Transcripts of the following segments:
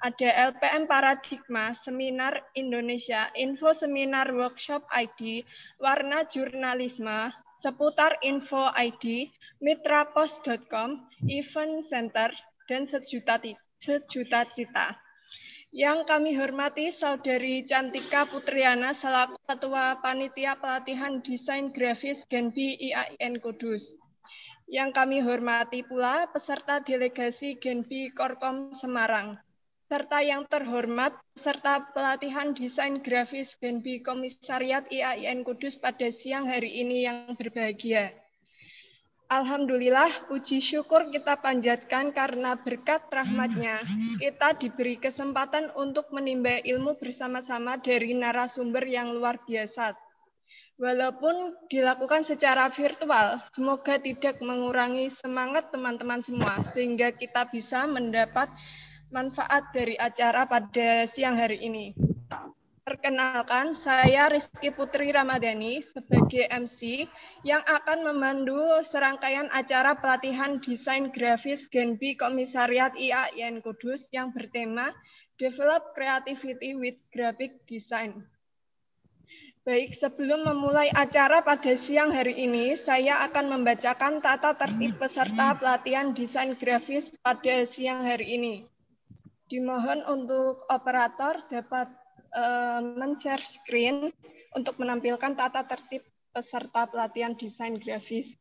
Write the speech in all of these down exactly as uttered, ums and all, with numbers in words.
ada L P M Paradigma, Seminar Indonesia, Info Seminar Workshop I D, Warna Jurnalisme, Seputar Info I D, mitrapos dot com, Event Center, dan Sejuta, Sejuta Cita. Yang kami hormati Saudari Cantika Putriana selaku Ketua Panitia Pelatihan Desain Grafis Genbi I A I N Kudus. Yang kami hormati pula peserta delegasi Genbi Korkom Semarang, serta yang terhormat peserta pelatihan desain grafis Genbi Komisariat I A I N Kudus pada siang hari ini yang berbahagia. Alhamdulillah, puji syukur kita panjatkan karena berkat rahmat-Nya, kita diberi kesempatan untuk menimba ilmu bersama-sama dari narasumber yang luar biasa. Walaupun dilakukan secara virtual, semoga tidak mengurangi semangat teman-teman semua, sehingga kita bisa mendapat manfaat dari acara pada siang hari ini. Perkenalkan, saya Rizky Putri Ramadhani sebagai M C yang akan memandu serangkaian acara pelatihan desain grafis Genbi Komisariat I A I N Kudus yang bertema Develop Creativity with Graphic Design. Baik, sebelum memulai acara pada siang hari ini, saya akan membacakan tata tertib peserta pelatihan desain grafis pada siang hari ini. Dimohon untuk operator dapat uh, men-share screen untuk menampilkan tata tertib peserta pelatihan desain grafis.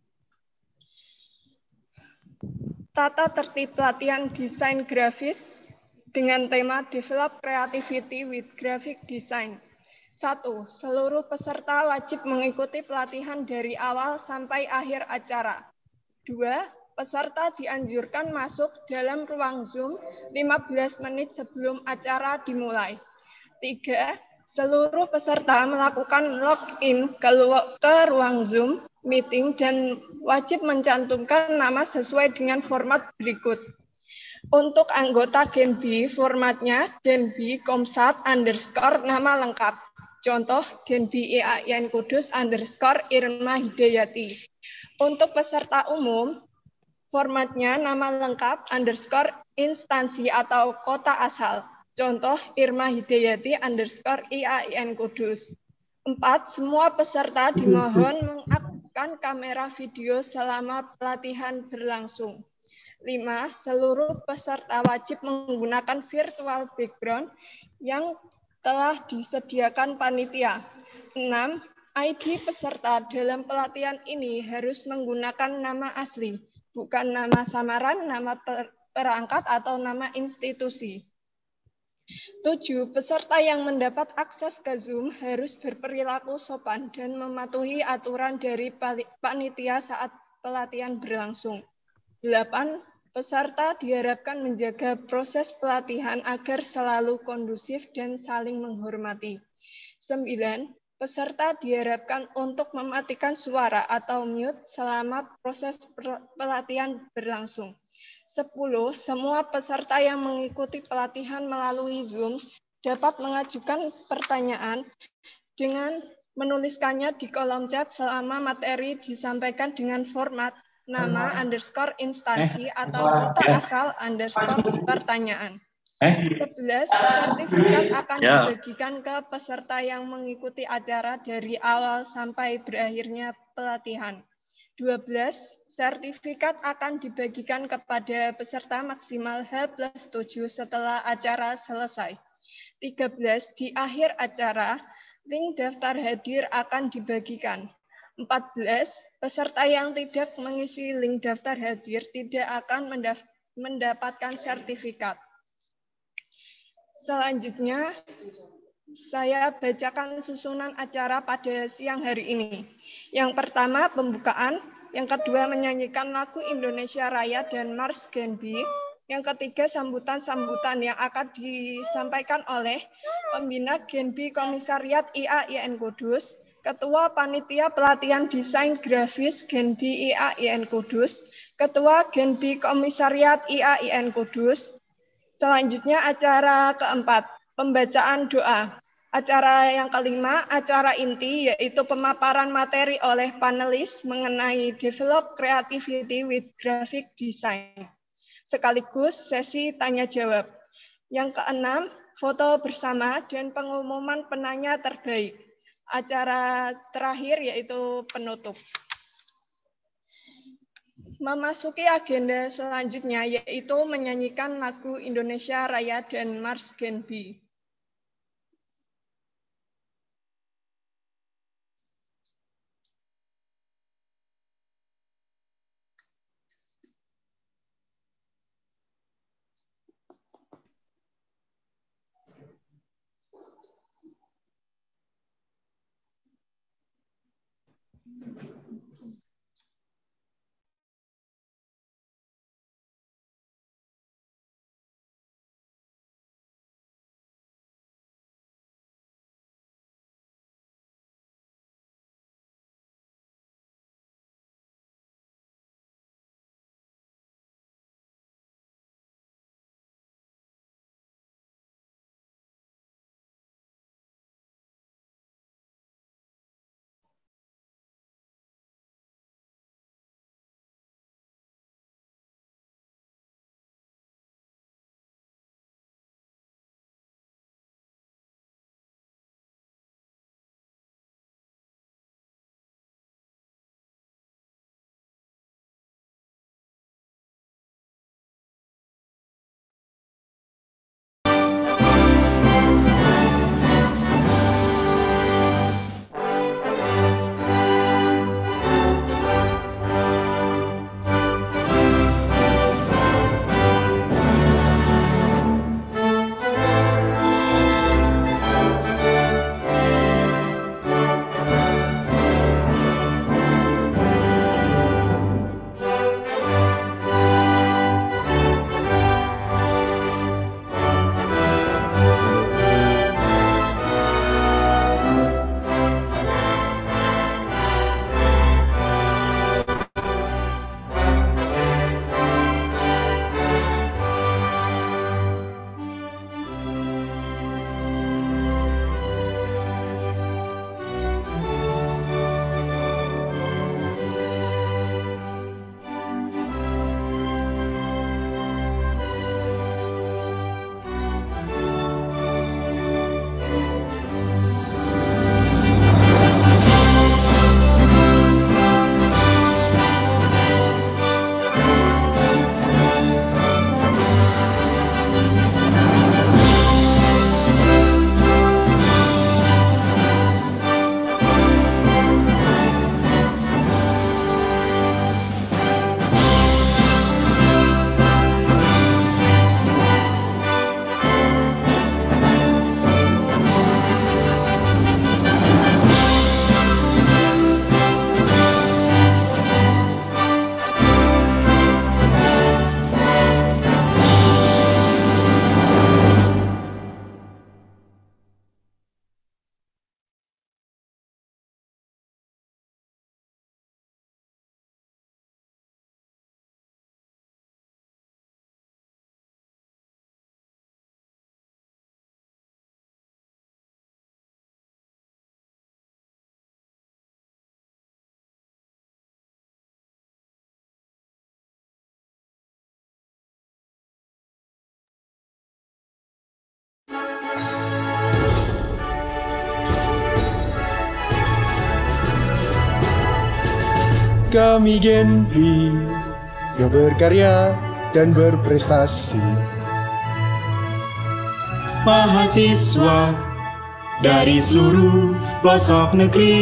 Tata tertib pelatihan desain grafis dengan tema Develop Creativity with Graphic Design. Satu, seluruh peserta wajib mengikuti pelatihan dari awal sampai akhir acara. Dua, peserta dianjurkan masuk dalam ruang Zoom lima belas menit sebelum acara dimulai. Tiga, seluruh peserta melakukan login ke, ke ruang Zoom meeting dan wajib mencantumkan nama sesuai dengan format berikut. Untuk anggota Genbi, formatnya Genbi Komsat underscore nama lengkap. Contoh, Genbi I A I N Kudus underscore Irma Hidayati. Untuk peserta umum, formatnya nama lengkap underscore instansi atau kota asal. Contoh, Irma Hidayati underscore I A I N Kudus. Empat, semua peserta dimohon mengaktifkan kamera video selama pelatihan berlangsung. Lima, seluruh peserta wajib menggunakan virtual background yang telah disediakan panitia. Enam, I D peserta dalam pelatihan ini harus menggunakan nama asli, bukan nama samaran, nama perangkat, atau nama institusi. Tujuh, peserta yang mendapat akses ke Zoom harus berperilaku sopan dan mematuhi aturan dari panitia saat pelatihan berlangsung. Delapan, peserta diharapkan menjaga proses pelatihan agar selalu kondusif dan saling menghormati. Sembilan, peserta diharapkan untuk mematikan suara atau mute selama proses pelatihan berlangsung. Sepuluh, semua peserta yang mengikuti pelatihan melalui Zoom dapat mengajukan pertanyaan dengan menuliskannya di kolom chat selama materi disampaikan dengan format nama underscore instansi eh, atau kota eh. asal underscore pertanyaan. sebelas. Sertifikat akan ya. dibagikan ke peserta yang mengikuti acara dari awal sampai berakhirnya pelatihan. dua belas. Sertifikat akan dibagikan kepada peserta maksimal H plus tujuh setelah acara selesai. tiga belas. Di akhir acara, link daftar hadir akan dibagikan. empat belas. Peserta yang tidak mengisi link daftar hadir tidak akan mendapatkan sertifikat. Selanjutnya, saya bacakan susunan acara pada siang hari ini. Yang pertama, pembukaan. Yang kedua, menyanyikan lagu Indonesia Raya dan Mars Genbi. Yang ketiga, sambutan-sambutan yang akan disampaikan oleh Pembina Genbi Komisariat I A I N Kudus, Ketua Panitia Pelatihan Desain Grafis Genbi I A I N Kudus, Ketua Genbi Komisariat I A I N Kudus. Selanjutnya acara keempat, pembacaan doa. Acara yang kelima, acara inti, yaitu pemaparan materi oleh panelis mengenai Develop Creativity with Graphic Design. Sekaligus sesi tanya jawab. Yang keenam, foto bersama dan pengumuman penanya terbaik. Acara terakhir yaitu penutup. Memasuki agenda selanjutnya yaitu menyanyikan lagu Indonesia Raya dan Mars Genbi. Kami Genbi yang berkarya dan berprestasi, mahasiswa dari seluruh pelosok negeri.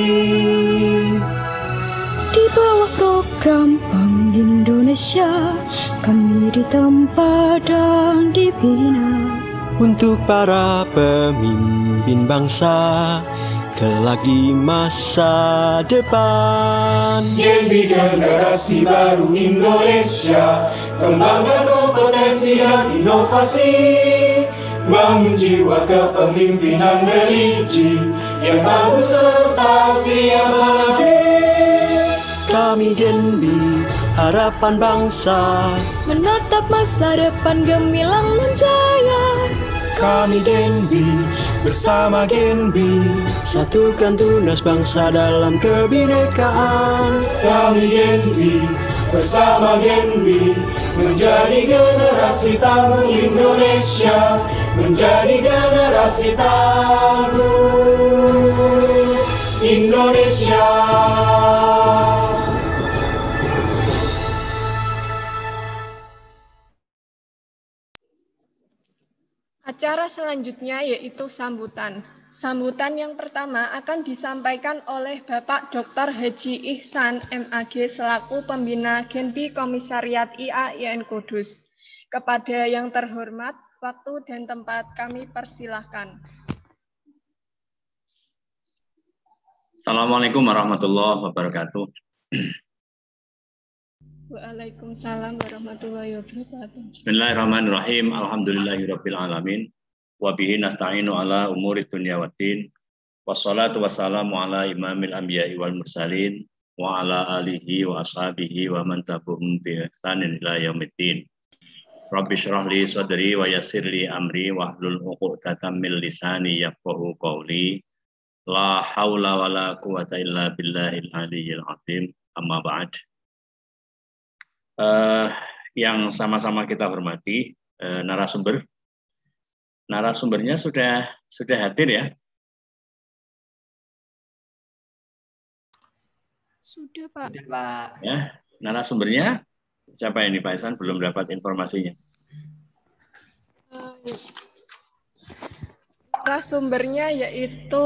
Di bawah program Bank Indonesia, kami ditempa dan dibina untuk para pemimpin bangsa kelak di masa depan. Genbi generasi baru Indonesia, kembangkan kompetensi dan inovasi, bangun jiwa kepemimpinan religi yang tahu serta siap mengabdi. Kami Genbi, harapan bangsa, menatap masa depan gemilang dan jaya. Kami Genbi, bersama Genbi, satukan tunas bangsa dalam kebinekaan. Kami Genbi, bersama Genbi, menjadi generasi tangguh Indonesia, menjadi generasi tangguh Indonesia. Acara selanjutnya yaitu sambutan. Sambutan yang pertama akan disampaikan oleh Bapak Doktor Haji Ihsan M A G selaku Pembina Genbi Komisariat I A I N Kudus. Kepada yang terhormat, waktu dan tempat kami persilahkan. Assalamualaikum warahmatullahi wabarakatuh. Waalaikumsalam warahmatullahi wabarakatuh. Bismillahirrahmanirrahim. Alhamdulillahirabbil alamin. Wa bihi nasta'inu ala umuri dunya waddin. Wassalatu wassalamu ala imamil anbiya'i wal mursalin wa ala alihi wa ashabihi wa man tabi'ahum bi ihsanin ila yaumiddin. Rabbi shrah li sadri wa yassir li amri wa hlul 'uqdatam min lisani yafqahu qawli. La haula wala quwata illa billahil aliyyil azim. Amma ba'd. Uh, yang sama-sama kita hormati uh, narasumber, narasumbernya sudah sudah hadir ya? Sudah Pak. Sudah, Pak. Ya, narasumbernya siapa ini Pak Ihsan? Belum dapat informasinya. Uh, narasumbernya yaitu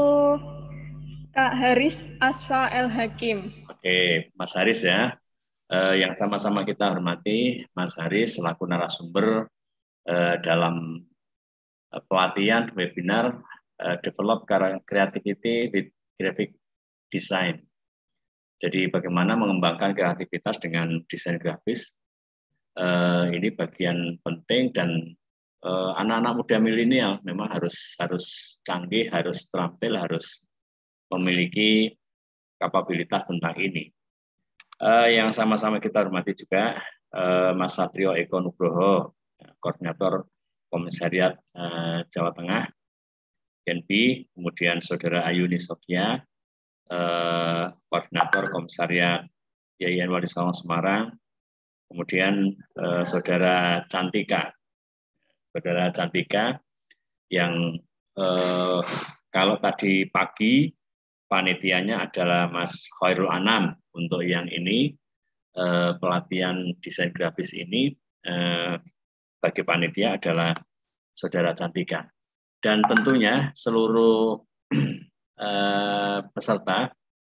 Kak Haris Asfa El Hakim. Oke, Mas Haris ya. Uh, yang sama-sama kita hormati Mas Haris selaku narasumber uh, dalam uh, pelatihan webinar uh, Develop Creativity with Graphic Design. Jadi bagaimana mengembangkan kreativitas dengan desain grafis. Uh, ini bagian penting dan uh, anak-anak muda milenial memang harus harus canggih, harus terampil, harus memiliki kapabilitas tentang ini. Uh, yang sama-sama kita hormati juga uh, Mas Satrio Eko Nugroho, Koordinator Komisariat uh, Jawa Tengah, Genbi, kemudian Saudara Ayuni Sofia, uh, Koordinator Komisariat Y I N Wali Songo Semarang, kemudian uh, Saudara Cantika, Saudara Cantika yang uh, kalau tadi pagi panitianya adalah Mas Khairul Anam. Untuk yang ini, eh, pelatihan desain grafis ini eh, bagi panitia adalah Saudara Cantika. Dan tentunya seluruh eh, peserta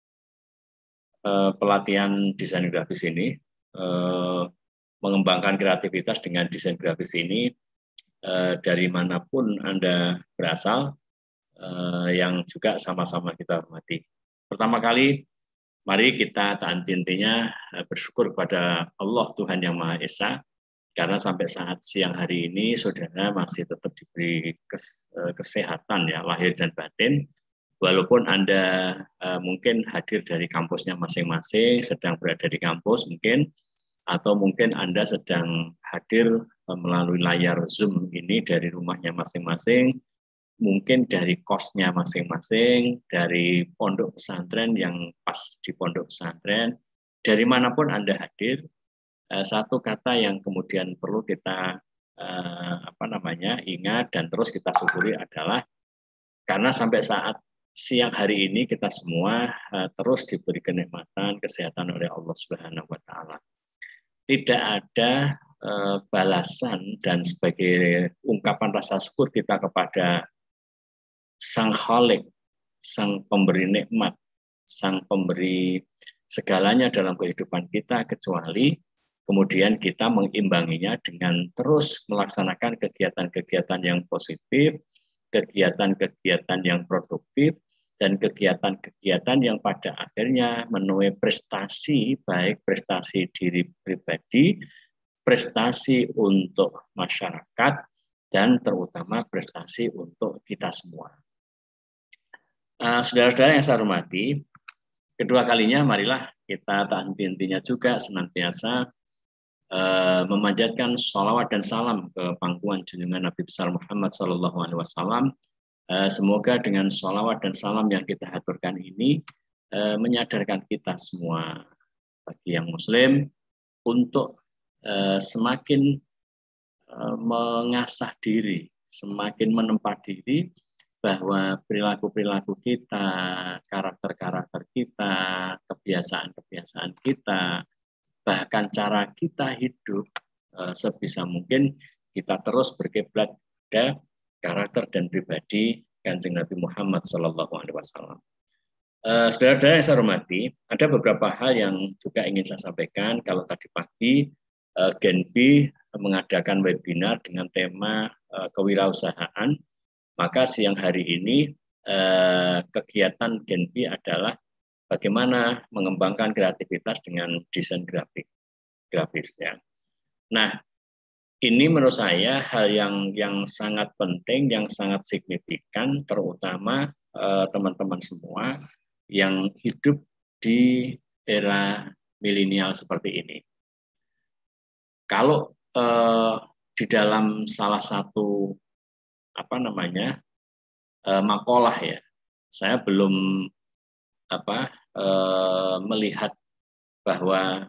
eh, pelatihan desain grafis ini, eh, mengembangkan kreativitas dengan desain grafis ini, eh, dari manapun Anda berasal, eh, yang juga sama-sama kita hormati. Pertama kali, mari kita taati intinya bersyukur kepada Allah Tuhan Yang Maha Esa, karena sampai saat siang hari ini saudara masih tetap diberi kes, kesehatan ya lahir dan batin, walaupun Anda uh, mungkin hadir dari kampusnya masing-masing, sedang berada di kampus mungkin, atau mungkin Anda sedang hadir uh, melalui layar Zoom ini dari rumahnya masing-masing, mungkin dari kosnya masing-masing, dari pondok pesantren yang pas di pondok pesantren, dari manapun Anda hadir, eh, satu kata yang kemudian perlu kita eh, apa namanya ingat dan terus kita syukuri adalah karena sampai saat siang hari ini kita semua eh, terus diberi kenikmatan kesehatan oleh Allah Subhanahu Wa Taala. Tidak ada eh, balasan dan sebagai ungkapan rasa syukur kita kepada Sang Khalik, Sang Pemberi nikmat, Sang Pemberi segalanya dalam kehidupan kita, kecuali kemudian kita mengimbanginya dengan terus melaksanakan kegiatan-kegiatan yang positif, kegiatan-kegiatan yang produktif, dan kegiatan-kegiatan yang pada akhirnya menuai prestasi, baik prestasi diri pribadi, prestasi untuk masyarakat, dan terutama prestasi untuk kita semua. Uh, saudara-saudara yang saya hormati, kedua kalinya marilah kita taati intinya juga senantiasa uh, memanjatkan sholawat dan salam ke pangkuan junjungan Nabi besar Muhammad Sallallahu Alaihi Wasallam. Uh, semoga dengan sholawat dan salam yang kita haturkan ini uh, menyadarkan kita semua, bagi yang Muslim untuk uh, semakin uh, mengasah diri, semakin menempa diri bahwa perilaku-perilaku kita, karakter-karakter kita, kebiasaan-kebiasaan kita, bahkan cara kita hidup uh, sebisa mungkin kita terus berkiblat pada karakter dan pribadi Kanjeng Nabi Muhammad Shallallahu Alaihi Wasallam. Uh, Saudara-saudara yang saya hormati, ada beberapa hal yang juga ingin saya sampaikan. Kalau tadi pagi uh, Genbi mengadakan webinar dengan tema uh, kewirausahaan, maka siang hari ini uh, kegiatan Genbi adalah bagaimana mengembangkan kreativitas dengan desain grafik, grafis ya. Nah, ini menurut saya hal yang yang sangat penting, yang sangat signifikan, terutama teman-teman eh, semua yang hidup di era milenial seperti ini. Kalau eh, di dalam salah satu apa namanya eh, makalah ya, saya belum apa eh, melihat bahwa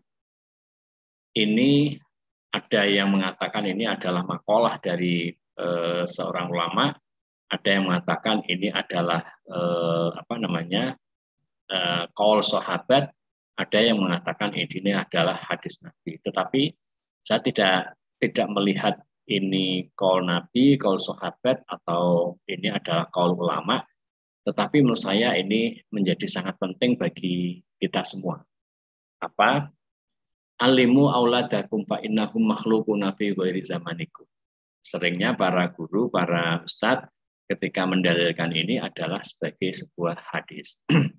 ini ada yang mengatakan ini adalah makalah dari eh, seorang ulama, ada yang mengatakan ini adalah eh, apa namanya eh, qaul sahabat, ada yang mengatakan ini adalah hadis Nabi. Tetapi saya tidak tidak melihat ini qaul Nabi, qaul sahabat atau ini adalah qaul ulama. Tetapi menurut saya ini menjadi sangat penting bagi kita semua. Apa? Alimu auladakum fa innahum makhluqun fi ghairi zamanikum. Seringnya para guru, para ustadz ketika mendalilkan ini adalah sebagai sebuah hadis.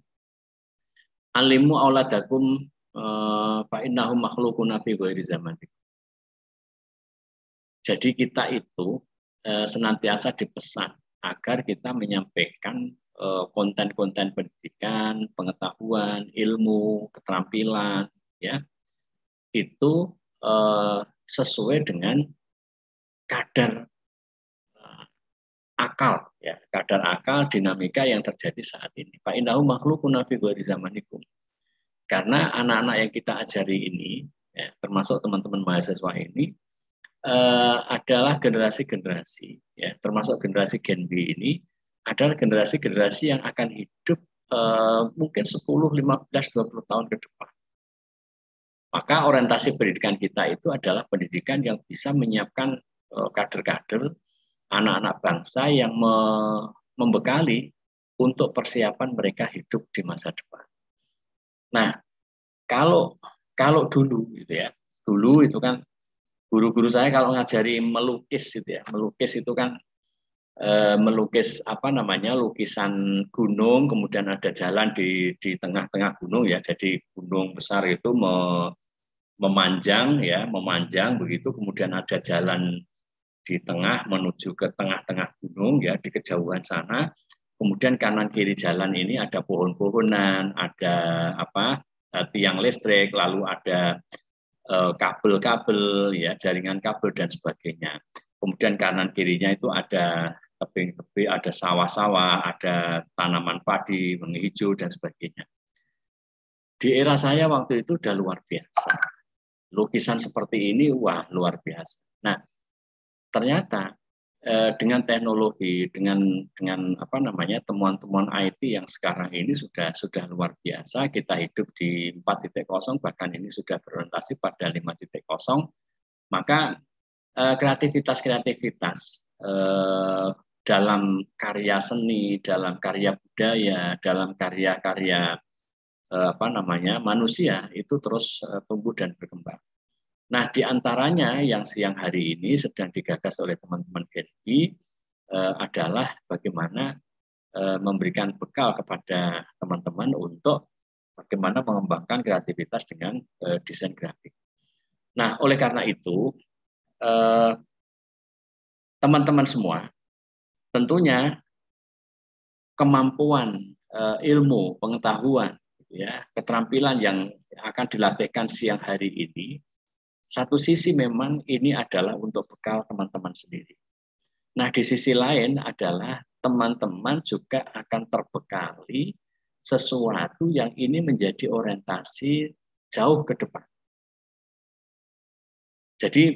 Alimu auladakum fa innahum makhluqun fi ghairi zamanikum. Jadi kita itu eh, senantiasa dipesan agar kita menyampaikan eh, konten-konten pendidikan, pengetahuan, ilmu, keterampilan, ya. Itu eh, sesuai dengan kadar eh, akal, ya, kadar akal dinamika yang terjadi saat ini. Fa innahu makhluqun fi ghairi zamanikum. Karena anak-anak yang kita ajari ini, ya, termasuk teman-teman mahasiswa ini, eh, adalah generasi-generasi, ya, termasuk generasi Gen B ini adalah generasi-generasi yang akan hidup eh, mungkin sepuluh, lima belas, dua puluh tahun ke depan. Maka orientasi pendidikan kita itu adalah pendidikan yang bisa menyiapkan kader-kader anak-anak bangsa yang me membekali untuk persiapan mereka hidup di masa depan. Nah, kalau kalau dulu gitu ya, dulu itu kan guru-guru saya kalau ngajari melukis gitu ya, melukis itu kan e, melukis apa namanya lukisan gunung, kemudian ada jalan di di tengah-tengah gunung ya, jadi gunung besar itu me memanjang ya, memanjang begitu, kemudian ada jalan di tengah menuju ke tengah-tengah gunung ya, di kejauhan sana. Kemudian kanan kiri jalan ini ada pohon-pohonan, ada apa? tiang listrik, lalu ada kabel-kabel ya, jaringan kabel dan sebagainya. Kemudian kanan kirinya itu ada tebing-tebing, ada sawah-sawah, ada tanaman padi, menghijau dan sebagainya. Di era saya waktu itu udah luar biasa. Lukisan seperti ini, wah luar biasa. Nah, ternyata eh, dengan teknologi, dengan dengan apa namanya temuan-temuan I T yang sekarang ini sudah sudah luar biasa. Kita hidup di empat titik nol, bahkan ini sudah berorientasi pada lima titik nol. Maka eh, kreativitas-kreativitas eh, dalam karya seni, dalam karya budaya, dalam karya-karya apa namanya manusia itu terus uh, tumbuh dan berkembang. Nah, diantaranya yang siang hari ini sedang digagas oleh teman-teman Genbi uh, adalah bagaimana uh, memberikan bekal kepada teman-teman untuk bagaimana mengembangkan kreativitas dengan uh, desain grafik. Nah, oleh karena itu teman-teman uh, semua tentunya kemampuan uh, ilmu, pengetahuan ya, keterampilan yang akan dilatihkan siang hari ini, satu sisi memang ini adalah untuk bekal teman-teman sendiri. Nah, di sisi lain adalah teman-teman juga akan terbekali sesuatu yang ini menjadi orientasi jauh ke depan. Jadi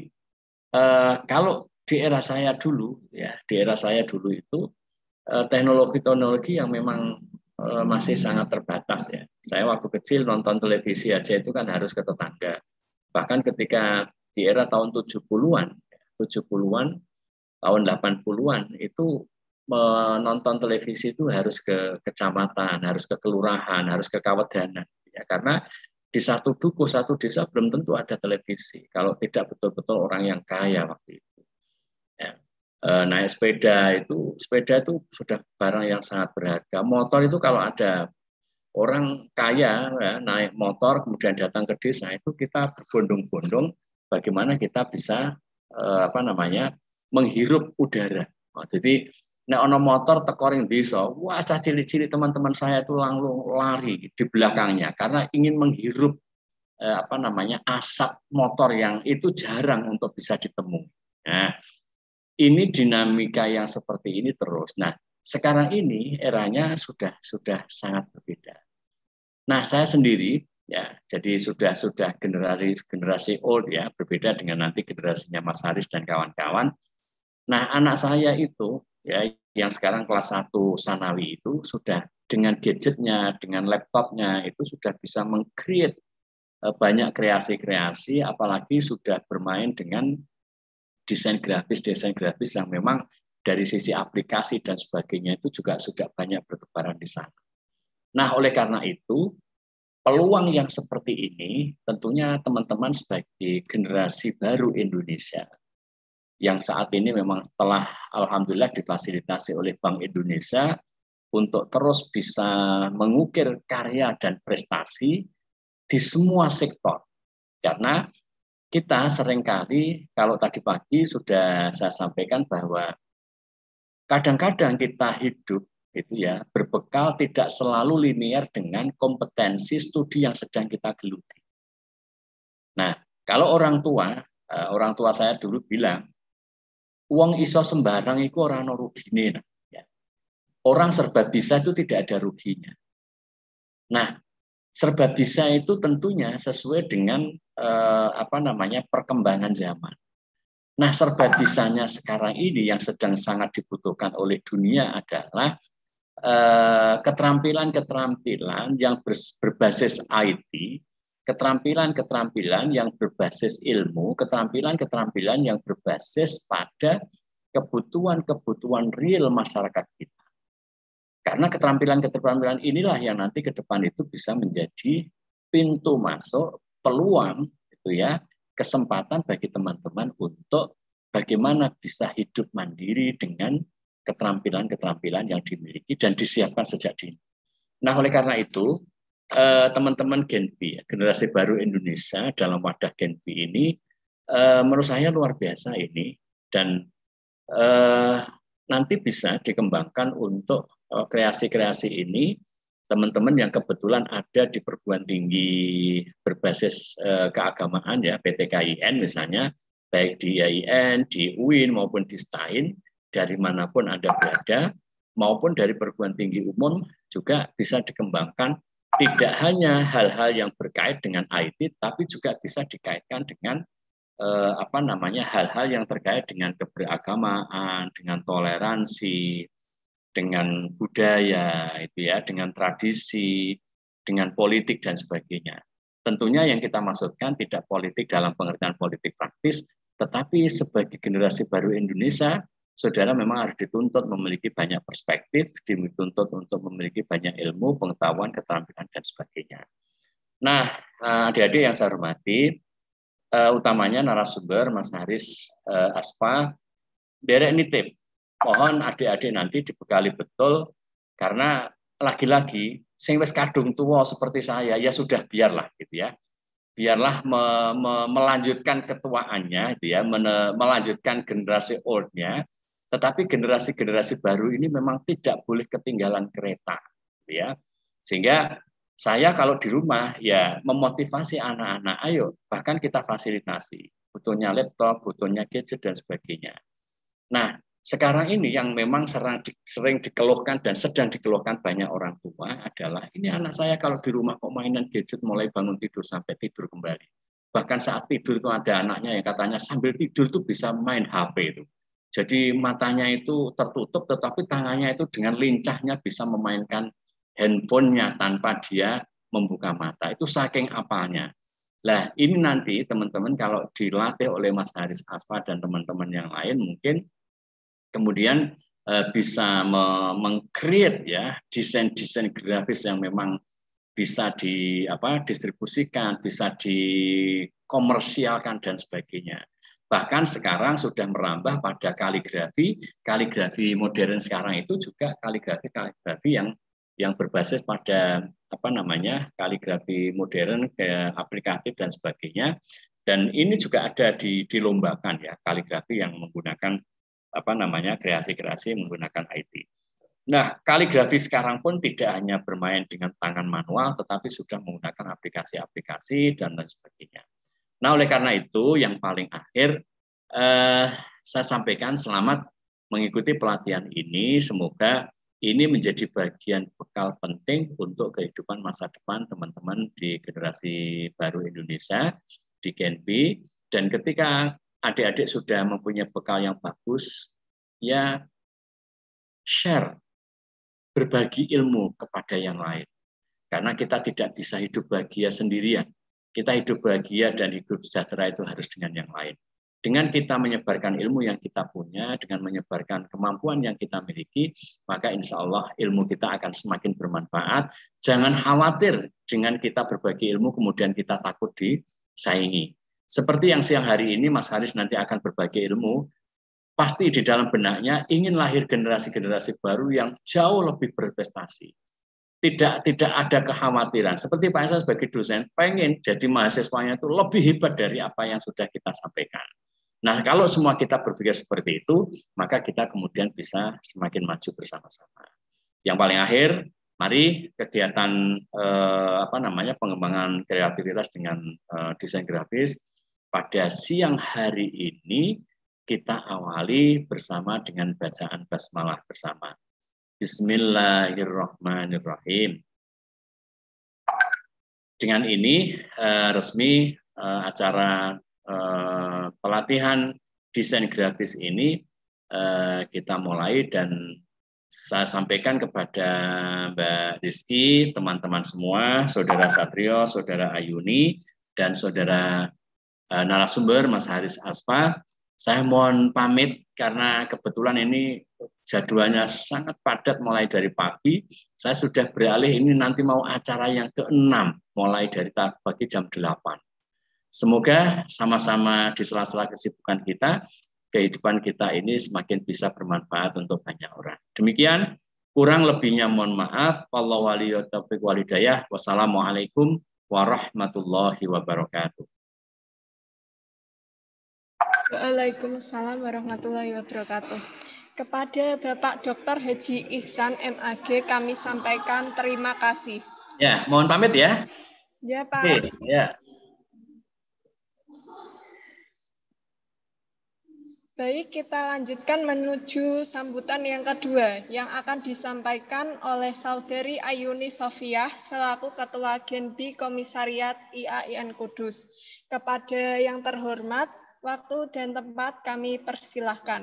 eh, kalau di era saya dulu, ya di era saya dulu itu teknologi-teknologi yang memang eh, masih sangat terbatas ya. Saya waktu kecil nonton televisi aja itu kan harus ke tetangga. Bahkan ketika di era tahun tujuh puluhan, tujuh puluhan, tahun delapan puluhan itu menonton televisi itu harus ke kecamatan, harus ke kelurahan, harus ke kawedanan. Ya, karena di satu dukuh, satu desa belum tentu ada televisi. Kalau tidak betul-betul orang yang kaya waktu itu. Ya. E, naik sepeda itu, sepeda itu sudah barang yang sangat berharga. Motor itu kalau ada orang kaya ya, naik motor kemudian datang ke desa itu kita berbondong-bondong bagaimana kita bisa e, apa namanya menghirup udara. Oh, jadi nek ono motor tekoring desa, wah cah cilik-cilik teman-teman saya itu langsung lari di belakangnya karena ingin menghirup eh, apa namanya asap motor yang itu jarang untuk bisa ditemui. Nah, ini dinamika yang seperti ini terus. Nah, sekarang ini eranya sudah sudah sangat berbeda. Nah, saya sendiri ya, jadi sudah sudah generasi generasi old ya, berbeda dengan nanti generasinya Mas Haris dan kawan-kawan. Nah, anak saya itu ya yang sekarang kelas satu Sanawi itu sudah dengan gadgetnya, dengan laptopnya itu sudah bisa meng-create banyak kreasi-kreasi, apalagi sudah bermain dengan desain grafis, desain grafis yang memang dari sisi aplikasi dan sebagainya itu juga sudah banyak bertebaran di sana. Nah, oleh karena itu, peluang yang seperti ini tentunya teman-teman sebagai generasi baru Indonesia yang saat ini memang setelah alhamdulillah difasilitasi oleh Bank Indonesia untuk terus bisa mengukir karya dan prestasi di semua sektor. Karena kita seringkali, kalau tadi pagi sudah saya sampaikan bahwa kadang-kadang kita hidup itu ya berbekal tidak selalu linear dengan kompetensi studi yang sedang kita geluti. Nah, kalau orang tua, orang tua saya dulu bilang, uang iso sembarang itu orang rugine. Ya. Orang serba bisa itu tidak ada ruginya. Nah, serba bisa itu tentunya sesuai dengan eh, apa namanya perkembangan zaman. Nah, serba bisanya sekarang ini yang sedang sangat dibutuhkan oleh dunia adalah keterampilan-keterampilan eh, yang berbasis I T, keterampilan-keterampilan yang berbasis ilmu, keterampilan-keterampilan yang berbasis pada kebutuhan-kebutuhan real masyarakat kita. Karena keterampilan-keterampilan inilah yang nanti ke depan itu bisa menjadi pintu masuk, peluang, gitu ya, kesempatan bagi teman-teman untuk bagaimana bisa hidup mandiri dengan keterampilan-keterampilan yang dimiliki dan disiapkan sejak dini. Nah, oleh karena itu, teman-teman Gen B, generasi baru Indonesia dalam wadah Gen B ini, menurut saya luar biasa ini, dan nanti bisa dikembangkan untuk kreasi-kreasi ini, teman-teman yang kebetulan ada di perguruan tinggi berbasis keagamaan, ya P T K I N misalnya, baik di I A I N, di U I N maupun di STAIN, dari manapun Anda berada, maupun dari perguruan tinggi umum juga bisa dikembangkan tidak hanya hal-hal yang berkait dengan I T, tapi juga bisa dikaitkan dengan eh, apa namanya hal-hal yang terkait dengan keberagamaan, dengan toleransi, dengan budaya, itu ya, dengan tradisi, dengan politik dan sebagainya. Tentunya yang kita maksudkan tidak politik dalam pengertian politik praktis, tetapi sebagai generasi baru Indonesia, saudara memang harus dituntut memiliki banyak perspektif, dituntut untuk memiliki banyak ilmu, pengetahuan, keterampilan, dan sebagainya. Nah, adik-adik yang saya hormati, utamanya narasumber Mas Haris Aspa, derek nitip, mohon adik-adik nanti dibekali betul, karena lagi-lagi, sing wis kadung tua seperti saya, ya sudah biarlah gitu ya. Biarlah me, me, melanjutkan ketuaannya, gitu ya, men, melanjutkan generasi old-nya, tetapi generasi-generasi baru ini memang tidak boleh ketinggalan kereta, gitu ya. Sehingga saya kalau di rumah ya memotivasi anak-anak, ayo bahkan kita fasilitasi, butuhnya laptop, butuhnya gadget dan sebagainya. Nah, sekarang ini yang memang sering, sering dikeluhkan dan sedang dikeluhkan banyak orang tua adalah ini anak saya kalau di rumah kok mainan gadget mulai bangun tidur sampai tidur kembali. Bahkan saat tidur itu ada anaknya yang katanya sambil tidur tuh bisa main H P itu. Jadi matanya itu tertutup, tetapi tangannya itu dengan lincahnya bisa memainkan handphonenya tanpa dia membuka mata. Itu saking apalnya. Nah, ini nanti teman-teman kalau dilatih oleh Mas Haris Asfa dan teman-teman yang lain mungkin kemudian eh, bisa meng-create ya desain-desain grafis yang memang bisa di apa distribusikan, bisa dikomersialkan dan sebagainya. Bahkan sekarang sudah merambah pada kaligrafi, kaligrafi modern sekarang itu juga kaligrafi-kaligrafi yang yang berbasis pada apa namanya kaligrafi modern, kayak aplikatif dan sebagainya. Dan ini juga ada di dilombakan ya kaligrafi yang menggunakan apa namanya kreasi-kreasi menggunakan I T. Nah, kaligrafi sekarang pun tidak hanya bermain dengan tangan manual, tetapi sudah menggunakan aplikasi-aplikasi dan lain sebagainya. Nah, oleh karena itu, yang paling akhir, eh, saya sampaikan selamat mengikuti pelatihan ini. Semoga ini menjadi bagian bekal penting untuk kehidupan masa depan teman-teman di generasi baru Indonesia, di Genbi. Dan ketika adik-adik sudah mempunyai bekal yang bagus, ya share, berbagi ilmu kepada yang lain. Karena kita tidak bisa hidup bahagia sendirian. Kita hidup bahagia dan hidup sejahtera itu harus dengan yang lain. Dengan kita menyebarkan ilmu yang kita punya, dengan menyebarkan kemampuan yang kita miliki, maka insya Allah ilmu kita akan semakin bermanfaat. Jangan khawatir dengan kita berbagi ilmu, kemudian kita takut disaingi. Seperti yang siang hari ini Mas Haris nanti akan berbagi ilmu, pasti di dalam benaknya ingin lahir generasi-generasi baru yang jauh lebih berprestasi. Tidak tidak ada kekhawatiran. Seperti Pak Esa sebagai dosen, pengen jadi mahasiswanya itu lebih hebat dari apa yang sudah kita sampaikan. Nah, kalau semua kita berpikir seperti itu, maka kita kemudian bisa semakin maju bersama-sama. Yang paling akhir, mari kegiatan eh, apa namanya pengembangan kreativitas dengan eh, desain grafis pada siang hari ini kita awali bersama dengan bacaan basmalah bersama. Bismillahirrahmanirrahim. Dengan ini eh, resmi eh, acara eh, pelatihan desain grafis ini eh, kita mulai, dan saya sampaikan kepada Mbak Rizky, teman-teman semua, Saudara Satrio, Saudara Ayuni, dan Saudara eh, narasumber Mas Haris Asfa. Saya mohon pamit karena kebetulan ini jadwalnya sangat padat mulai dari pagi. Saya sudah beralih ini nanti mau acara yang keenam mulai dari pagi jam delapan. Semoga sama-sama di sela-sela kesibukan kita, kehidupan kita ini semakin bisa bermanfaat untuk banyak orang. Demikian, kurang lebihnya mohon maaf. Wallahu a'lam bishawab wal hidayah. Wassalamualaikum warahmatullahi wabarakatuh. Waalaikumsalam warahmatullahi wabarakatuh. Kepada Bapak Doktor Haji Ihsan M A G kami sampaikan terima kasih. Ya, mohon pamit ya. Ya, Pak. Oke, ya. Baik, kita lanjutkan menuju sambutan yang kedua yang akan disampaikan oleh Saudari Ayuni Sofiah selaku Ketua Genbi Komisariat I A I N Kudus. Kepada yang terhormat, waktu dan tempat kami persilahkan.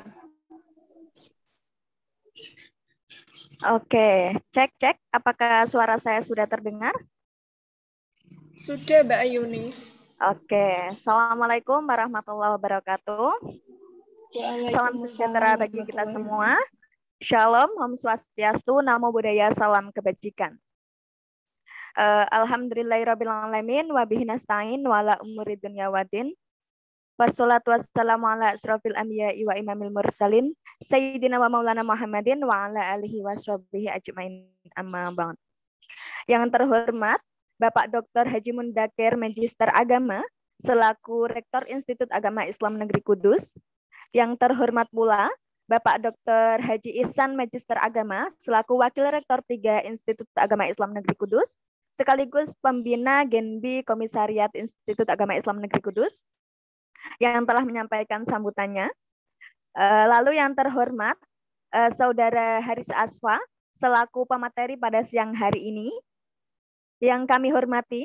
Oke, cek-cek. Apakah suara saya sudah terdengar? Sudah, Mbak Ayuni. Oke, Assalamualaikum warahmatullahi wabarakatuh. Salam sejahtera bagi kita semua. Shalom, Om Swastiastu, Namo Buddhaya, salam kebajikan. Uh, Alhamdulillahirrabbilalamin, wabihi nasta'in, wala umuri dunya waddin. Wassalatu wassalamu ala asrofil anbiya'i wa imamil mursalin, Sayyidina wa maulana Muhammadin wa ala alihi wa sahbihi ajmain, amma ba'd. Yang terhormat, Bapak Doktor Haji Mundakir, Magister Agama, selaku Rektor Institut Agama Islam Negeri Kudus. Yang terhormat pula, Bapak Doktor Haji Ihsan, Magister Agama, selaku Wakil Rektor tiga Institut Agama Islam Negeri Kudus, sekaligus pembina Genbi Komisariat Institut Agama Islam Negeri Kudus, yang telah menyampaikan sambutannya. Lalu yang terhormat, Saudara Haris Asfa, selaku pemateri pada siang hari ini. Yang kami hormati,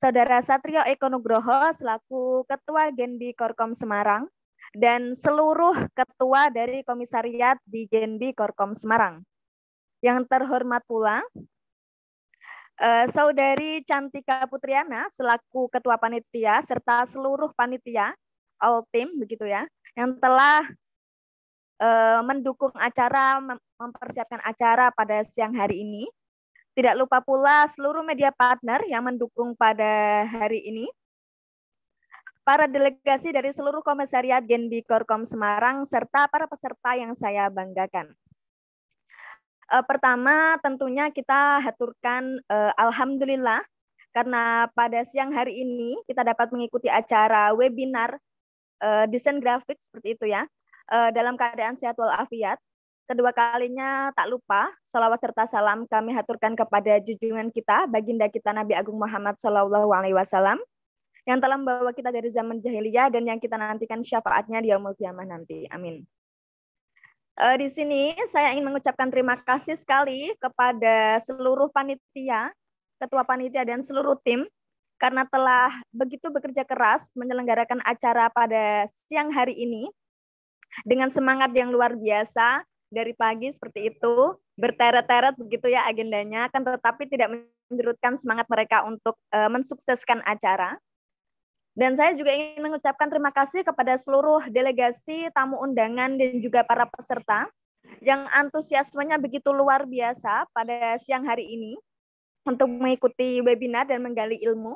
Saudara Satrio Eko Nugroho selaku Ketua Genbi Korkom Semarang, dan seluruh ketua dari komisariat di Genbi Korkom Semarang. Yang terhormat pula, Uh, Saudari Cantika Putriana selaku Ketua Panitia serta seluruh panitia, all team begitu ya, yang telah uh, mendukung acara, mem mempersiapkan acara pada siang hari ini. Tidak lupa pula seluruh media partner yang mendukung pada hari ini. Para delegasi dari seluruh komisariat Genbi Korkom Semarang serta para peserta yang saya banggakan. Uh, pertama tentunya kita haturkan uh, alhamdulillah karena pada siang hari ini kita dapat mengikuti acara webinar uh, desain grafik seperti itu ya, uh, dalam keadaan sehat walafiat. Kedua kalinya tak lupa sholawat serta salam kami haturkan kepada junjungan kita, baginda kita Nabi Agung Muhammad Shallallahu Alaihi Wasallam yang telah membawa kita dari zaman jahiliyah dan yang kita nantikan syafaatnya di yaumul qiyamah nanti. Amin. Uh, di sini saya ingin mengucapkan terima kasih sekali kepada seluruh panitia, ketua panitia dan seluruh tim karena telah begitu bekerja keras menyelenggarakan acara pada siang hari ini dengan semangat yang luar biasa dari pagi seperti itu, berteret-teret begitu ya agendanya, kan tetapi tidak menyurutkan semangat mereka untuk uh, mensukseskan acara. Dan saya juga ingin mengucapkan terima kasih kepada seluruh delegasi, tamu undangan, dan juga para peserta yang antusiasmenya begitu luar biasa pada siang hari ini untuk mengikuti webinar dan menggali ilmu.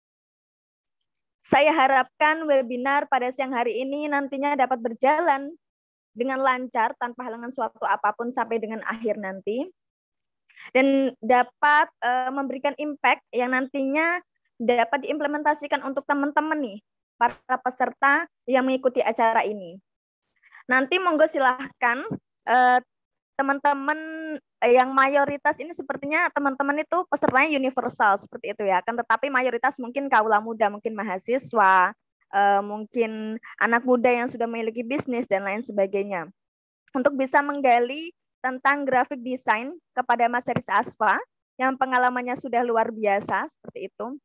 Saya harapkan webinar pada siang hari ini nantinya dapat berjalan dengan lancar tanpa halangan suatu apapun sampai dengan akhir nanti. Dan dapat uh, memberikan impact yang nantinya dapat diimplementasikan untuk teman-teman nih, para peserta yang mengikuti acara ini. Nanti monggo silahkan teman-teman eh, yang mayoritas ini sepertinya teman-teman itu pesertanya universal seperti itu ya, kan tetapi mayoritas mungkin kaula muda, mungkin mahasiswa, eh, mungkin anak muda yang sudah memiliki bisnis dan lain sebagainya. Untuk bisa menggali tentang grafik desain kepada Mas Haris Asfa yang pengalamannya sudah luar biasa seperti itu.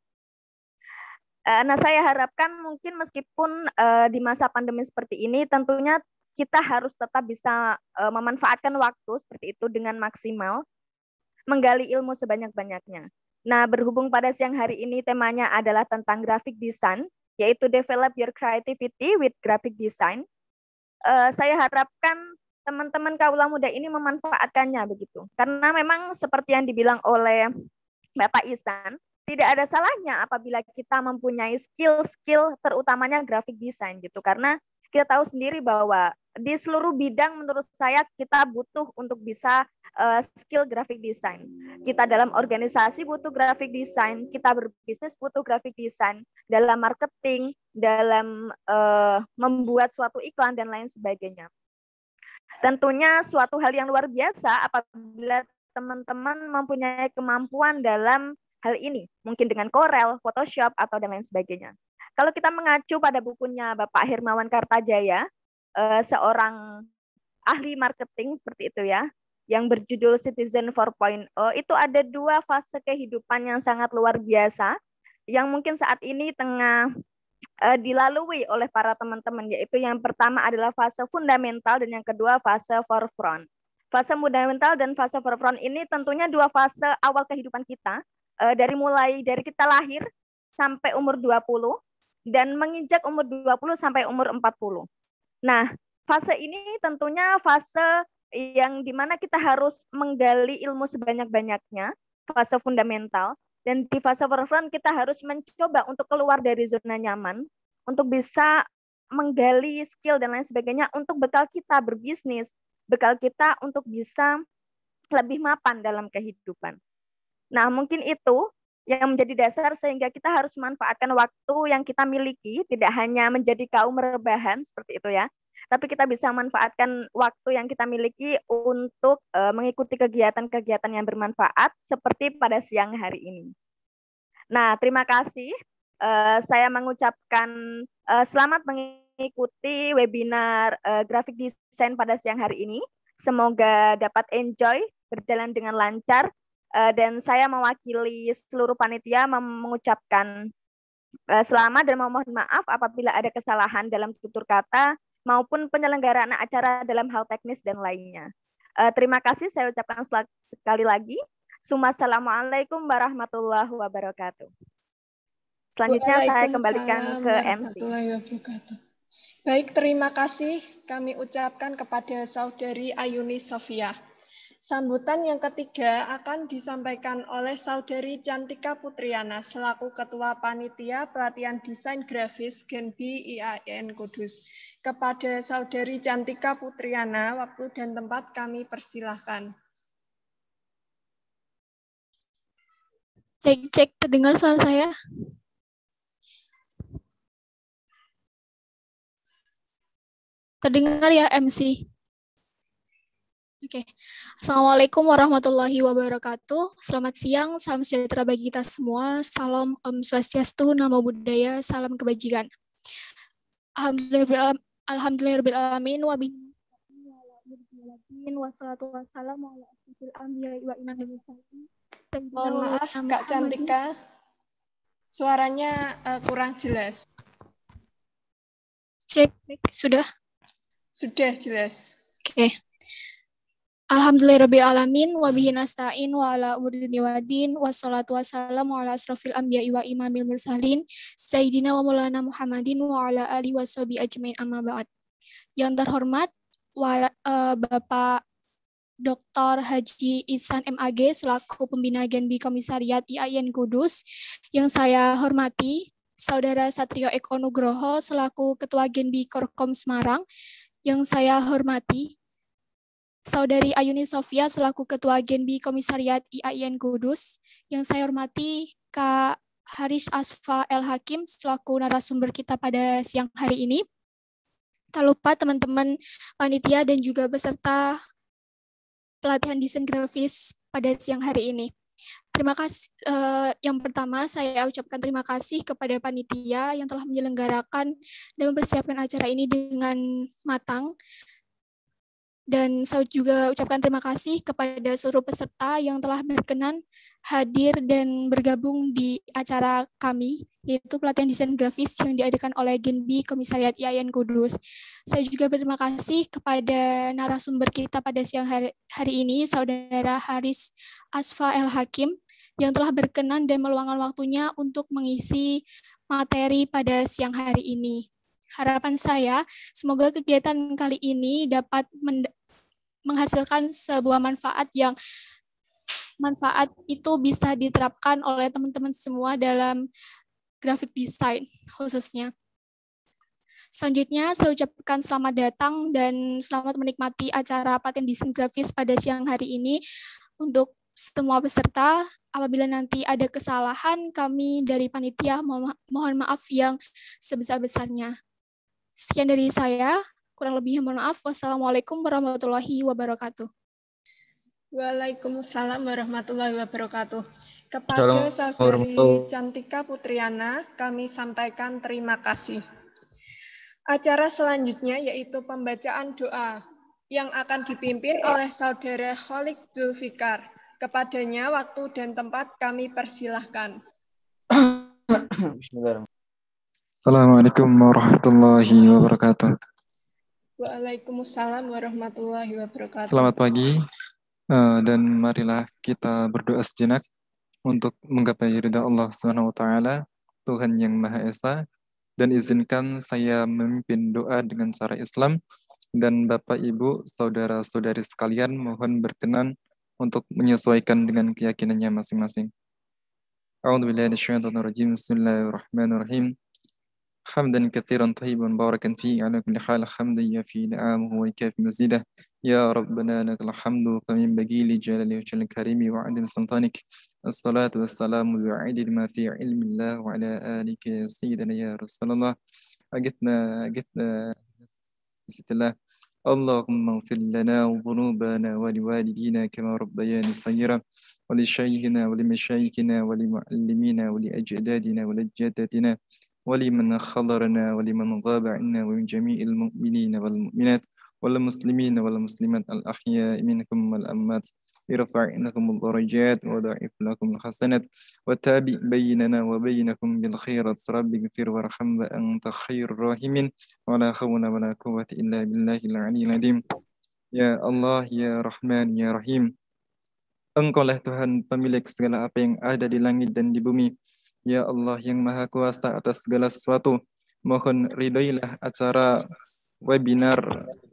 Nah, saya harapkan mungkin meskipun uh, di masa pandemi seperti ini, tentunya kita harus tetap bisa uh, memanfaatkan waktu seperti itu dengan maksimal, menggali ilmu sebanyak-banyaknya. Nah, berhubung pada siang hari ini temanya adalah tentang graphic design, yaitu develop your creativity with graphic design. Uh, saya harapkan teman-teman kaula muda ini memanfaatkannya begitu, karena memang seperti yang dibilang oleh Bapak Ihsan, tidak ada salahnya apabila kita mempunyai skill-skill terutamanya graphic design gitu, karena kita tahu sendiri bahwa di seluruh bidang menurut saya kita butuh untuk bisa uh, skill graphic design. Kita dalam organisasi butuh graphic design, kita berbisnis butuh graphic design, dalam marketing, dalam uh, membuat suatu iklan dan lain sebagainya. Tentunya suatu hal yang luar biasa apabila teman-teman mempunyai kemampuan dalam hal ini, mungkin dengan Corel, Photoshop, atau dan lain sebagainya. Kalau kita mengacu pada bukunya Bapak Hermawan Kartajaya, eh, seorang ahli marketing seperti itu ya, yang berjudul Citizen empat titik nol, itu ada dua fase kehidupan yang sangat luar biasa, yang mungkin saat ini tengah eh, dilalui oleh para teman-teman, yaitu yang pertama adalah fase fundamental dan yang kedua fase forefront. Fase fundamental dan fase forefront ini tentunya dua fase awal kehidupan kita, dari mulai dari kita lahir sampai umur dua puluh dan menginjak umur dua puluh sampai umur empat puluh. Nah, fase ini tentunya fase yang dimana kita harus menggali ilmu sebanyak-banyaknya, fase fundamental, dan di fase forefront kita harus mencoba untuk keluar dari zona nyaman, untuk bisa menggali skill dan lain sebagainya untuk bekal kita berbisnis, bekal kita untuk bisa lebih mapan dalam kehidupan. Nah, mungkin itu yang menjadi dasar sehingga kita harus memanfaatkan waktu yang kita miliki, tidak hanya menjadi kaum rebahan seperti itu ya, tapi kita bisa memanfaatkan waktu yang kita miliki untuk uh, mengikuti kegiatan-kegiatan yang bermanfaat seperti pada siang hari ini. Nah, terima kasih. Uh, saya mengucapkan uh, selamat mengikuti webinar uh, graphic design pada siang hari ini. Semoga dapat enjoy, berjalan dengan lancar. Uh, dan saya mewakili seluruh panitia mengucapkan uh, selamat dan memohon maaf apabila ada kesalahan dalam tutur kata maupun penyelenggaraan acara dalam hal teknis dan lainnya. Uh, terima kasih saya ucapkan sekali lagi. Assalamualaikum warahmatullahi wabarakatuh. Selanjutnya saya kembalikan ke M C. Baik, terima kasih kami ucapkan kepada Saudari Ayuni Sofia. Sambutan yang ketiga akan disampaikan oleh Saudari Cantika Putriana selaku Ketua Panitia Pelatihan Desain Grafis Genbi I A I N Kudus. Kepada Saudari Cantika Putriana, waktu dan tempat kami persilahkan. Cek, cek, terdengar suara saya? Terdengar ya, M C? Oke. Okay. Assalamualaikum warahmatullahi wabarakatuh. Selamat siang, salam sejahtera bagi kita semua. Salam Om Swastiastu, Namo Buddhaya, salam kebajikan. Alhamdulillah, alhamdulillahirabbil alamin wa bihi wassalatu wassalamu ala asyrofil anbiya'i wa imamil mursalin. Mohon maaf, Kak Cantika, suaranya uh, kurang jelas. Cek, sudah? Sudah jelas. Oke. Okay. Alhamdulillahirabbil alamin wa bihi nasta'in wa ala umuri wadin wassalatu wassalamu ala asrofil anbiya'i wa imamil mursalin sayyidina wa maulana Muhammadin wa ala alihi washabihi ajmain amma ba'd. Yang terhormat wa, uh, Bapak Doktor Haji Ihsan M A G selaku Pembina Genbi Komisariat I A I N Kudus, yang saya hormati Saudara Satrio Eko Nugroho selaku Ketua Genbi Korkom Semarang, yang saya hormati Saudari Ayuni Sofia selaku Ketua Genbi Komisariat I A I N Kudus, yang saya hormati Kak Haris Asfa El Hakim selaku narasumber kita pada siang hari ini. Tak lupa teman-teman panitia dan juga peserta pelatihan desain grafis pada siang hari ini. Terima kasih. Uh, yang pertama, saya ucapkan terima kasih kepada panitia yang telah menyelenggarakan dan mempersiapkan acara ini dengan matang. Dan saya juga ucapkan terima kasih kepada seluruh peserta yang telah berkenan hadir dan bergabung di acara kami, yaitu pelatihan desain grafis yang diadakan oleh Genbi Komisariat I A I N Kudus. Saya juga berterima kasih kepada narasumber kita pada siang hari, hari ini, Saudara Haris Asfa El Hakim, yang telah berkenan dan meluangkan waktunya untuk mengisi materi pada siang hari ini. Harapan saya, semoga kegiatan kali ini dapat menghasilkan sebuah manfaat yang manfaat itu bisa diterapkan oleh teman-teman semua dalam graphic design khususnya. Selanjutnya, saya ucapkan selamat datang dan selamat menikmati acara pelatihan desain grafis pada siang hari ini. Untuk semua peserta, apabila nanti ada kesalahan, kami dari panitia mohon maaf yang sebesar-besarnya. Sekian dari saya, kurang lebihnya mohon maaf. Wassalamualaikum warahmatullahi wabarakatuh. Waalaikumsalam warahmatullahi wabarakatuh. Kepada Saudari Cantika Putriana, kami sampaikan terima kasih. Acara selanjutnya yaitu pembacaan doa yang akan dipimpin oleh Saudara Kholik Zulfikar. Kepadanya waktu dan tempat kami persilahkan. Assalamualaikum warahmatullahi wabarakatuh. Waalaikumsalam warahmatullahi wabarakatuh. Selamat pagi, dan marilah kita berdoa sejenak untuk menggapai ridha Allah subhanahu wa taala, Tuhan yang Maha Esa, dan izinkan saya memimpin doa dengan cara Islam, dan Bapak Ibu, saudara-saudari sekalian mohon berkenan untuk menyesuaikan dengan keyakinannya masing-masing. A'udzubillahi minasyaitonir rajim. Bismillahirrahmanirrahim. حمدا كثيرا طيبا مباركا فيه على كل حال حمدا يفي نعمه ويكافي مزيده يا ربنا لك الحمد كما ينبغي لجلال وجهك الكريم وعظيم سلطانك الصلاة والسلام بعدد ما في علم الله وعلى آلك يا سيدنا يا رسول الله أجتنا أجتنا ست الله اللهم اغفر لنا وذنوبنا ولوالدينا كما ربياني صغيرا ولشيخنا ولمشايخنا ولمعلمينا ولأجدادنا ولجداتنا ولمن خضرنا ولمن غاب عنا ومن جميع المؤمنين والمؤمنات والمسلمين والمسلمات الأحياء منكم والأموات ارفع لكم الدرجات وضاعف لكم الحسنات وتابع بيننا وبينكم بالخيرات رب اغفر وارحم وأنت خير الراحمين ولا حول ولا قوة إلا بالله العلي العظيم. Ya Allah, ya Rahman, ya Rahim. Engkaulah Tuhan pemilik segala apa yang ada di langit dan di bumi. Ya Allah yang Maha Kuasa atas segala sesuatu. Mohon ridhoilah acara webinar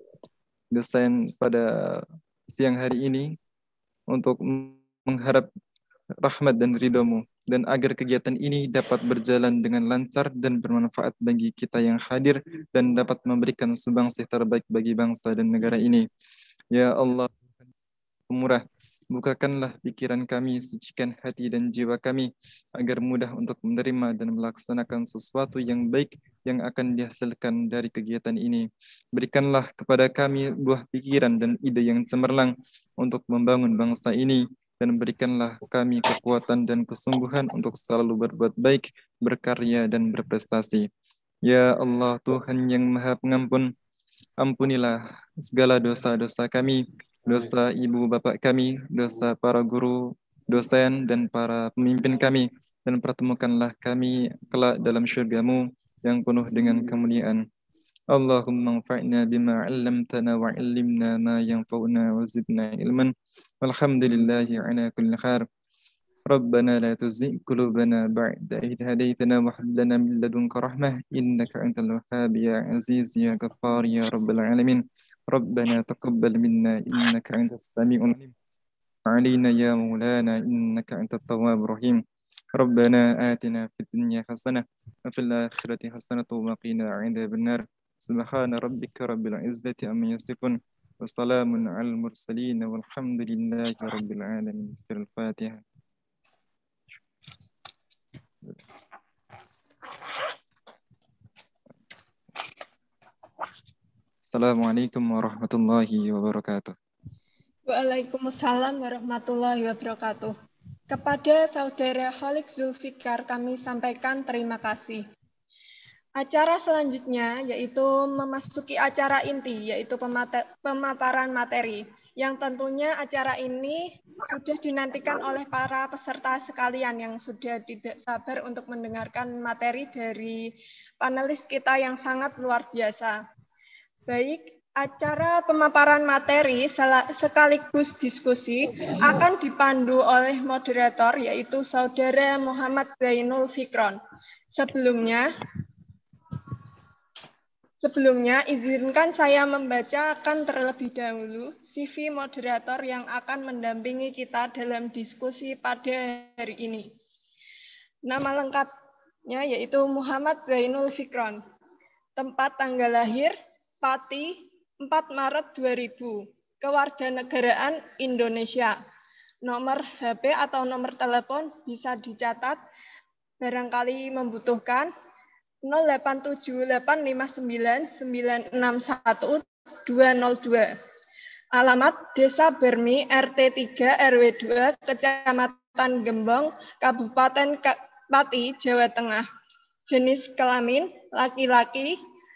desain pada siang hari ini untuk mengharap rahmat dan ridhomu, dan agar kegiatan ini dapat berjalan dengan lancar dan bermanfaat bagi kita yang hadir dan dapat memberikan sumbangsih terbaik bagi bangsa dan negara ini. Ya Allah, Pemurah, bukakanlah pikiran kami, sucikan hati dan jiwa kami, agar mudah untuk menerima dan melaksanakan sesuatu yang baik yang akan dihasilkan dari kegiatan ini. Berikanlah kepada kami buah pikiran dan ide yang cemerlang untuk membangun bangsa ini, dan berikanlah kami kekuatan dan kesungguhan untuk selalu berbuat baik, berkarya, dan berprestasi. Ya Allah, Tuhan yang Maha Pengampun, ampunilah segala dosa-dosa kami, dosa ibu bapak kami, dosa para guru, dosen, dan para pemimpin kami, dan pertemukanlah kami kelak dalam syurga-Mu yang penuh dengan kemuliaan. Allahumma anfa'na bima 'allamtana wa 'allimna ma yanfa'una wa zidna ilman. Walhamdulillahi 'ala kulli khair. Rabbana la tuzigh qulubana ba'da idh hadaytana wa hab lana min ladunka rahmah innaka antal wahhab ya aziz ya ghaffar ya rabbal alamin. Rabbana taqabbal minna innaka antas sami'ul 'alim. Alaina ya maulana innaka antat tawwabur rahim. Rabbana atina fid dunya hasanah wa fil akhirati hasanah wa qina 'adzaban nar. Subhana rabbika rabbil izzati amma yasifun wa salamun 'alal mursalin walhamdulillahi rabbil alamin. Al-Fatihah. Assalamualaikum warahmatullahi wabarakatuh. Waalaikumsalam warahmatullahi wabarakatuh. Kepada Saudara Khalik Zulfikar kami sampaikan terima kasih. Acara selanjutnya yaitu memasuki acara inti, yaitu pemaparan materi, yang tentunya acara ini sudah dinantikan oleh para peserta sekalian yang sudah tidak sabar untuk mendengarkan materi dari panelis kita yang sangat luar biasa. Baik, acara pemaparan materi sekaligus diskusi akan dipandu oleh moderator, yaitu Saudara Muhammad Zainul Fikron. Sebelumnya, Sebelumnya, izinkan saya membacakan terlebih dahulu C V moderator yang akan mendampingi kita dalam diskusi pada hari ini. Nama lengkapnya yaitu Muhammad Zainul Fikron. Tempat tanggal lahir, Pati, empat Maret dua ribu. Kewarganegaraan Indonesia. Nomor H P atau nomor telepon bisa dicatat, barangkali membutuhkan, nol delapan tujuh delapan lima sembilan sembilan enam satu dua nol dua. Alamat Desa Bermi, R T tiga R W dua, Kecamatan Gembong, Kabupaten Pati, Jawa Tengah. Jenis kelamin laki-laki,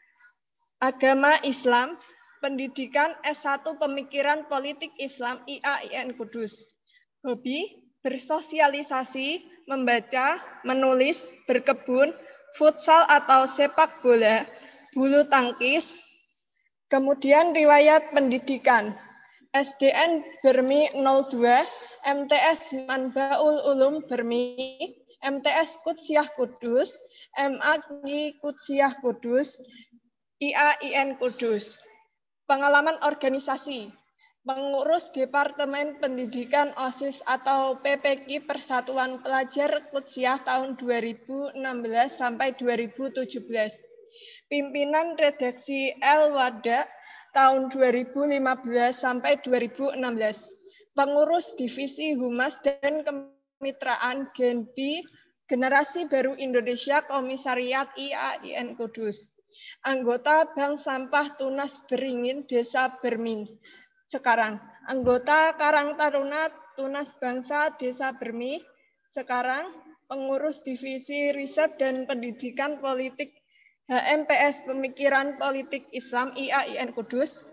agama Islam, pendidikan S satu Pemikiran Politik Islam I A I N Kudus. Hobi bersosialisasi, membaca, menulis, berkebun, futsal atau sepak bola, bulu tangkis. Kemudian riwayat pendidikan, S D N Bermi nol dua, M T S Manbaul Ulum Bermi, M T S Qudsiyah Kudus, M A Q Qudsiyah Kudus, I A I N Kudus. Pengalaman organisasi, pengurus Departemen Pendidikan OSIS atau P P Q Persatuan Pelajar Qudsiyah tahun dua ribu enam belas sampai dua ribu tujuh belas. Pimpinan redaksi Al-Wada tahun dua ribu lima belas sampai dua ribu enam belas. Pengurus Divisi Humas dan Kemitraan Genbi Generasi Baru Indonesia Komisariat I A I N Kudus. Anggota Bank Sampah Tunas Beringin Desa Bermi. Sekarang anggota Karang Taruna Tunas Bangsa Desa Bermi. Sekarang pengurus Divisi Riset dan Pendidikan Politik H M P S Pemikiran Politik Islam I A I N Kudus.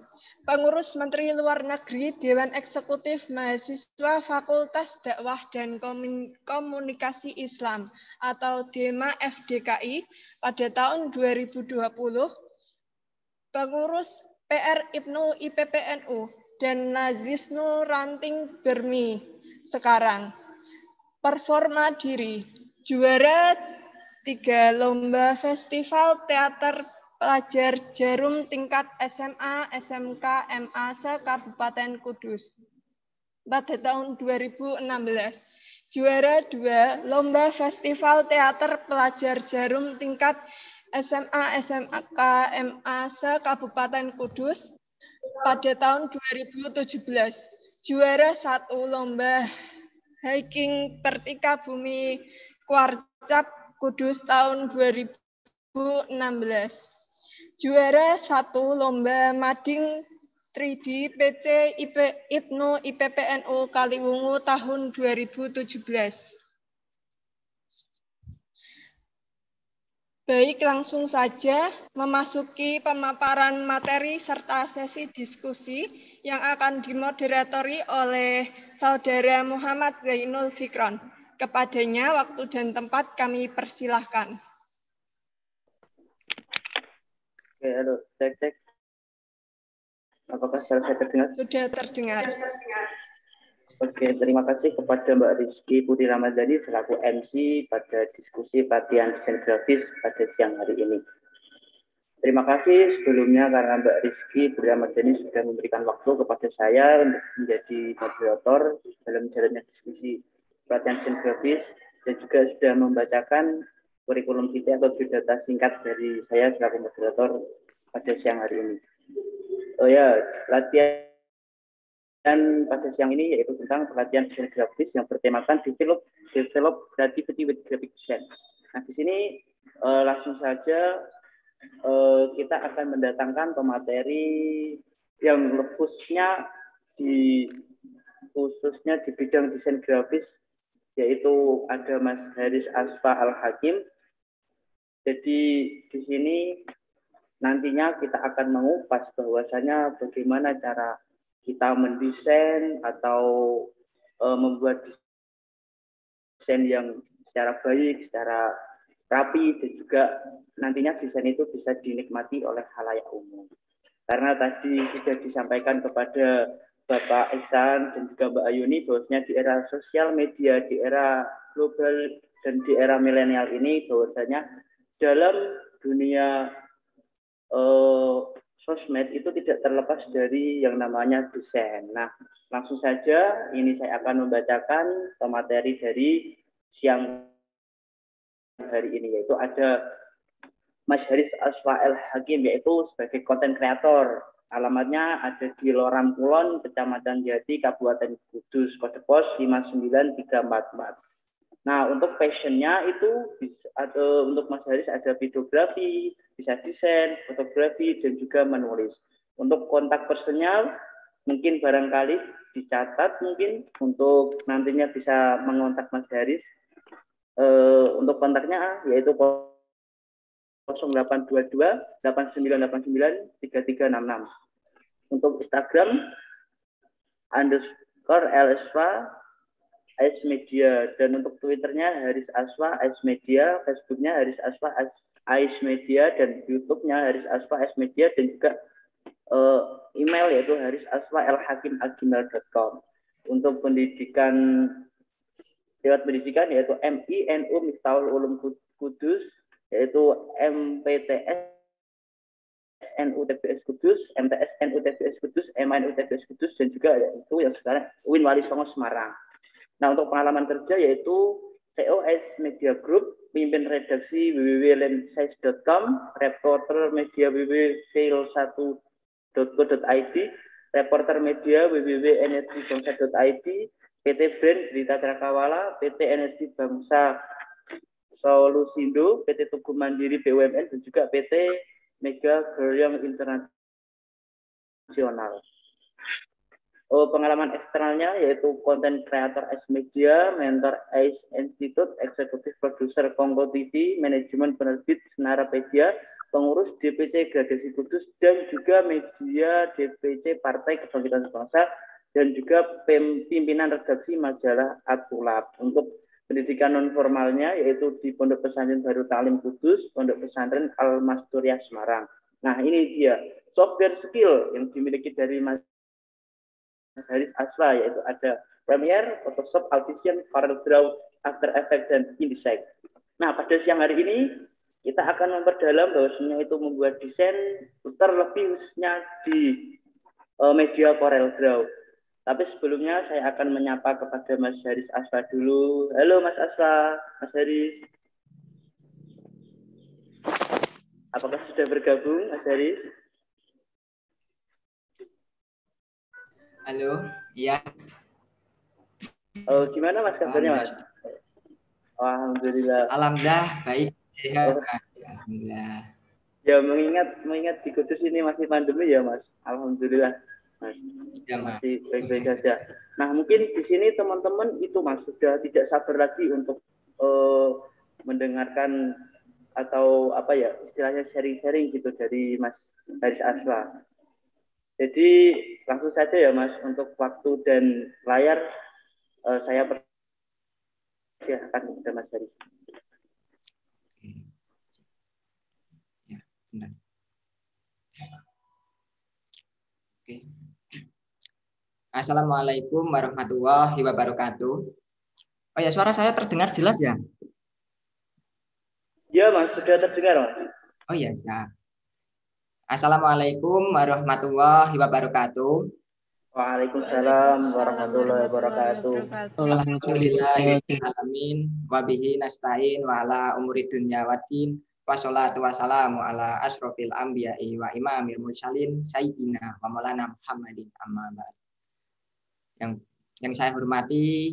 Pengurus Menteri Luar Negeri, Dewan Eksekutif Mahasiswa Fakultas Dakwah dan Komunikasi Islam atau DEMA F D K I pada tahun dua ribu dua puluh, pengurus P R Ibnu I P P N U, dan Nazisnu Ranting Bermi sekarang. Performa diri, juara tiga lomba festival teater pelajar Jarum tingkat S M A, S M K, M A se-Kabupaten Kudus pada tahun dua ribu enam belas. Juara dua lomba festival teater pelajar Jarum tingkat S M A, S M K, M A se-Kabupaten Kudus pada tahun dua ribu tujuh belas. Juara satu lomba hiking Pertika Bumi Kuarcap Kudus tahun dua ribu enam belas. Juara satu lomba mading tiga D P C I P, Ibnu I P P N U Kaliwungu tahun dua ribu tujuh belas. Baik, langsung saja memasuki pemaparan materi serta sesi diskusi yang akan dimoderatori oleh Saudara Muhammad Zainul Fikron. Kepadanya waktu dan tempat kami persilahkan. Oke, halo, cek cek. Apakah suara saya terdengar? Sudah terdengar. Oke, terima kasih kepada Mbak Rizky Putri Ramadhani selaku M C pada diskusi pelatihan desain grafis pada siang hari ini. Terima kasih sebelumnya karena Mbak Rizky Putri Ramadhani sudah memberikan waktu kepada saya untuk menjadi moderator dalam jalannya diskusi pelatihan desain grafis dan juga sudah membacakan kurikulum vitae atau biodata singkat dari saya selaku moderator pada siang hari ini. Oh ya, latihan pada siang ini yaitu tentang pelatihan desain grafis yang bertemakan develop develop creativity with graphic design. Nah, di sini eh, langsung saja eh, kita akan mendatangkan pemateri yang khususnya di khususnya di bidang desain grafis, yaitu ada Mas Haris Asfa Al-Hakim. Jadi di sini nantinya kita akan mengupas bahwasanya bagaimana cara kita mendesain atau e, membuat desain yang secara baik, secara rapi, dan juga nantinya desain itu bisa dinikmati oleh khalayak umum. Karena tadi sudah disampaikan kepada Bapak Ihsan dan juga Mbak Ayuni bahwasanya di era sosial media, di era global dan di era milenial ini bahwasanya dalam dunia uh, sosmed itu tidak terlepas dari yang namanya desain. Nah, langsung saja ini saya akan membacakan pemateri dari siang hari ini, yaitu ada Mas Haris Asfa Al-Hakim, yaitu sebagai konten kreator. Alamatnya ada di Loram Kulon, Kecamatan Jati, Kabupaten Kudus, kode pos lima sembilan tiga empat empat. Nah, untuk passionnya itu bisa, atau untuk Mas Haris ada videografi, bisa desain, fotografi, dan juga menulis. Untuk kontak personnya mungkin barangkali dicatat mungkin untuk nantinya bisa mengontak Mas Haris. E, untuk kontaknya yaitu nol delapan dua dua delapan sembilan delapan sembilan tiga tiga enam enam. Untuk Instagram underscore Elsva Ais Media, dan untuk Twitternya Haris Asfa Ais Media, Facebooknya Haris Asfa Ais Media, dan YouTube-nya Haris Asfa Ais Media, dan juga uh, email yaitu haris asfa l hakim at gmail dot com. Untuk pendidikan lewat pendidikan yaitu M I N U Miftahul Ulum Kudus, yaitu M P T S N U T B S Kudus, M T S N U T B S Kudus, M A N U T B S Kudus, dan juga itu yang sekarang U I N Wali Songo Semarang. Nah, untuk pengalaman kerja yaitu C O S Media Group, pimpin redaksi w w w titik lensize titik com, reporter media w w w titik fail satu titik co titik i d, reporter media w w w titik energi bangsa titik i d, P T Brand Berita Trakawala, P T Energi Bangsa Solusindo, P T Tugu Mandiri B U M N, dan juga P T Mega Goryong Internasional. Oh, pengalaman eksternalnya yaitu Content Creator as Media, Mentor as Institute, Eksekutif Produser Kongo T V, Manajemen Penerbit Senarapedia, Pengurus D P C Gradasi Kudus, dan juga Media D P C Partai Kebangkitan Bangsa, dan juga pimpinan redaksi majalah Atulab. Untuk pendidikan non formalnya yaitu di Pondok Pesantren Baru Ta'lim Kudus, Pondok Pesantren Al-Masturiah Semarang. Nah, ini dia software skill yang dimiliki dari Mas Haris Aswa, yaitu ada Premiere, Photoshop, Audition, CorelDRAW, After Effects, dan InDesign. Nah, pada siang hari ini kita akan memperdalam bahwasanya itu membuat desain terlebih khususnya di uh, media CorelDRAW. Tapi sebelumnya saya akan menyapa kepada Mas Haris Aswa dulu. Halo Mas Aswa, Mas Haris. Apakah sudah bergabung, Mas Haris? Halo, iya. Oh, gimana Mas kabarnya, Mas? Oh, Alhamdulillah. Alhamdulillah baik. Oh. Alhamdulillah. Ya, mengingat mengingat di Kudus ini masih pandemi ya, Mas. Alhamdulillah, Mas. Ya, Mas. Masih baik-baik saja. Nah, mungkin di sini teman-teman itu Mas sudah tidak sabar lagi untuk uh, mendengarkan atau apa ya istilahnya sharing-sharing gitu dari Mas Haris Aswa. Jadi langsung saja ya Mas, untuk waktu dan layar uh, saya persilakan kepada Mas Haris. Ya, benar. Oke. Assalamualaikum warahmatullahi wabarakatuh. Oh ya, suara saya terdengar jelas ya? Ya Mas, sudah terdengar Mas. Oh ya, siap. Assalamualaikum warahmatullahi wabarakatuh. Waalaikumsalam warahmatullahi wabarakatuh. Alhamdulillahirrahmanirrahim. Wabihi nasta'in wa ala umuri dunya waddin. Wassalatu wassalamu ala asrofil anbiya'i wa imamil mursalin sayyidina wa maulana Muhammadin amma ba'd. Yang yang saya hormati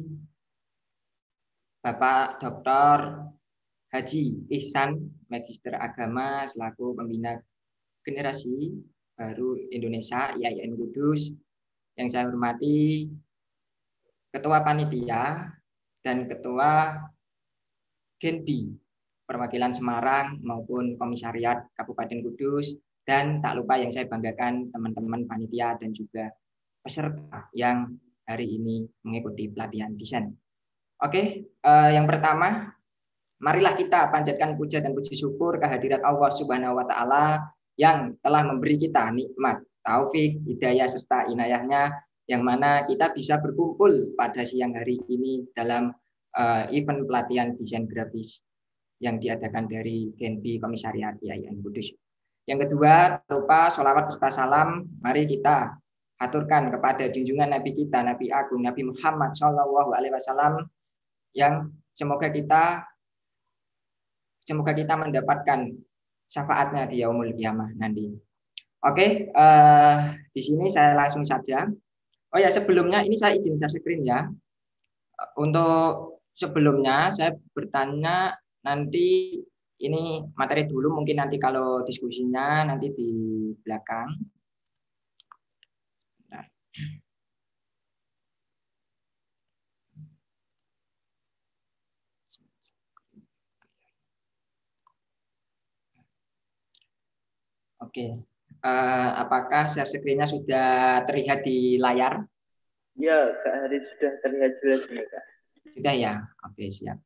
Bapak Doktor Haji Ihsan, Magister Agama selaku pembina generasi baru Indonesia I A I N Kudus. Yang saya hormati Ketua Panitia dan Ketua Genbi Perwakilan Semarang maupun Komisariat Kabupaten Kudus, dan tak lupa yang saya banggakan teman-teman panitia dan juga peserta yang hari ini mengikuti pelatihan desain. Oke, eh, yang pertama, marilah kita panjatkan puja dan puji syukur kehadirat Allah Subhanahu wa taala yang telah memberi kita nikmat, taufik, hidayah serta inayahnya, yang mana kita bisa berkumpul pada siang hari ini dalam uh, event pelatihan desain grafis yang diadakan dari Genbi Komisariat I A I N Kudus. Yang kedua, lupa sholawat serta salam, mari kita aturkan kepada junjungan Nabi kita, Nabi Agung, Nabi Muhammad Shallallahu Alaihi Wasallam, yang semoga kita semoga kita mendapatkan syafaatnya di yaumul qiyamah nanti. Oke, eh, di sini saya langsung saja. Oh ya, sebelumnya ini saya izin share screen ya. Untuk sebelumnya saya bertanya nanti ini materi dulu, mungkin nanti kalau diskusinya nanti di belakang. Nah. Oke, uh, apakah share screen-nya sudah terlihat di layar? Ya, Kak Haris sudah terlihat jelas ya, Kak. Sudah ya, oke siap.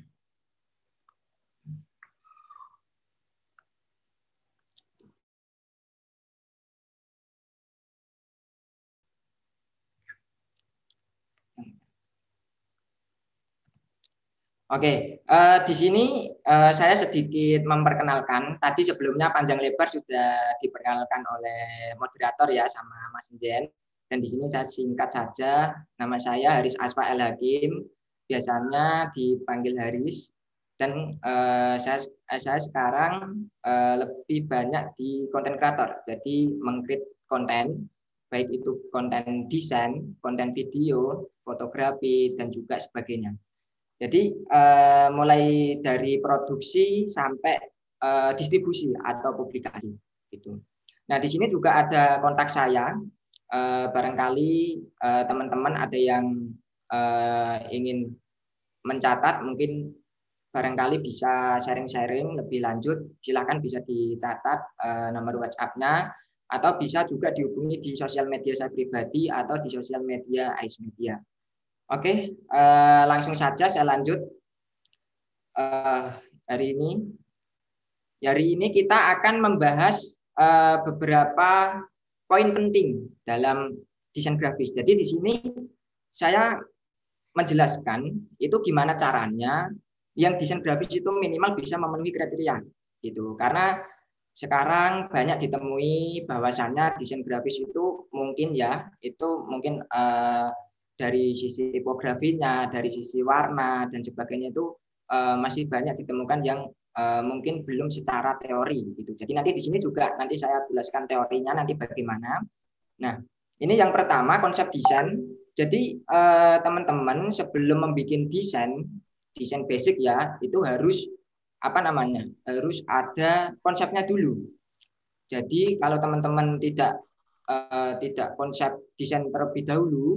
Oke, uh, di sini uh, saya sedikit memperkenalkan. Tadi sebelumnya panjang lebar sudah diperkenalkan oleh moderator ya sama Mas Jen. Dan di sini saya singkat saja. Nama saya Haris Aswa El Hakim. Biasanya dipanggil Haris. Dan uh, saya saya sekarang uh, lebih banyak di konten kreator. Jadi meng-create konten, baik itu konten desain, konten video, fotografi, dan juga sebagainya. Jadi eh, mulai dari produksi sampai eh, distribusi atau publikasi gitu. Nah, di sini juga ada kontak saya. eh, barangkali eh, teman-teman ada yang eh, ingin mencatat, mungkin barangkali bisa sharing-sharing lebih lanjut, silakan bisa dicatat eh, nomor WhatsApp-nya, atau bisa juga dihubungi di sosial media saya pribadi atau di sosial media Ais Media. Oke, eh, langsung saja saya lanjut. Eh, hari ini, hari ini kita akan membahas eh, beberapa poin penting dalam desain grafis. Jadi di sini saya menjelaskan itu gimana caranya yang desain grafis itu minimal bisa memenuhi kriteria gitu. Karena sekarang banyak ditemui bahwasannya desain grafis itu mungkin ya itu mungkin eh, dari sisi tipografinya, dari sisi warna dan sebagainya itu eh, masih banyak ditemukan yang eh, mungkin belum secara teori gitu. Jadi nanti di sini juga nanti saya jelaskan teorinya nanti bagaimana. Nah, ini yang pertama konsep desain. Jadi eh, teman-teman sebelum membuat desain desain basic ya itu harus apa namanya harus ada konsepnya dulu. Jadi kalau teman-teman tidak eh, tidak konsep desain terlebih dahulu,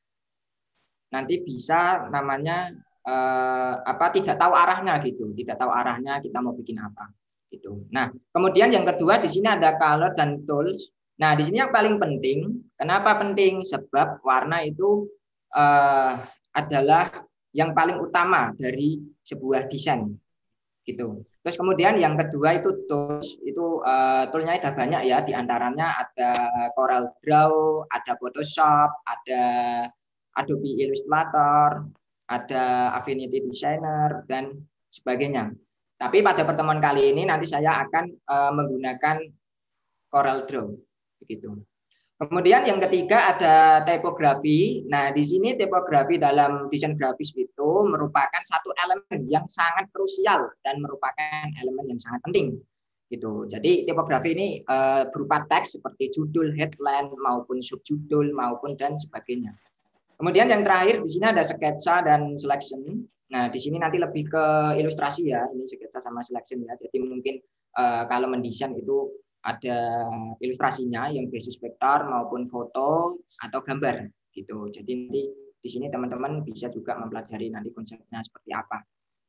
nanti bisa namanya eh, apa tidak tahu arahnya gitu, tidak tahu arahnya kita mau bikin apa gitu. Nah kemudian yang kedua di sini ada color dan tools. Nah di sini yang paling penting, kenapa penting? Sebab warna itu eh, adalah yang paling utama dari sebuah desain gitu. Terus kemudian yang kedua itu tools, itu uh, toolnya ada banyak ya, diantaranya ada Corel Draw, ada Photoshop, ada Adobe Illustrator, ada Affinity Designer dan sebagainya. Tapi pada pertemuan kali ini nanti saya akan uh, menggunakan Corel Draw begitu. Kemudian yang ketiga ada tipografi. Nah, di sini tipografi dalam desain grafis itu merupakan satu elemen yang sangat krusial dan merupakan elemen yang sangat penting. Gitu. Jadi tipografi ini e, berupa teks seperti judul, headline maupun subjudul maupun dan sebagainya. Kemudian yang terakhir di sini ada sketsa dan selection. Nah, di sini nanti lebih ke ilustrasi ya, ini sketsa sama selection ya. Jadi mungkin e, kalau mendesain itu ada ilustrasinya yang basis vektor maupun foto atau gambar gitu. Jadi nanti di sini teman-teman bisa juga mempelajari nanti konsepnya seperti apa.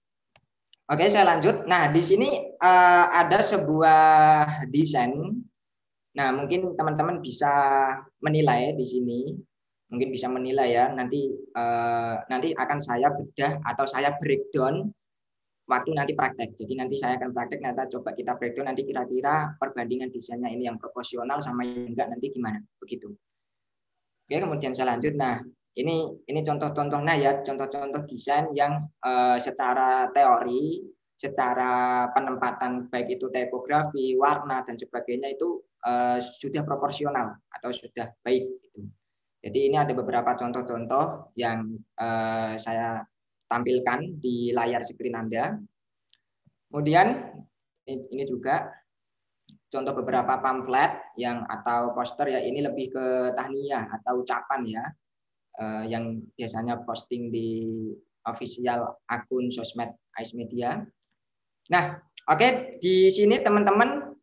Oke, saya lanjut. Nah, di sini uh, ada sebuah desain. Nah, mungkin teman-teman bisa menilai di sini. Mungkin bisa menilai ya. Nanti uh, nanti akan saya bedah atau saya breakdown waktu nanti praktek. Jadi nanti saya akan praktek, nanti coba kita breakdown nanti kira-kira perbandingan desainnya ini yang proporsional sama yang enggak nanti gimana begitu. Oke, kemudian saya lanjut. Nah, ini ini contoh-contohnya ya, contoh-contoh desain yang eh, secara teori, secara penempatan baik itu tipografi, warna dan sebagainya itu eh, sudah proporsional atau sudah baik gitu. Jadi ini ada beberapa contoh-contoh yang eh, saya tampilkan di layar screen Anda. Kemudian ini juga contoh beberapa pamflet yang atau poster ya, ini lebih ke tahniah atau ucapan ya, eh, yang biasanya posting di official akun sosmed Ais Media. Nah, oke, okay, di sini teman-teman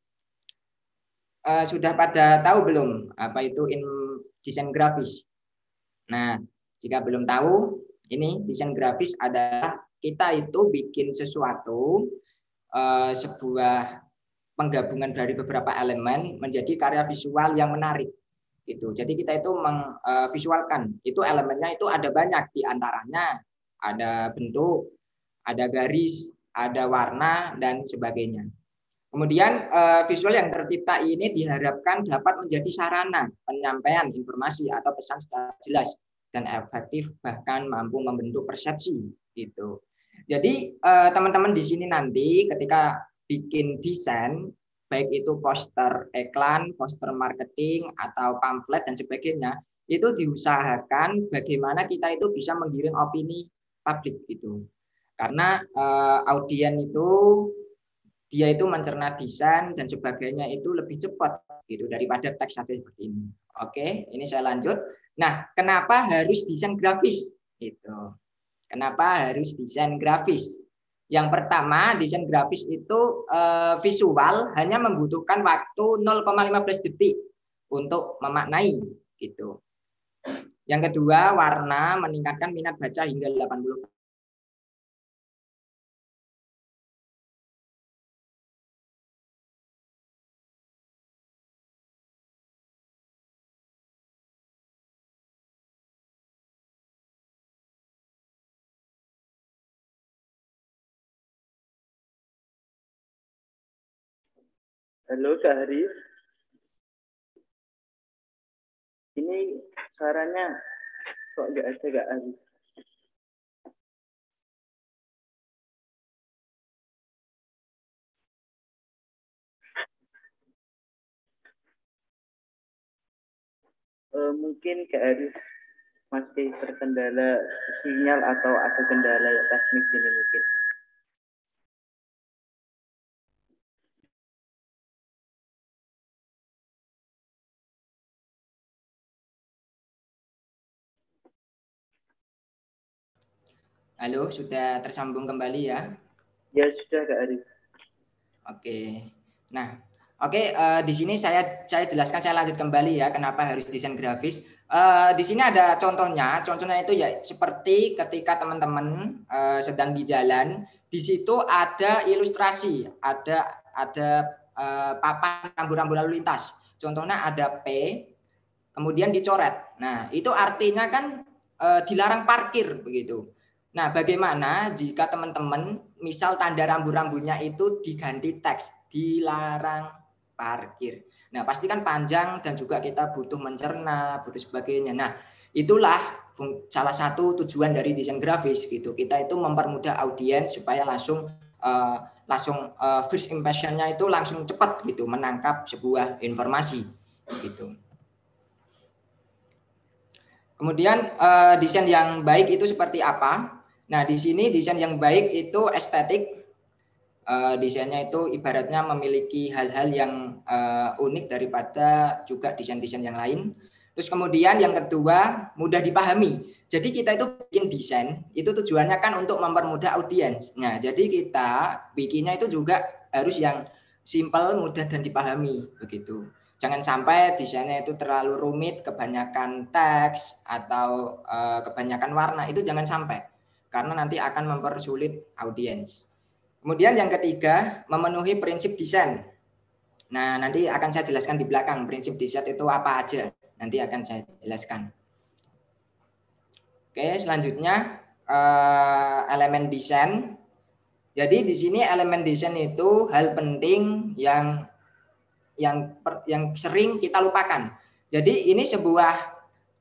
eh, sudah pada tahu belum apa itu in desain grafis? Nah, jika belum tahu, ini desain grafis adalah kita itu bikin sesuatu eh, sebuah penggabungan dari beberapa elemen menjadi karya visual yang menarik gitu. Jadi kita itu mengvisualkan itu elemennya itu ada banyak, di antaranya ada bentuk, ada garis, ada warna dan sebagainya. Kemudian eh, visual yang tercipta ini diharapkan dapat menjadi sarana penyampaian informasi atau pesan secara jelas dan efektif, bahkan mampu membentuk persepsi gitu. Jadi teman-teman di sini nanti ketika bikin desain, baik itu poster iklan, poster marketing atau pamflet dan sebagainya, itu diusahakan bagaimana kita itu bisa menggiring opini publik gitu. Karena eh, audien itu dia itu mencerna desain dan sebagainya itu lebih cepat gitu daripada teks saja seperti ini. Oke, ini saya lanjut. Nah, kenapa harus desain grafis? Itu. Kenapa harus desain grafis? Yang pertama, desain grafis itu eh, visual hanya membutuhkan waktu nol koma lima belas detik untuk memaknai gitu. Yang kedua, warna meningkatkan minat baca hingga delapan puluh persen. Halo Kak Haris. Ini suaranya kok nggak ada Kak Haris? Uh, mungkin Kak Haris masih terkendala sinyal atau ada kendala teknik ini mungkin. Halo, sudah tersambung kembali ya? Ya sudah Kak Arif. Oke. Nah, oke uh, di sini saya saya jelaskan, saya lanjut kembali ya kenapa harus desain grafis. Uh, di sini ada contohnya. Contohnya itu ya seperti ketika teman-teman uh, sedang di jalan, di situ ada ilustrasi, ada ada uh, papan rambu-rambu lalu lintas. Contohnya ada P, kemudian dicoret. Nah, itu artinya kan uh, dilarang parkir begitu. Nah, bagaimana jika teman-teman misal tanda rambu-rambunya itu diganti teks, dilarang parkir. Nah, pasti kan panjang dan juga kita butuh mencerna, butuh sebagainya. Nah, itulah salah satu tujuan dari desain grafis gitu. Kita itu mempermudah audiens supaya langsung uh, langsung uh, first impression-nya itu langsung cepat gitu menangkap sebuah informasi gitu. Kemudian uh, desain yang baik itu seperti apa? Nah, di sini desain yang baik itu estetik. Uh, desainnya itu ibaratnya memiliki hal-hal yang uh, unik daripada juga desain-desain yang lain. Terus kemudian yang kedua, mudah dipahami. Jadi kita itu bikin desain, itu tujuannya kan untuk mempermudah audiens. Nah, jadi kita bikinnya itu juga harus yang simple, mudah dan dipahami begitu. Jangan sampai desainnya itu terlalu rumit, kebanyakan teks atau uh, kebanyakan warna, itu jangan sampai. Karena nanti akan mempersulit audiens. Kemudian yang ketiga, memenuhi prinsip desain. Nah, nanti akan saya jelaskan di belakang prinsip desain itu apa aja. Nanti akan saya jelaskan. Oke, selanjutnya uh, elemen desain. Jadi di sini elemen desain itu hal penting yang yang per, yang sering kita lupakan. Jadi ini sebuah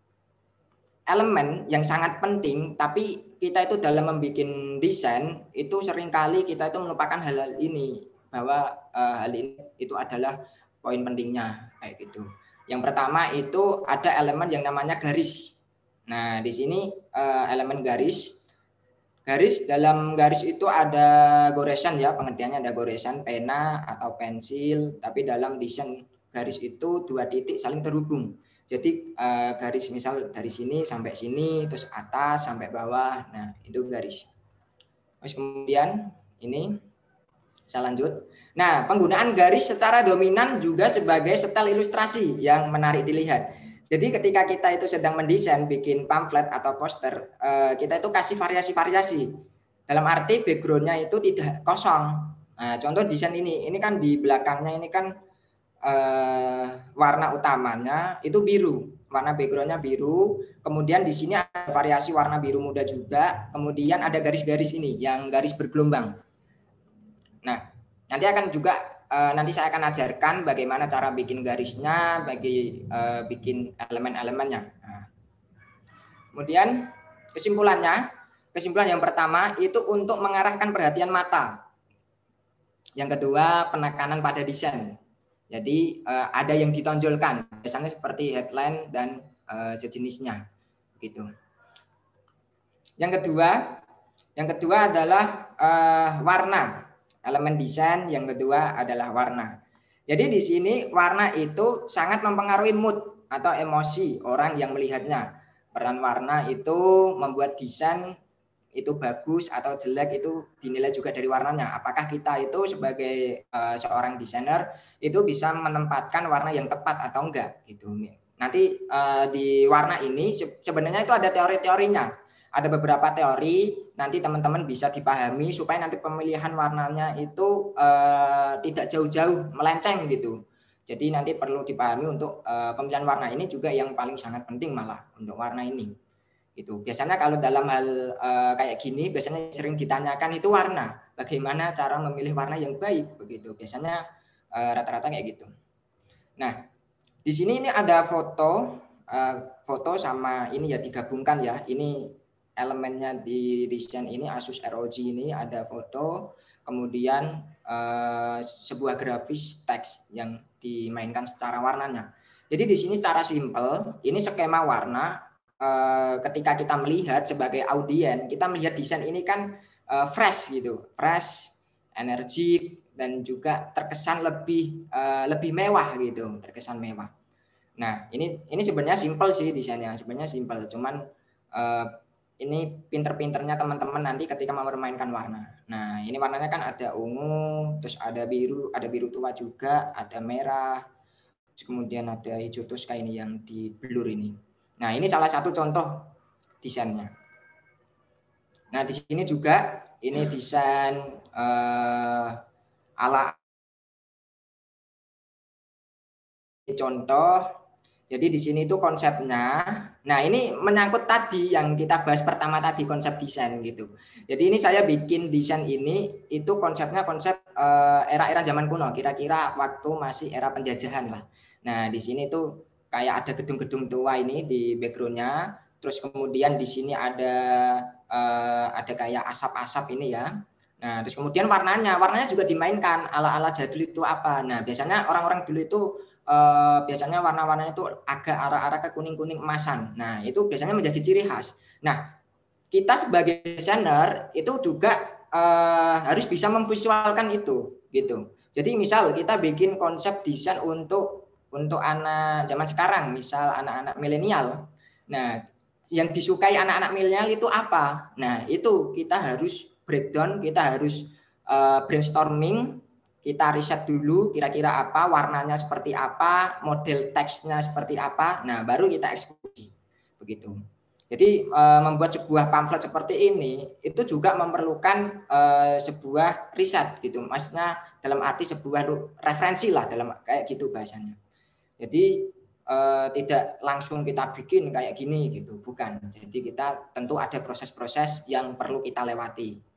elemen yang sangat penting, tapi kita itu dalam membuat desain itu seringkali kita itu melupakan hal-hal ini, bahwa uh, hal ini itu adalah poin pentingnya kayak gitu. Yang pertama itu ada elemen yang namanya garis. Nah, di sini uh, elemen garis. Garis, dalam garis itu ada goresan ya, pengertiannya ada goresan pena atau pensil, tapi dalam desain garis itu dua titik saling terhubung. Jadi uh, garis misal dari sini sampai sini, terus atas sampai bawah, nah itu garis. Terus kemudian ini saya lanjut. Nah, penggunaan garis secara dominan juga sebagai setel ilustrasi yang menarik dilihat. Jadi ketika kita itu sedang mendesain, bikin pamflet atau poster, uh, kita itu kasih variasi-variasi. Dalam arti background-nya itu tidak kosong. Nah, contoh desain ini, ini kan di belakangnya ini kan Uh, warna utamanya itu biru, warna backgroundnya biru. Kemudian di sini ada variasi warna biru muda juga. Kemudian ada garis-garis ini yang garis bergelombang. Nah, nanti akan juga uh, nanti saya akan ajarkan bagaimana cara bikin garisnya, bagi uh, bikin elemen-elemennya. Nah, kemudian kesimpulannya, kesimpulan yang pertama itu untuk mengarahkan perhatian mata. Yang kedua, penekanan pada desain. Jadi uh, ada yang ditonjolkan, biasanya seperti headline dan uh, sejenisnya, gitu. Yang kedua, yang kedua adalah uh, warna, elemen desain. Yang kedua adalah warna. Jadi di sini warna itu sangat mempengaruhi mood atau emosi orang yang melihatnya. Peran warna itu membuat desain itu bagus atau jelek itu dinilai juga dari warnanya. Apakah kita itu sebagai uh, seorang desainer itu bisa menempatkan warna yang tepat atau enggak gitu. nanti uh, di warna ini sebenarnya itu ada teori-teorinya. Ada beberapa teori, nanti teman-teman bisa dipahami supaya nanti pemilihan warnanya itu uh, tidak jauh-jauh melenceng gitu. Jadi nanti perlu dipahami untuk uh, pemilihan warna ini juga yang paling sangat penting malah untuk warna ini. Itu biasanya kalau dalam hal uh, kayak gini biasanya sering ditanyakan itu warna. Bagaimana cara memilih warna yang baik begitu. Biasanya uh, rata-rata kayak gitu. Nah, di sini ini ada foto uh, foto sama ini ya digabungkan ya. Ini elemennya di desain ini Asus R O G ini ada foto, kemudian uh, sebuah grafis teks yang dimainkan secara warnanya. Jadi di sini secara simpel, ini skema warna. Uh, ketika kita melihat sebagai audien, kita melihat desain ini kan uh, fresh gitu, fresh, energik, dan juga terkesan lebih uh, lebih mewah gitu, terkesan mewah. Nah ini ini sebenarnya simpel sih desainnya, sebenarnya simpel, cuman uh, ini pinter-pinternya teman-teman nanti ketika mau memainkan warna. Nah, ini warnanya kan ada ungu, terus ada biru, ada biru tua juga, ada merah, terus kemudian ada hijau toska ini yang di blur ini. Nah, ini salah satu contoh desainnya. Nah, di sini juga ini desain eh, ala contoh. Jadi di sini itu konsepnya. Nah, ini menyangkut tadi yang kita bahas pertama tadi, konsep desain gitu. Jadi ini saya bikin desain ini itu konsepnya konsep uh, era-era zaman kuno, kira-kira waktu masih era penjajahan lah. Nah, di sini tuh kayak ada gedung-gedung tua ini di backgroundnya. Terus kemudian di sini ada uh, ada kayak asap-asap ini ya. Nah, terus kemudian warnanya, warnanya juga dimainkan ala-ala jadul itu apa. Nah, biasanya orang-orang dulu itu Uh, biasanya warna-warnanya itu agak arah-arah ke kuning-kuning emasan. Nah, itu biasanya menjadi ciri khas. Nah, kita sebagai desainer itu juga uh, harus bisa memvisualkan itu, gitu. Jadi misal kita bikin konsep desain untuk untuk anak zaman sekarang, misal anak-anak milenial. Nah, yang disukai anak-anak milenial itu apa? Nah, itu kita harus breakdown, kita harus uh, brainstorming. Kita riset dulu kira-kira apa, warnanya seperti apa, model teksnya seperti apa, nah baru kita eksekusi. Begitu. Jadi e, membuat sebuah pamflet seperti ini itu juga memerlukan e, sebuah riset gitu. Maksudnya dalam arti sebuah referensi lah dalam kayak gitu bahasanya. Jadi e, tidak langsung kita bikin kayak gini gitu, bukan. Jadi kita tentu ada proses-proses yang perlu kita lewati.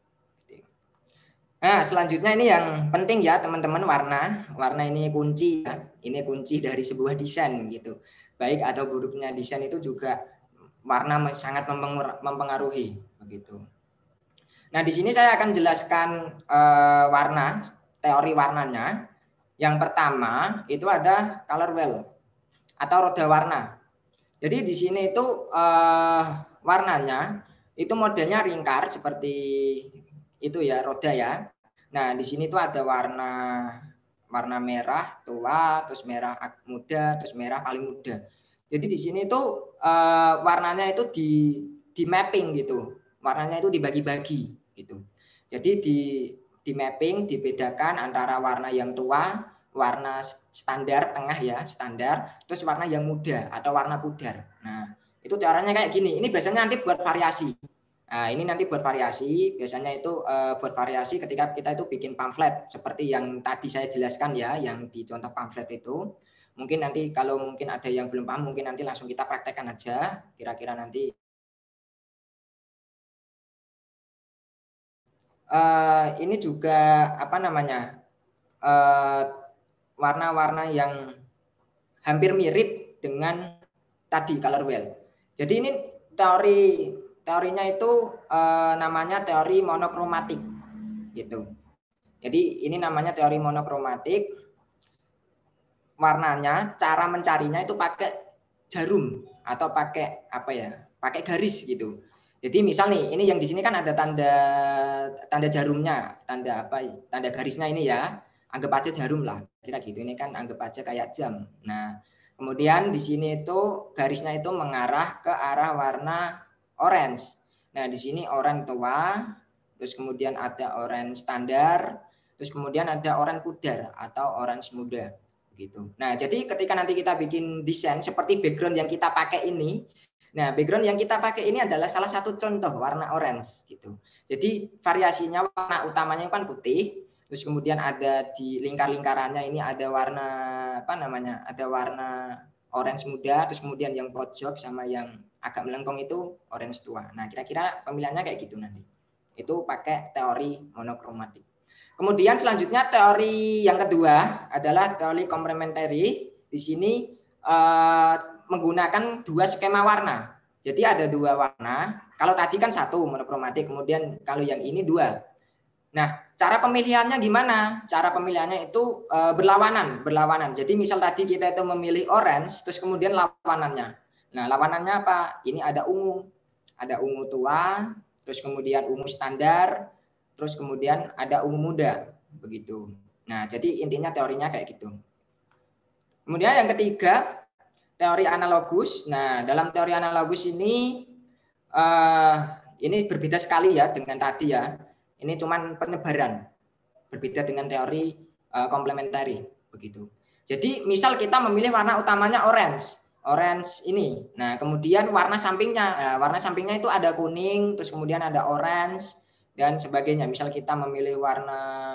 Nah, selanjutnya ini yang penting ya teman-teman, warna. Warna ini kunci ya. Ini kunci dari sebuah desain gitu. Baik atau buruknya desain itu juga warna sangat mempengaruhi begitu. Nah, di sini saya akan jelaskan uh, warna, teori warnanya. Yang pertama itu ada color wheel atau roda warna. Jadi di sini itu uh, warnanya itu modelnya ringkar seperti itu ya, roda ya. Nah, di sini tuh ada warna warna merah tua, terus merah muda, terus merah paling muda. Jadi di sini tuh uh, warnanya itu di di mapping gitu. Warnanya itu dibagi-bagi gitu. Jadi di di mapping dibedakan antara warna yang tua, warna standar tengah ya, standar, terus warna yang muda atau warna pudar. Nah, itu caranya kayak gini. Ini biasanya nanti buat variasi. Nah, ini nanti buat variasi, biasanya itu uh, buat variasi ketika kita itu bikin pamflet seperti yang tadi saya jelaskan ya, yang di contoh pamflet itu. Mungkin nanti kalau mungkin ada yang belum paham, mungkin nanti langsung kita praktekkan aja, kira-kira nanti. Uh, ini juga apa namanya, warna-warna uh, yang hampir mirip dengan tadi color wheel. Jadi ini teori Teorinya itu eh, namanya teori monokromatik, gitu. Jadi ini namanya teori monokromatik. Warnanya, cara mencarinya itu pakai jarum atau pakai apa ya? Pakai garis gitu. Jadi misal nih, ini yang di sini kan ada tanda tanda jarumnya, tanda apa? Tanda garisnya ini ya. Anggap aja jarum lah, kira gitu. Ini kan anggap aja kayak jam. Nah, kemudian di sini itu garisnya itu mengarah ke arah warna orange. Nah, di sini orange tua, terus kemudian ada orange standar, terus kemudian ada orange pudar atau orange muda. gitu. Nah, jadi ketika nanti kita bikin desain seperti background yang kita pakai ini, nah background yang kita pakai ini adalah salah satu contoh warna orange gitu. Jadi variasinya warna utamanya kan putih, terus kemudian ada di lingkar-lingkarannya ini ada warna apa namanya? Ada warna orange muda, terus kemudian yang pojok sama yang agak melengkung itu orange tua. Nah, kira-kira pemilihannya kayak gitu nanti. Itu pakai teori monokromatik. Kemudian selanjutnya teori yang kedua adalah teori komplementari. Di sini eh, menggunakan dua skema warna. Jadi ada dua warna. Kalau tadi kan satu monokromatik, kemudian kalau yang ini dua. Nah, cara pemilihannya gimana? Cara pemilihannya itu eh, berlawanan, berlawanan. Jadi misal tadi kita itu memilih orange, terus kemudian lawanannya. Nah, lawanannya apa? Ini ada ungu, ada ungu tua, terus kemudian ungu standar, terus kemudian ada ungu muda, begitu. Nah, jadi intinya teorinya kayak gitu. Kemudian yang ketiga, teori analogus. Nah, dalam teori analogus ini, uh, ini berbeda sekali ya dengan tadi ya. Ini cuman penyebaran, berbeda dengan teori uh, komplementari, begitu. Jadi, misal kita memilih warna utamanya orange, orange ini. Nah, kemudian warna sampingnya, nah, warna sampingnya itu ada kuning, terus kemudian ada orange dan sebagainya. Misal kita memilih warna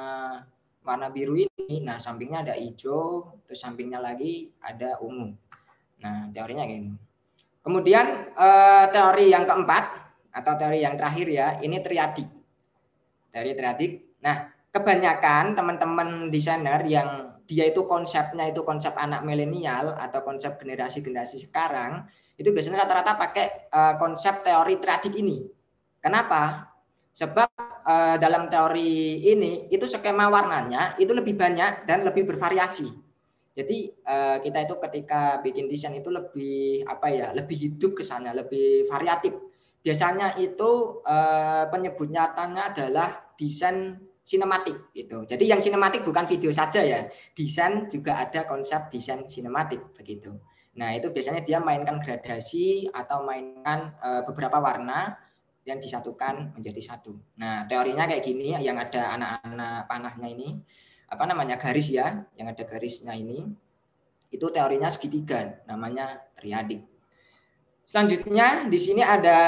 warna biru ini, nah sampingnya ada hijau, terus sampingnya lagi ada ungu. Nah, teorinya gini. Kemudian eh, teori yang keempat atau teori yang terakhir ya, ini triadik. Teori triadik. Nah, kebanyakan teman-teman desainer yang dia itu konsepnya itu konsep anak milenial atau konsep generasi-generasi sekarang, itu biasanya rata-rata pakai eh, konsep teori triadik ini. Kenapa? Sebab eh, dalam teori ini itu skema warnanya itu lebih banyak dan lebih bervariasi. Jadi eh, kita itu ketika bikin desain itu lebih apa ya, lebih hidup kesannya, lebih variatif. Biasanya itu eh, penyebut nyatanya adalah desain sinematik gitu. Jadi yang sinematik bukan video saja ya, desain juga ada konsep desain sinematik begitu. Nah itu biasanya dia mainkan gradasi atau mainkan eh, beberapa warna yang disatukan menjadi satu. Nah, teorinya kayak gini, yang ada anak-anak panahnya ini, apa namanya, garis ya, yang ada garisnya ini, itu teorinya segitiga, namanya triadik. Selanjutnya, di sini ada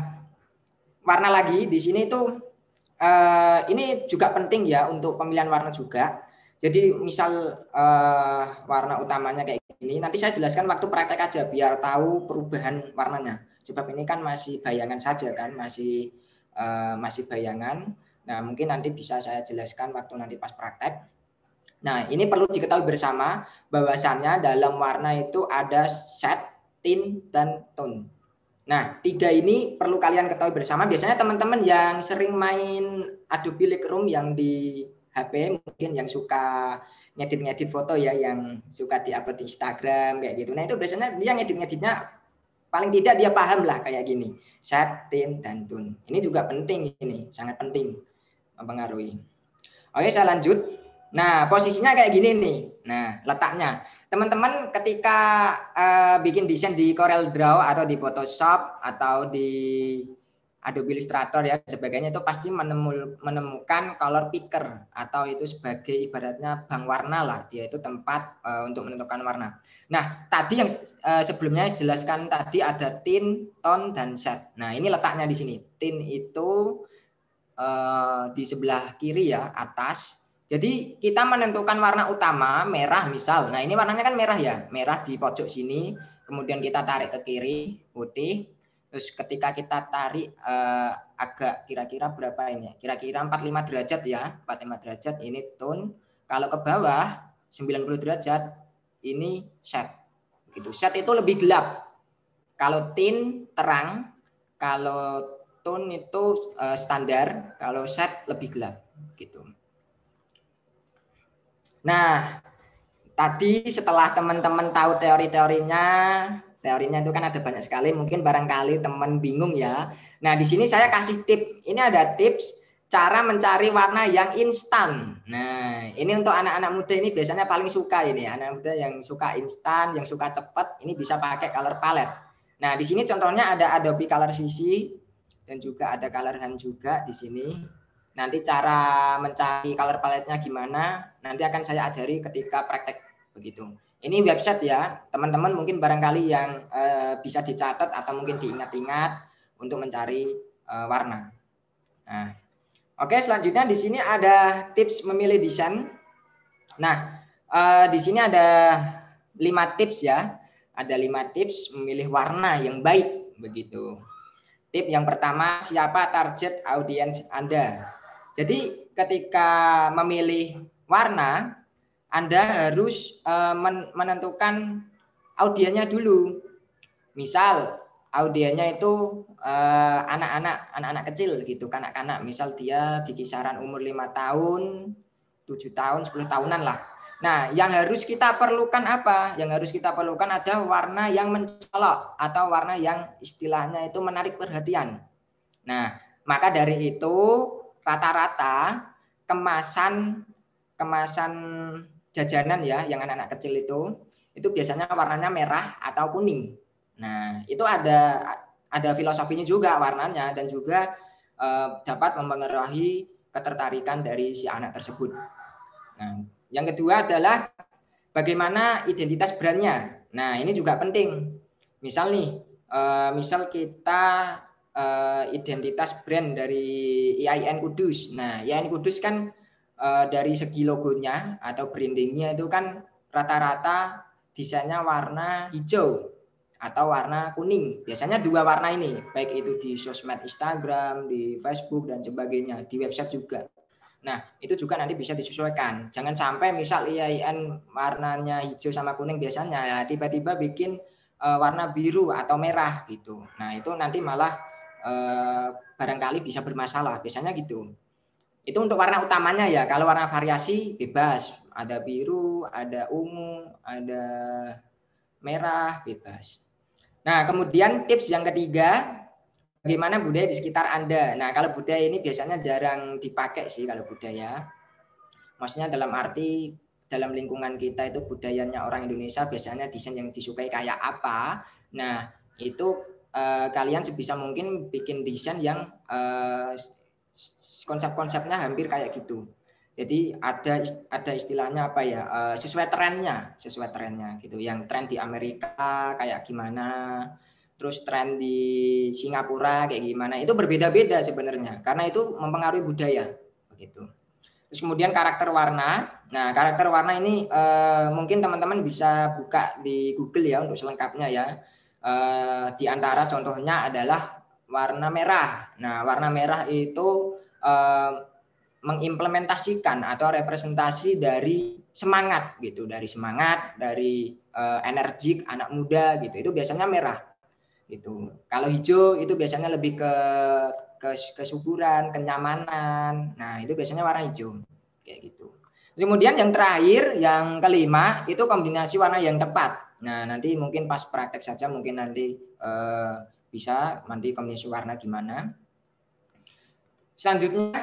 warna lagi, di sini itu, eh, ini juga penting ya untuk pemilihan warna juga. Jadi, misal eh, warna utamanya kayak gini, nanti saya jelaskan waktu praktek aja, biar tahu perubahan warnanya. Sebab ini kan masih bayangan saja kan, masih uh, masih bayangan. Nah, mungkin nanti bisa saya jelaskan waktu nanti pas praktek. Nah, ini perlu diketahui bersama bahwasannya dalam warna itu ada shade, tint, dan tone. Nah, tiga ini perlu kalian ketahui bersama. Biasanya teman-teman yang sering main Adobe Lightroom yang di H P, mungkin yang suka ngedit-ngedit foto ya, yang suka di-upload di Instagram kayak gitu. Nah, itu biasanya dia ngedit-ngeditnya paling tidak dia paham lah kayak gini, shade, tint, dan tone. Ini juga penting, ini sangat penting mempengaruhi. Oke, saya lanjut. Nah, posisinya kayak gini nih. Nah, letaknya. Teman-teman ketika uh, bikin desain di Corel Draw atau di Photoshop atau di Adobe Illustrator ya sebagainya, itu pasti menemu, menemukan color picker atau itu sebagai ibaratnya bank warna lah. Dia itu tempat uh, untuk menentukan warna. Nah, tadi yang uh, sebelumnya jelaskan tadi ada tint, tone, dan shade. Nah, ini letaknya di sini. Tint itu uh, di sebelah kiri ya, atas. Jadi kita menentukan warna utama, merah misal. Nah, ini warnanya kan merah ya. Merah di pojok sini. Kemudian kita tarik ke kiri, putih. Terus ketika kita tarik uh, agak kira-kira berapa ini? Kira-kira empat puluh lima derajat ya. empat puluh lima derajat ini tone. Kalau ke bawah sembilan puluh derajat ini shade. Begitu. Shade itu lebih gelap. Kalau tint terang, kalau tone itu uh, standar, kalau shade lebih gelap gitu. Nah, tadi setelah teman-teman tahu teori-teorinya, teorinya itu kan ada banyak sekali, mungkin barangkali teman bingung ya. Nah, di sini saya kasih tip. Ini ada tips cara mencari warna yang instan. Nah, ini untuk anak-anak muda ini biasanya paling suka ini. Anak muda yang suka instan, yang suka cepat, ini bisa pakai color palette. Nah, di sini contohnya ada Adobe Color C C dan juga ada Color Hand juga di sini. Nanti cara mencari color palette-nya gimana, nanti akan saya ajari ketika praktek begitu. Ini website ya, teman-teman mungkin barangkali yang uh, bisa dicatat atau mungkin diingat-ingat untuk mencari uh, warna. Nah, oke, selanjutnya di sini ada tips memilih desain. Nah, uh, di sini ada lima tips ya, ada lima tips memilih warna yang baik begitu. Tip yang pertama, siapa target audiens Anda? Jadi ketika memilih warna, Anda harus uh, menentukan audiennya dulu. Misal audiennya itu anak-anak uh, anak-anak kecil gitu, kanak-kanak. Misal dia di kisaran umur lima tahun, tujuh tahun, sepuluh tahunan lah. Nah, yang harus kita perlukan apa? Yang harus kita perlukan ada warna yang mencolok atau warna yang istilahnya itu menarik perhatian. Nah, maka dari itu rata-rata kemasan kemasan jajanan ya yang anak-anak kecil itu itu biasanya warnanya merah atau kuning. Nah, itu ada ada filosofinya juga warnanya dan juga eh, dapat mempengaruhi ketertarikan dari si anak tersebut. Nah, yang kedua adalah bagaimana identitas brandnya. Nah, ini juga penting. Misal nih, uh, misal kita uh, identitas brand dari I A I N Kudus. Nah, I A I N Kudus kan uh, dari segi logonya atau brandingnya itu kan rata-rata desainnya warna hijau atau warna kuning. Biasanya dua warna ini, baik itu di sosmed Instagram, di Facebook, dan sebagainya, di website juga. Nah, itu juga nanti bisa disesuaikan. Jangan sampai misal I A I N warnanya hijau sama kuning biasanya, ya tiba-tiba bikin uh, warna biru atau merah gitu. Nah, itu nanti malah uh, barangkali bisa bermasalah. Biasanya gitu. Itu untuk warna utamanya ya. Kalau warna variasi bebas. Ada biru, ada ungu, ada merah, bebas. Nah, kemudian tips yang ketiga, bagaimana budaya di sekitar Anda. Nah, kalau budaya ini biasanya jarang dipakai sih kalau budaya. Maksudnya dalam arti dalam lingkungan kita itu budayanya orang Indonesia biasanya desain yang disukai kayak apa. Nah, itu eh, kalian sebisa mungkin bikin desain yang eh, konsep-konsepnya hampir kayak gitu. Jadi ada ada istilahnya apa ya? Eh, sesuai trennya, sesuai trennya gitu. Yang tren di Amerika kayak gimana? Terus tren di Singapura kayak gimana, itu berbeda-beda sebenarnya karena itu mempengaruhi budaya begitu. Terus kemudian karakter warna. Nah, karakter warna ini eh, mungkin teman-teman bisa buka di Google ya untuk selengkapnya ya. Eh, di antara contohnya adalah warna merah. Nah, warna merah itu eh, mengimplementasikan atau representasi dari semangat gitu, dari semangat, dari eh, energik anak muda gitu. Itu biasanya merah. Gitu. Kalau hijau itu biasanya lebih ke, ke kesuburan, kenyamanan. Nah, itu biasanya warna hijau. Kayak gitu. Kemudian yang terakhir, yang kelima, itu kombinasi warna yang tepat. Nah, nanti mungkin pas praktek saja mungkin nanti eh, bisa nanti kombinasi warna gimana. Selanjutnya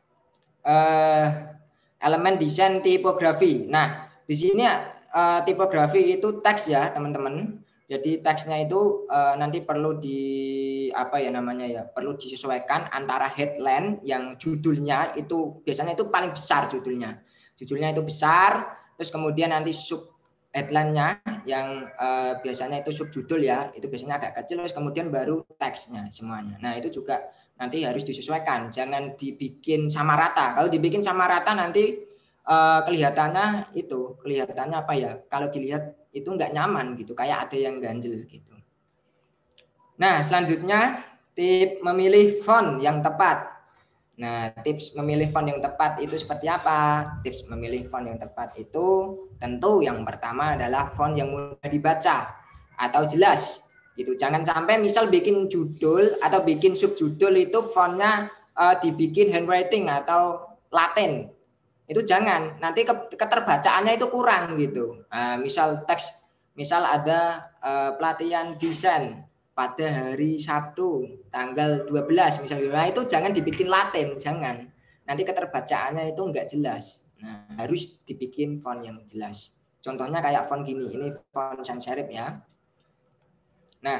eh, elemen desain tipografi. Nah, di sini eh, tipografi itu teks ya, teman-teman. Jadi teksnya itu uh, nanti perlu di apa ya namanya ya, perlu disesuaikan antara headline yang judulnya itu biasanya itu paling besar judulnya. Judulnya itu besar, terus kemudian nanti sub headline-nya yang uh, biasanya itu subjudul ya, itu biasanya agak kecil, terus kemudian baru teksnya semuanya. Nah, itu juga nanti harus disesuaikan, jangan dibikin sama rata. Kalau dibikin sama rata nanti uh, kelihatannya itu, kelihatannya apa ya? Kalau dilihat itu nggak nyaman gitu, kayak ada yang ganjel gitu. Nah, selanjutnya tips memilih font yang tepat. Nah, tips memilih font yang tepat itu seperti apa? Tips memilih font yang tepat itu tentu yang pertama adalah font yang mudah dibaca atau jelas gitu. Jangan sampai misal bikin judul atau bikin subjudul itu fontnya uh, dibikin handwriting atau Latin. Itu jangan, nanti keterbacaannya itu kurang gitu. Nah, misal teks, misal ada uh, pelatihan desain pada hari Sabtu tanggal dua belas misalnya, nah, itu jangan dibikin Latin, jangan. Nanti keterbacaannya itu enggak jelas. Nah, harus dibikin font yang jelas. Contohnya kayak font gini, ini font sans serif ya. Nah,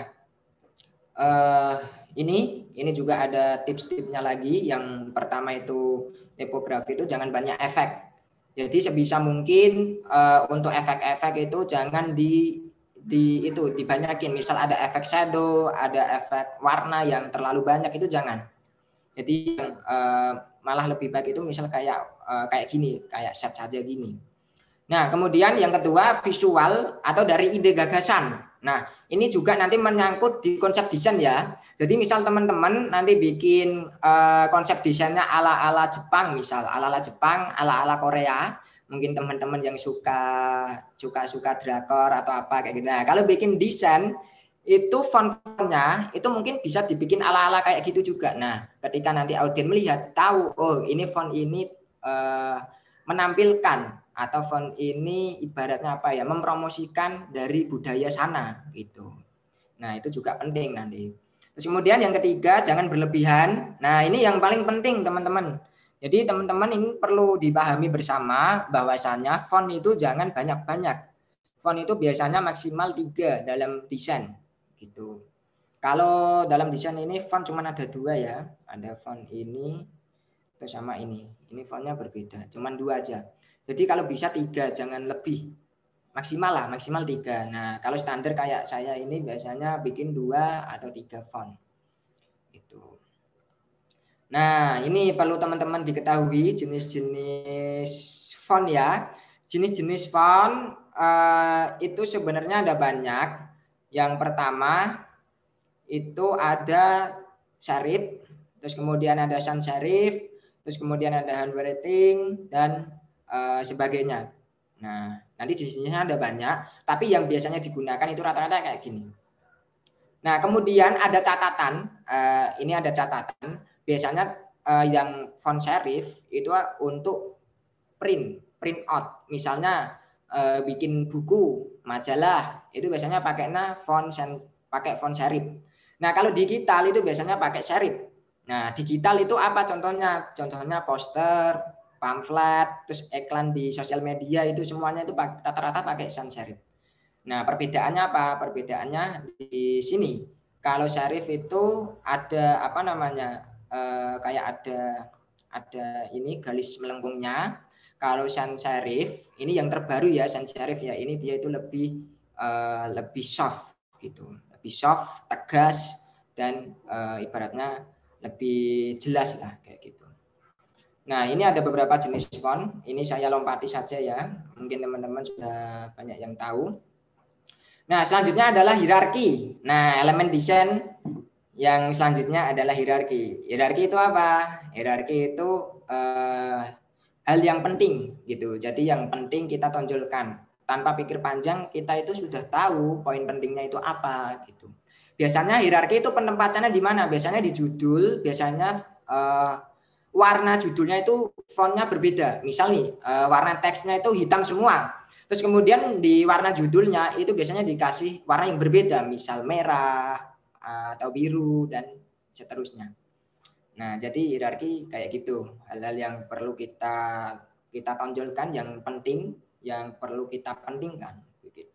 uh, ini ini juga ada tips-tipsnya lagi. Yang pertama itu tipografi itu jangan banyak efek. Jadi sebisa mungkin uh, untuk efek-efek itu jangan di di itu dibanyakin. Misal ada efek shadow, ada efek warna yang terlalu banyak itu jangan. Jadi yang uh, malah lebih baik itu misal kayak uh, kayak gini, kayak set saja gini. Nah, kemudian yang kedua visual atau dari ide gagasan. Nah, ini juga nanti menyangkut di konsep desain ya. Jadi misal teman-teman nanti bikin uh, konsep desainnya ala-ala Jepang, misal ala-ala Jepang, ala-ala Korea. Mungkin teman-teman yang suka suka-suka drakor atau apa kayak gitu. Nah, kalau bikin desain itu font-fontnya itu mungkin bisa dibikin ala-ala kayak gitu juga. Nah, ketika nanti audien melihat tahu, oh ini font ini uh, menampilkan atau font ini ibaratnya apa ya, mempromosikan dari budaya sana gitu. Nah, itu juga penting nanti. Terus kemudian yang ketiga, jangan berlebihan. Nah, ini yang paling penting teman-teman. Jadi teman-teman ini perlu dipahami bersama bahwasannya font itu jangan banyak-banyak. Font itu biasanya maksimal tiga dalam desain gitu. Kalau dalam desain ini font cuma ada dua ya. Ada font ini terus sama ini. Ini fontnya berbeda, cuma dua aja. Jadi kalau bisa tiga, jangan lebih. Maksimal lah, maksimal tiga. Nah, kalau standar kayak saya ini biasanya bikin dua atau tiga font. Itu. Nah, ini perlu teman-teman diketahui jenis-jenis font ya. Jenis-jenis font uh, itu sebenarnya ada banyak. Yang pertama itu ada serif, terus kemudian ada sans serif, terus kemudian ada handwriting dan uh, sebagainya. Nah, nanti jenisnya ada banyak, tapi yang biasanya digunakan itu rata-rata kayak gini. Nah, kemudian ada catatan, uh, ini ada catatan, biasanya uh, yang font serif itu untuk print, print out. Misalnya uh, bikin buku, majalah, itu biasanya pakainya font pakai font serif. Nah, kalau digital itu biasanya pakai serif. Nah, digital itu apa contohnya? Contohnya poster, pamflet, terus iklan di sosial media itu semuanya itu rata-rata pakai sans serif. Nah, perbedaannya apa? Perbedaannya di sini. Kalau serif itu ada apa namanya? Eh, kayak ada ada ini garis melengkungnya. Kalau sans serif ini yang terbaru ya, sans serif ya. Ini dia itu lebih eh, lebih soft gitu. Lebih soft, tegas dan eh, ibaratnya lebih jelas lah kayak gitu. Nah, ini ada beberapa jenis font. Ini saya lompati saja ya. Mungkin teman-teman sudah banyak yang tahu. Nah, selanjutnya adalah hierarki. Nah, elemen desain yang selanjutnya adalah hierarki. Hierarki itu apa? Hierarki itu eh, hal yang penting gitu. Jadi yang penting kita tonjolkan. Tanpa pikir panjang, kita itu sudah tahu poin pentingnya itu apa gitu. Biasanya hierarki itu penempatannya di mana? Biasanya di judul, biasanya eh, warna judulnya itu fontnya berbeda. Misal nih, eh, warna teksnya itu hitam semua. Terus kemudian di warna judulnya itu biasanya dikasih warna yang berbeda, misal merah atau biru dan seterusnya. Nah, jadi hierarki kayak gitu, hal-hal yang perlu kita kita tonjolkan, yang penting, yang perlu kita pentingkan, begitu.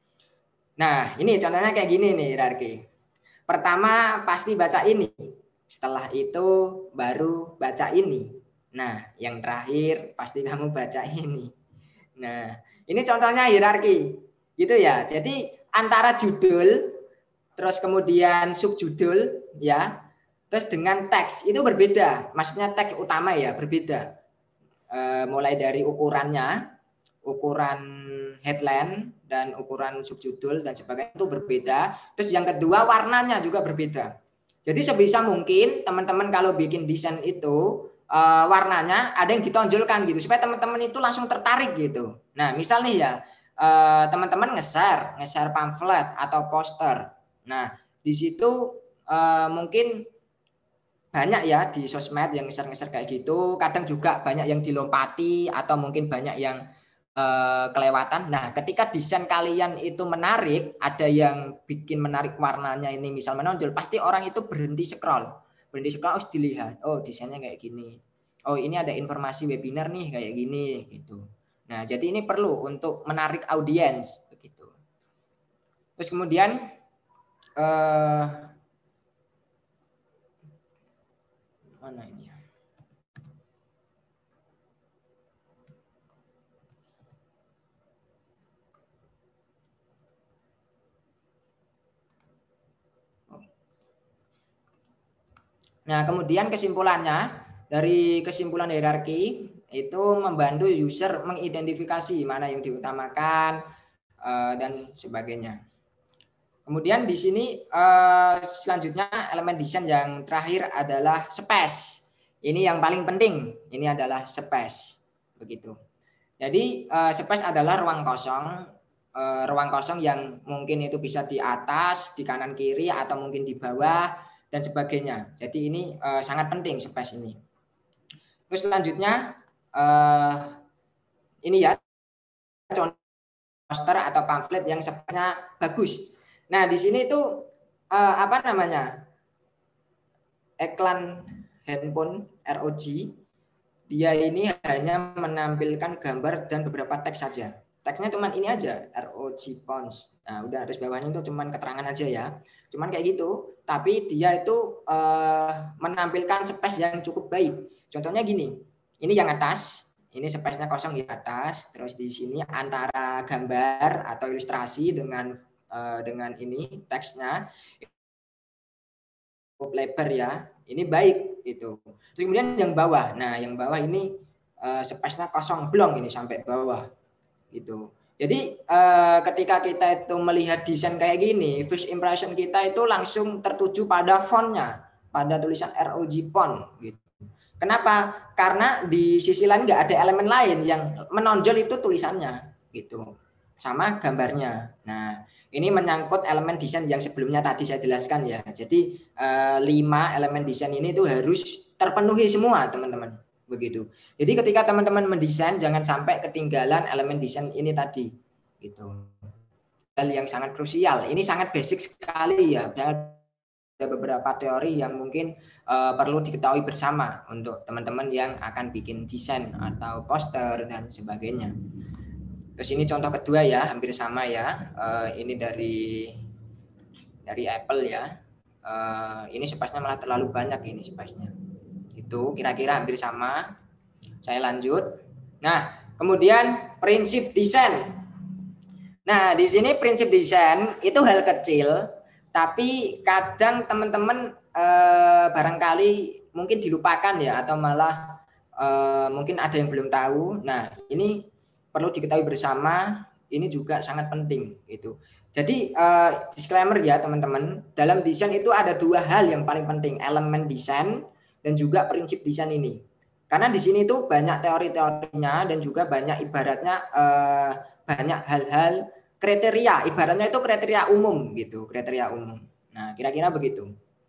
Nah, ini contohnya kayak gini nih hierarki. Pertama pasti baca ini, setelah itu baru baca ini. Nah, yang terakhir pasti kamu baca ini. Nah, ini contohnya hierarki, gitu ya. Jadi antara judul, terus kemudian subjudul, ya, terus dengan teks itu berbeda. Maksudnya teks utama ya berbeda. E, mulai dari ukurannya, ukuran headline dan ukuran subjudul dan sebagainya itu berbeda. Terus yang kedua warnanya juga berbeda. Jadi sebisa mungkin teman-teman kalau bikin desain itu Uh, warnanya ada yang ditonjolkan gitu supaya teman-teman itu langsung tertarik gitu. Nah, misal nih ya uh, teman-teman nge-share, nge-share pamflet atau poster. Nah, di situ uh, mungkin banyak ya di sosmed yang nge-share-nge-share kayak gitu. Kadang juga banyak yang dilompati atau mungkin banyak yang uh, kelewatan. Nah, ketika desain kalian itu menarik, ada yang bikin menarik warnanya ini misal menonjol, pasti orang itu berhenti scroll. Berhenti scroll, harus dilihat, oh desainnya kayak gini. Oh ini ada informasi webinar nih kayak gini gitu. Nah, jadi ini perlu untuk menarik audiens begitu. Terus kemudian eh, mana ini ya? Nah, kemudian kesimpulannya dari kesimpulan hierarki itu membantu user mengidentifikasi mana yang diutamakan uh, dan sebagainya. Kemudian di sini uh, selanjutnya elemen desain yang terakhir adalah space. Ini yang paling penting. Ini adalah space, begitu. Jadi uh, space adalah ruang kosong, uh, ruang kosong yang mungkin itu bisa di atas, di kanan kiri, atau mungkin di bawah dan sebagainya. Jadi ini uh, sangat penting space ini. Terus selanjutnya uh, ini ya contoh poster atau pamflet yang sebenarnya bagus. Nah, di sini itu uh, apa namanya? Iklan handphone R O G. Dia ini hanya menampilkan gambar dan beberapa teks saja. Teksnya cuma ini aja, R O G Phones. Nah, udah terus bawahnya itu cuma keterangan aja ya. Cuman kayak gitu, tapi dia itu uh, menampilkan space yang cukup baik. Contohnya gini. Ini yang atas, ini space-nya kosong di atas, terus di sini antara gambar atau ilustrasi dengan uh, dengan ini teksnya cukup lebar ya. Ini baik itu. Terus kemudian yang bawah. Nah, yang bawah ini uh, space-nya kosong blong ini sampai bawah. Gitu. Jadi uh, ketika kita itu melihat desain kayak gini, first impression kita itu langsung tertuju pada font-nya, pada tulisan R O G font gitu. Kenapa? Karena di sisi lain nggak ada elemen lain yang menonjol itu tulisannya gitu, sama gambarnya. Nah, ini menyangkut elemen desain yang sebelumnya tadi saya jelaskan ya. Jadi eh, lima elemen desain ini tuh harus terpenuhi semua teman-teman, begitu. Jadi ketika teman-teman mendesain jangan sampai ketinggalan elemen desain ini tadi, gitu. Hal yang sangat krusial. Ini sangat basic sekali ya. Ada beberapa teori yang mungkin uh, perlu diketahui bersama untuk teman-teman yang akan bikin desain atau poster dan sebagainya. Terus ini contoh kedua ya, hampir sama ya. Uh, ini dari dari Apple ya. Uh, ini space-nya malah terlalu banyak ini space-nya. Itu kira-kira hampir sama. Saya lanjut. Nah, kemudian prinsip desain. Nah, di sini prinsip desain itu hal kecil. Tapi kadang teman-teman eh, barangkali mungkin dilupakan ya atau malah eh, mungkin ada yang belum tahu. Nah, ini perlu diketahui bersama. Ini juga sangat penting gitu. Jadi eh, disclaimer ya teman-teman. Dalam desain itu ada dua hal yang paling penting, elemen desain dan juga prinsip desain ini. Karena di sini tuh banyak teori-teorinya dan juga banyak ibaratnya eh, banyak hal-hal kriteria, ibaratnya itu kriteria umum gitu, kriteria umum. Nah, kira-kira begitu.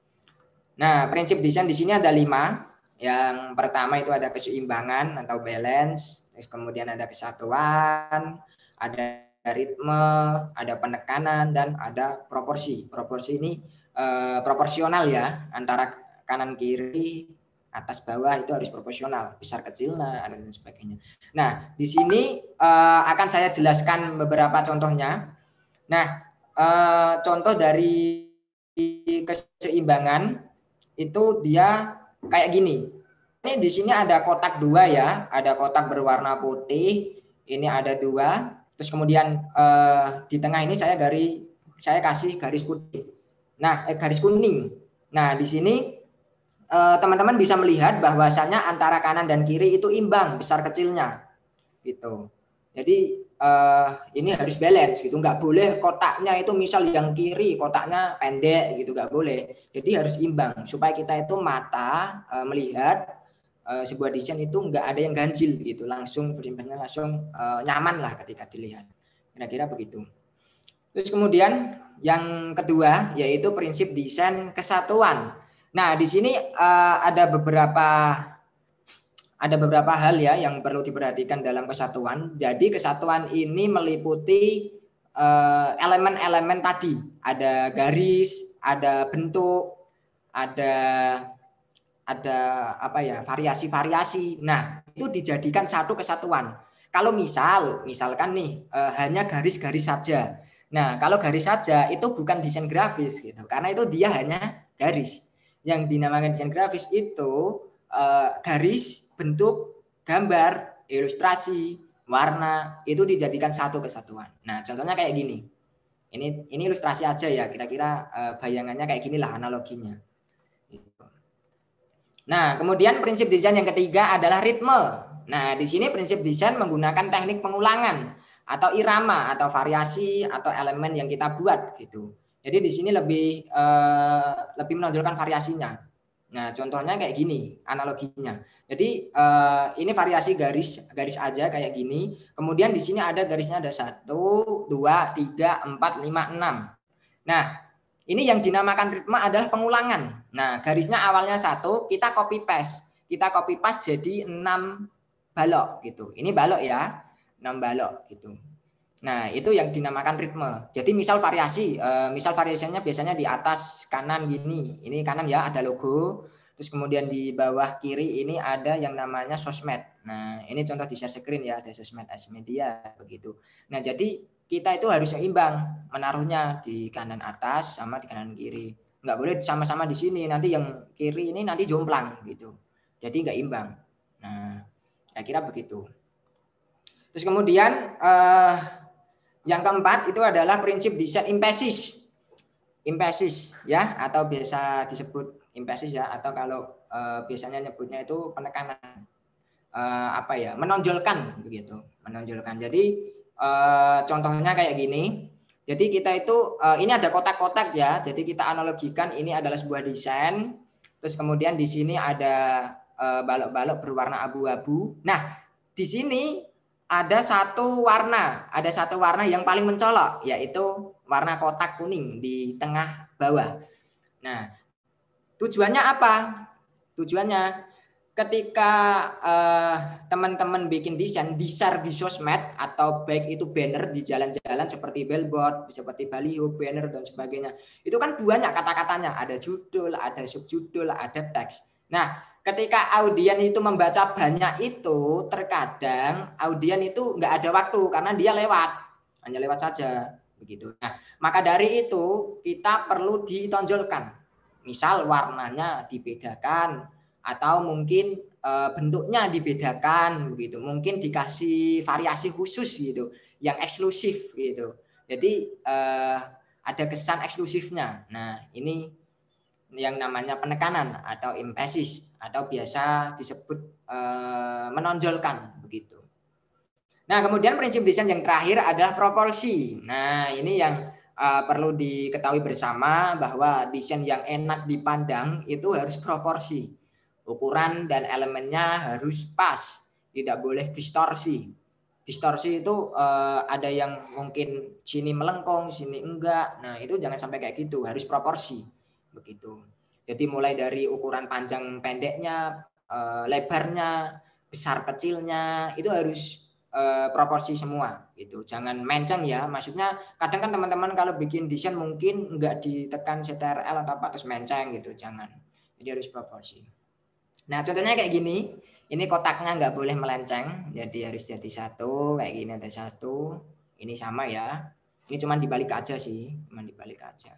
Nah, prinsip desain di sini ada lima. Yang pertama itu ada keseimbangan atau balance, terus kemudian ada kesatuan, ada ritme, ada penekanan, dan ada proporsi. Proporsi ini eh, proporsional ya, antara kanan kiri, atas bawah itu harus proporsional, besar kecilnya dan sebagainya. Nah, di sini uh, akan saya jelaskan beberapa contohnya. Nah, uh, contoh dari keseimbangan itu dia kayak gini. Ini di sini ada kotak dua ya, ada kotak berwarna putih, ini ada dua. Terus kemudian uh, di tengah ini saya garis, saya kasih garis putih. Nah, eh, garis kuning. Nah, di sini teman-teman bisa melihat bahwasanya antara kanan dan kiri itu imbang besar kecilnya gitu. Jadi uh, ini harus balance gitu, nggak boleh kotaknya itu misal yang kiri kotaknya pendek gitu, nggak boleh. Jadi harus imbang supaya kita itu mata uh, melihat uh, sebuah desain itu nggak ada yang ganjil gitu, langsung berimbangnya langsung uh, nyaman lah ketika dilihat. Kira-kira begitu. Terus kemudian yang kedua yaitu prinsip desain kesatuan. Nah, di sini uh, ada beberapa ada beberapa hal ya yang perlu diperhatikan dalam kesatuan. Jadi kesatuan ini meliputi uh, elemen-elemen tadi. Ada garis, ada bentuk, ada ada apa ya, variasi-variasi. Nah, itu dijadikan satu kesatuan. Kalau misal, misalkan nih uh, hanya garis-garis saja. Nah, kalau garis saja itu bukan desain grafis gitu. Karena itu dia hanya garis. Yang dinamakan desain grafis itu uh, garis, bentuk, gambar, ilustrasi, warna itu dijadikan satu kesatuan. Nah, contohnya kayak gini. Ini ini ilustrasi aja ya, kira-kira uh, bayangannya kayak ginilah analoginya. Nah, kemudian prinsip desain yang ketiga adalah ritme. Nah, di sini prinsip desain menggunakan teknik pengulangan atau irama atau variasi atau elemen yang kita buat gitu. Jadi di sini lebih eh, lebih menonjolkan variasinya. Nah, contohnya kayak gini analoginya. Jadi eh, ini variasi garis garis aja kayak gini. Kemudian di sini ada garisnya ada satu, dua, tiga, empat, lima, enam. Nah, ini yang dinamakan ritme adalah pengulangan. Nah, garisnya awalnya satu, kita copy paste. Kita copy paste jadi enam balok gitu. Ini balok ya, enam balok gitu. Nah, itu yang dinamakan ritme. Jadi misal variasi, eh, misal variasinya biasanya di atas kanan gini. Ini kanan ya ada logo. Terus kemudian di bawah kiri ini ada yang namanya sosmed. Nah, ini contoh di share screen ya, ada sosmed as media begitu. Nah, jadi kita itu harus seimbang menaruhnya di kanan atas sama di kanan kiri. Nggak boleh sama-sama di sini. Nanti yang kiri ini nanti jomplang gitu. Jadi nggak imbang. Nah, saya kira begitu. Terus kemudian eh, yang keempat itu adalah prinsip desain emphasis. Emphasis ya, atau biasa disebut emphasis ya, atau kalau eh, biasanya nyebutnya itu penekanan eh, apa ya, menonjolkan begitu, menonjolkan. Jadi eh, contohnya kayak gini. Jadi kita itu eh, ini ada kotak-kotak ya. Jadi kita analogikan ini adalah sebuah desain. Terus kemudian di sini ada eh, balok-balok berwarna abu-abu. Nah, di sini ada satu warna, ada satu warna yang paling mencolok, yaitu warna kotak kuning di tengah bawah. Nah, tujuannya apa? Tujuannya ketika teman-teman eh, bikin desain, di-share di sosmed atau baik itu banner di jalan-jalan seperti billboard, seperti baliho, banner dan sebagainya. Itu kan banyak kata-katanya, ada judul, ada subjudul, ada teks. Nah, ketika audien itu membaca banyak itu, terkadang audien itu nggak ada waktu karena dia lewat, hanya lewat saja begitu. Nah, maka dari itu kita perlu ditonjolkan. Misal warnanya dibedakan atau mungkin e, bentuknya dibedakan begitu. Mungkin dikasih variasi khusus gitu, yang eksklusif gitu. Jadi e, ada kesan eksklusifnya. Nah, ini yang namanya penekanan atau emphasis atau biasa disebut e, menonjolkan begitu. Nah, kemudian prinsip desain yang terakhir adalah proporsi. Nah, ini yang e, perlu diketahui bersama bahwa desain yang enak dipandang itu harus proporsi. Ukuran dan elemennya harus pas, tidak boleh distorsi. Distorsi itu e, ada yang mungkin sini melengkung, sini enggak. Nah, itu jangan sampai kayak gitu, harus proporsi. Begitu. Jadi mulai dari ukuran panjang pendeknya, e, lebarnya, besar kecilnya itu harus e, proporsi semua gitu. Jangan menceng ya. Maksudnya kadang kan teman-teman kalau bikin desain mungkin enggak ditekan C T R L atau apa terus menceng gitu, jangan. Jadi harus proporsi. Nah, contohnya kayak gini. Ini kotaknya nggak boleh melenceng, jadi harus jadi satu kayak gini, ada satu. Ini sama ya. Ini cuma dibalik aja sih, cuma dibalik aja.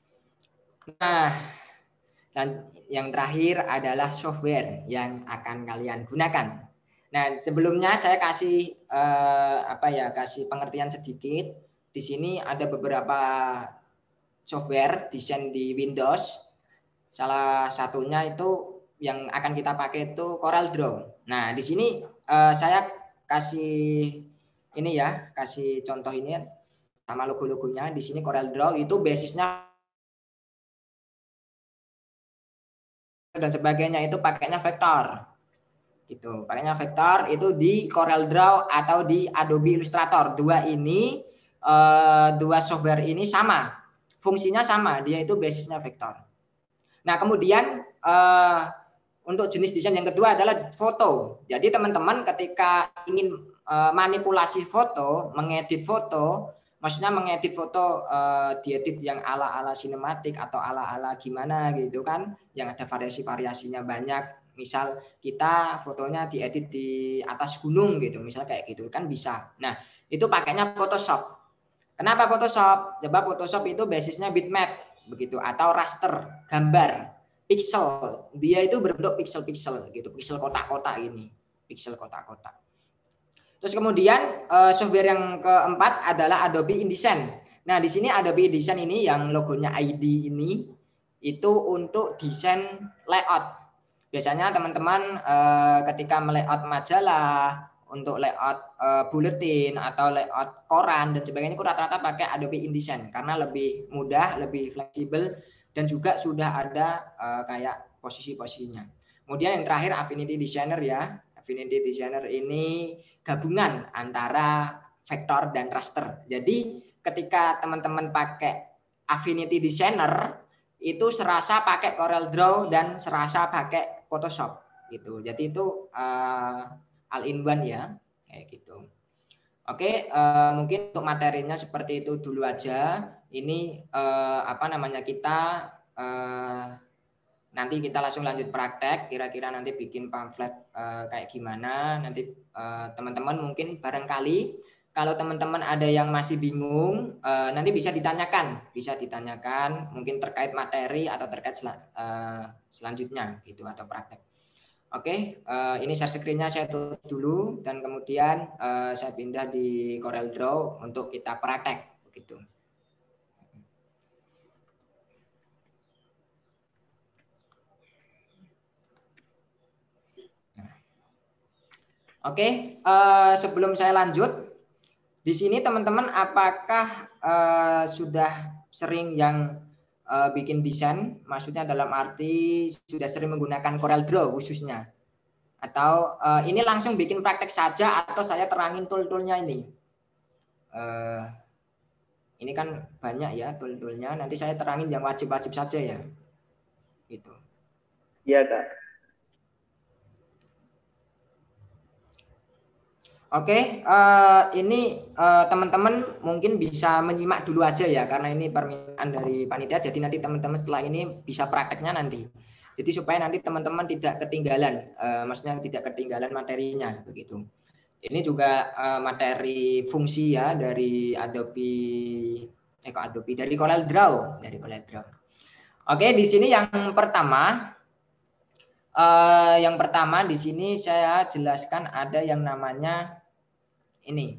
Nah, dan yang terakhir adalah software yang akan kalian gunakan. Nah, sebelumnya saya kasih eh, apa ya, kasih pengertian sedikit. Di sini ada beberapa software desain di Windows. Salah satunya itu yang akan kita pakai itu Corel Draw. Nah, di sini eh, saya kasih ini ya, kasih contoh ini sama logo-logonya. Di sini Corel Draw itu basisnya dan sebagainya itu pakainya vektor. Gitu. Pakainya vektor itu di Corel Draw atau di Adobe Illustrator. Dua ini eh, dua software ini sama. Fungsinya sama, dia itu basisnya vektor. Nah, kemudian eh, untuk jenis desain yang kedua adalah foto. Jadi teman-teman ketika ingin eh, manipulasi foto, mengedit foto, maksudnya mengedit foto eh, diedit yang ala-ala sinematik atau ala-ala gimana gitu kan, yang ada variasi-variasinya banyak. Misal kita fotonya diedit di atas gunung gitu, misal kayak gitu kan bisa. Nah, itu pakainya Photoshop. Kenapa Photoshop? Coba Photoshop itu basisnya bitmap begitu atau raster gambar, pixel. Dia itu berbentuk pixel-pixel gitu, pixel kotak-kotak ini, pixel kotak-kotak. Terus kemudian software yang keempat adalah Adobe InDesign. Nah, di sini Adobe InDesign ini yang logonya I D ini itu untuk desain layout. Biasanya teman-teman uh, ketika melayout majalah, untuk layout uh, bulletin atau layout koran dan sebagainya itu rata-rata pakai Adobe InDesign karena lebih mudah, lebih fleksibel dan juga sudah ada uh, kayak posisi-posisinya. Kemudian yang terakhir Affinity Designer ya. Affinity Designer ini gabungan antara vektor dan raster. Jadi ketika teman-teman pakai Affinity Designer itu serasa pakai Corel Draw dan serasa pakai Photoshop gitu. Jadi itu uh, all in one ya, kayak gitu. Oke, uh, mungkin untuk materinya seperti itu dulu aja. Ini uh, apa namanya kita uh, nanti kita langsung lanjut praktek. Kira-kira nanti bikin pamflet uh, kayak gimana? Nanti uh, teman-teman mungkin barangkali kalau teman-teman ada yang masih bingung, uh, nanti bisa ditanyakan, bisa ditanyakan mungkin terkait materi atau terkait sel uh, selanjutnya gitu atau praktek. Oke, uh, ini share screen-nya saya tutup dulu dan kemudian uh, saya pindah di Corel Draw untuk kita praktek begitu. Nah. Oke, uh, sebelum saya lanjut, di sini teman-teman apakah uh, sudah sering yang Uh, bikin desain, maksudnya dalam arti sudah sering menggunakan Corel Draw khususnya, atau uh, ini langsung bikin praktek saja atau saya terangin tool-toolnya ini. Uh, ini kan banyak ya tool-toolnya, nanti saya terangin yang wajib-wajib saja ya. Gitu. Iya Kak. Oke, uh, ini teman-teman uh, mungkin bisa menyimak dulu aja ya, karena ini permintaan dari panitia. Jadi nanti teman-teman setelah ini bisa prakteknya nanti. Jadi supaya nanti teman-teman tidak ketinggalan, uh, maksudnya tidak ketinggalan materinya begitu. Ini juga uh, materi fungsi ya dari Adobe, eh kok Adobe dari Corel Draw, dari Corel Draw. Oke, di sini yang pertama. Uh, yang pertama di sini saya jelaskan ada yang namanya ini.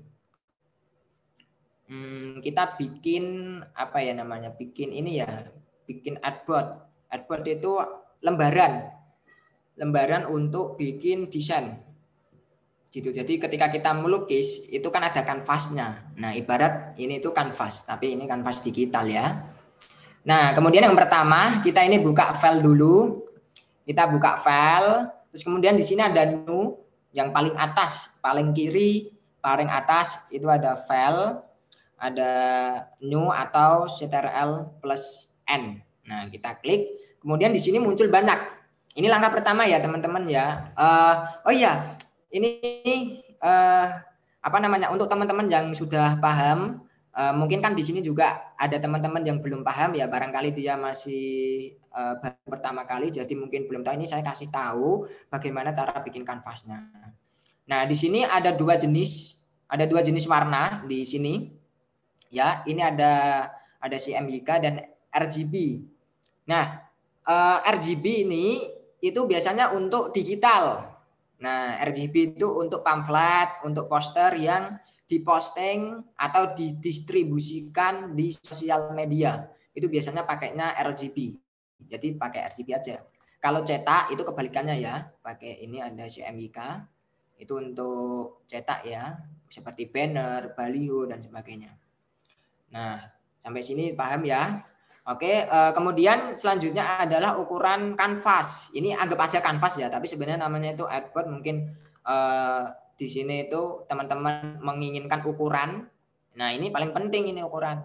Hmm, kita bikin apa ya namanya? Bikin ini ya, bikin artboard. Artboard itu lembaran, lembaran untuk bikin desain. Gitu. Jadi ketika kita melukis itu kan ada kanvasnya. Nah ibarat ini itu kanvas, tapi ini kanvas digital ya. Nah kemudian yang pertama kita ini buka file dulu. Kita buka file, terus kemudian di sini ada new yang paling atas, paling kiri, paling atas itu ada file, ada new atau ctrl plus n. Nah kita klik, kemudian di sini muncul banyak. Ini langkah pertama ya teman-teman ya. Uh, oh iya, ini uh, apa namanya untuk teman-teman yang sudah paham. Uh, mungkin kan di sini juga ada teman-teman yang belum paham ya, barangkali dia masih uh, baru pertama kali, jadi mungkin belum tahu. Ini saya kasih tahu bagaimana cara bikin kanvasnya. Nah di sini ada dua jenis, ada dua jenis warna di sini. Ya, ini ada ada C M Y K dan R G B. Nah uh, R G B ini itu biasanya untuk digital. Nah R G B itu untuk pamflet, untuk poster yang diposting atau didistribusikan di sosial media. Itu biasanya pakainya R G B. Jadi pakai R G B aja. Kalau cetak itu kebalikannya ya. Pakai ini ada C M Y K. Itu untuk cetak ya. Seperti banner, baliho dan sebagainya. Nah, sampai sini paham ya? Oke, kemudian selanjutnya adalah ukuran kanvas. Ini anggap aja kanvas ya, tapi sebenarnya namanya itu artboard. Mungkin eh, di sini itu teman-teman menginginkan ukuran. Nah, ini paling penting ini ukuran.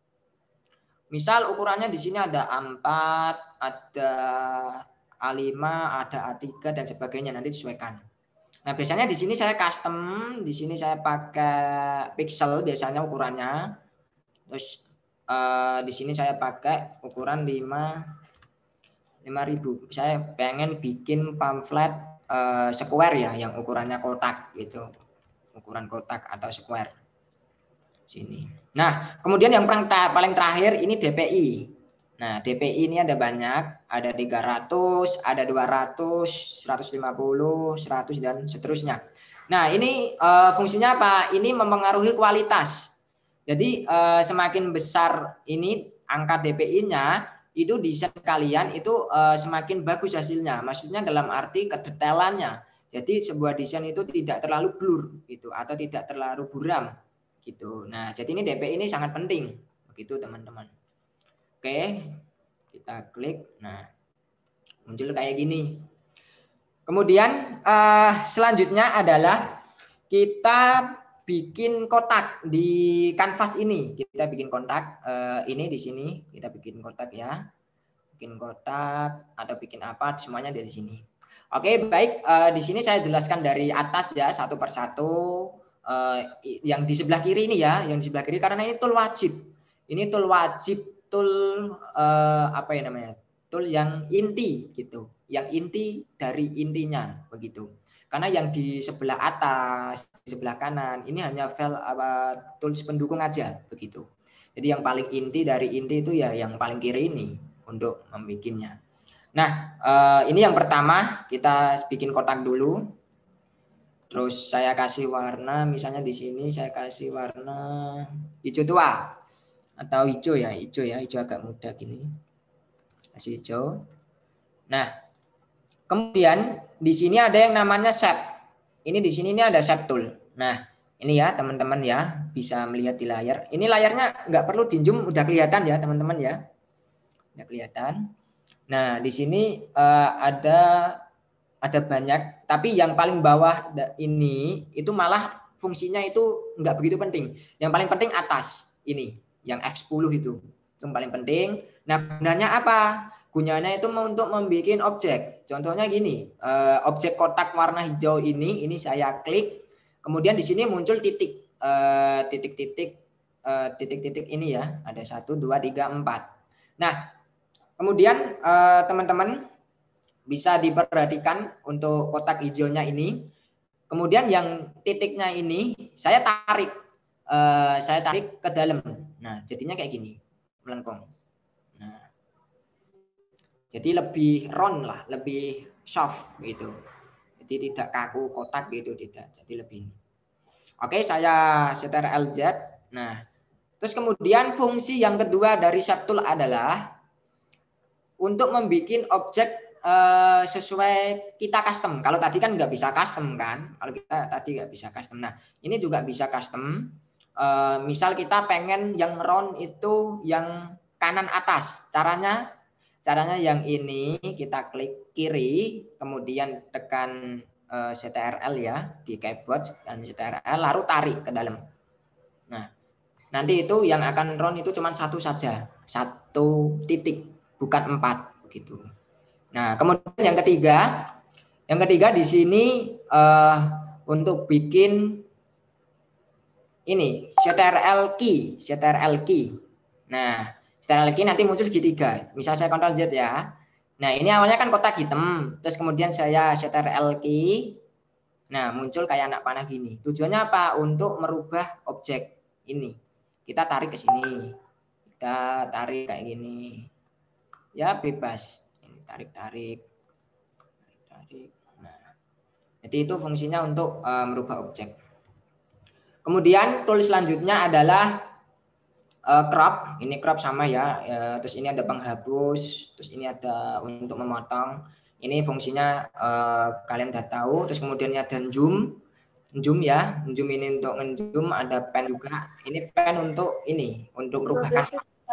Misal ukurannya di sini ada A empat, ada A lima, ada A tiga dan sebagainya, nanti disesuaikan. Nah, biasanya di sini saya custom, di sini saya pakai pixel biasanya ukurannya. Terus uh, di sini saya pakai ukuran lima ribu. Saya pengen bikin pamflet Uh, square ya, yang ukurannya kotak gitu, ukuran kotak atau square sini. Nah kemudian yang paling terakhir ini D P I. Nah D P I ini ada banyak, ada tiga ratus, ada dua ratus, seratus lima puluh, seratus dan seterusnya. Nah ini uh, fungsinya apa? Ini mempengaruhi kualitas. Jadi uh, semakin besar ini angka D P I-nya, itu desain kalian itu uh, semakin bagus hasilnya. Maksudnya dalam arti kedetailannya. Jadi sebuah desain itu tidak terlalu blur gitu atau tidak terlalu buram gitu. Nah, jadi ini D P I ini sangat penting begitu teman-teman. Oke, kita klik. Nah, muncul kayak gini. Kemudian uh, selanjutnya adalah kita bikin kotak di kanvas ini. Kita bikin kotak uh, ini di sini. Kita bikin kotak ya. Bikin kotak atau bikin apa semuanya dari sini. Oke, baik. Uh, di sini saya jelaskan dari atas ya satu persatu. Uh, yang di sebelah kiri ini ya, yang di sebelah kiri karena ini tool wajib. Ini tool wajib, tool uh, apa ya namanya? Tool yang inti gitu. Yang inti dari intinya begitu. Karena yang di sebelah atas, di sebelah kanan ini hanya file apa tools pendukung aja begitu. Jadi yang paling inti dari inti itu ya yang paling kiri ini untuk membikinnya. Nah, eh, ini yang pertama kita bikin kotak dulu. Terus saya kasih warna, misalnya di sini saya kasih warna hijau tua atau hijau ya, hijau ya, hijau agak muda gini. Kasih hijau. Nah, kemudian di sini ada yang namanya shape. Ini di sini ini ada shape tool. Nah, ini ya teman-teman ya bisa melihat di layar. Ini layarnya nggak perlu di zoom, udah kelihatan ya teman-teman ya. Udah kelihatan. Nah, di sini uh, ada ada banyak, tapi yang paling bawah ini itu malah fungsinya itu nggak begitu penting. Yang paling penting atas ini, yang F sepuluh itu. Itu yang paling penting. Nah, gunanya apa? Gunanya itu untuk membuat objek. Contohnya gini, objek kotak warna hijau ini, ini saya klik, kemudian di sini muncul titik, titik-titik, titik-titik ini ya, ada satu, dua, tiga, empat. Nah, kemudian teman-teman bisa diperhatikan untuk kotak hijaunya ini. Kemudian yang titiknya ini saya tarik, saya tarik ke dalam. Nah, jadinya kayak gini, melengkung. Jadi lebih round lah, lebih soft gitu. Jadi tidak kaku kotak gitu, tidak. Jadi lebih. Oke, saya setir L Z. Nah, terus kemudian fungsi yang kedua dari shape tool adalah untuk membuat objek eh, sesuai kita custom. Kalau tadi kan nggak bisa custom kan? Kalau kita tadi nggak bisa custom. Nah, ini juga bisa custom. Eh, misal kita pengen yang round itu yang kanan atas. Caranya Caranya yang ini kita klik kiri, kemudian tekan uh, C T R L ya di keyboard dan C T R L, lalu tarik ke dalam. Nah, nanti itu yang akan round itu cuma satu saja, satu titik, bukan empat begitu. Nah, kemudian yang ketiga, yang ketiga di sini uh, untuk bikin ini C T R L key, C T R L key. Nah. Setelah lagi nanti muncul segitiga. Misal saya Ctrl Z ya. Nah, ini awalnya kan kotak hitam. Terus kemudian saya Ctrl L key. Nah, muncul kayak anak panah gini. Tujuannya apa? Untuk merubah objek ini. Kita tarik ke sini. Kita tarik kayak gini. Ya, bebas. Ini tarik-tarik. Tarik. Nah, jadi itu fungsinya untuk uh, merubah objek. Kemudian tool selanjutnya adalah Uh, crop, ini crop sama ya, uh, terus ini ada penghapus, terus ini ada untuk memotong. Ini fungsinya uh, kalian udah tahu. Terus kemudian ada zoom, zoom ya, zoom ini untuk ngezoom, ada pen juga. Ini pen untuk ini, untuk merubahkan.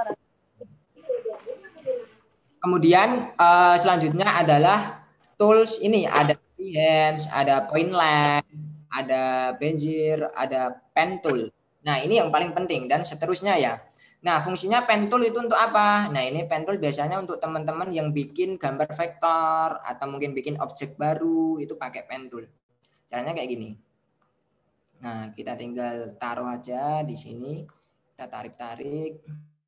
Kemudian uh, selanjutnya adalah tools ini, ada freehand, ada point length, ada benjir, ada pen tool. Nah, ini yang paling penting dan seterusnya ya. Nah, fungsinya pen tool itu untuk apa? Nah, ini pen tool biasanya untuk teman-teman yang bikin gambar vektor atau mungkin bikin objek baru, itu pakai pen tool. Caranya kayak gini. Nah, kita tinggal taruh aja di sini. Kita tarik-tarik.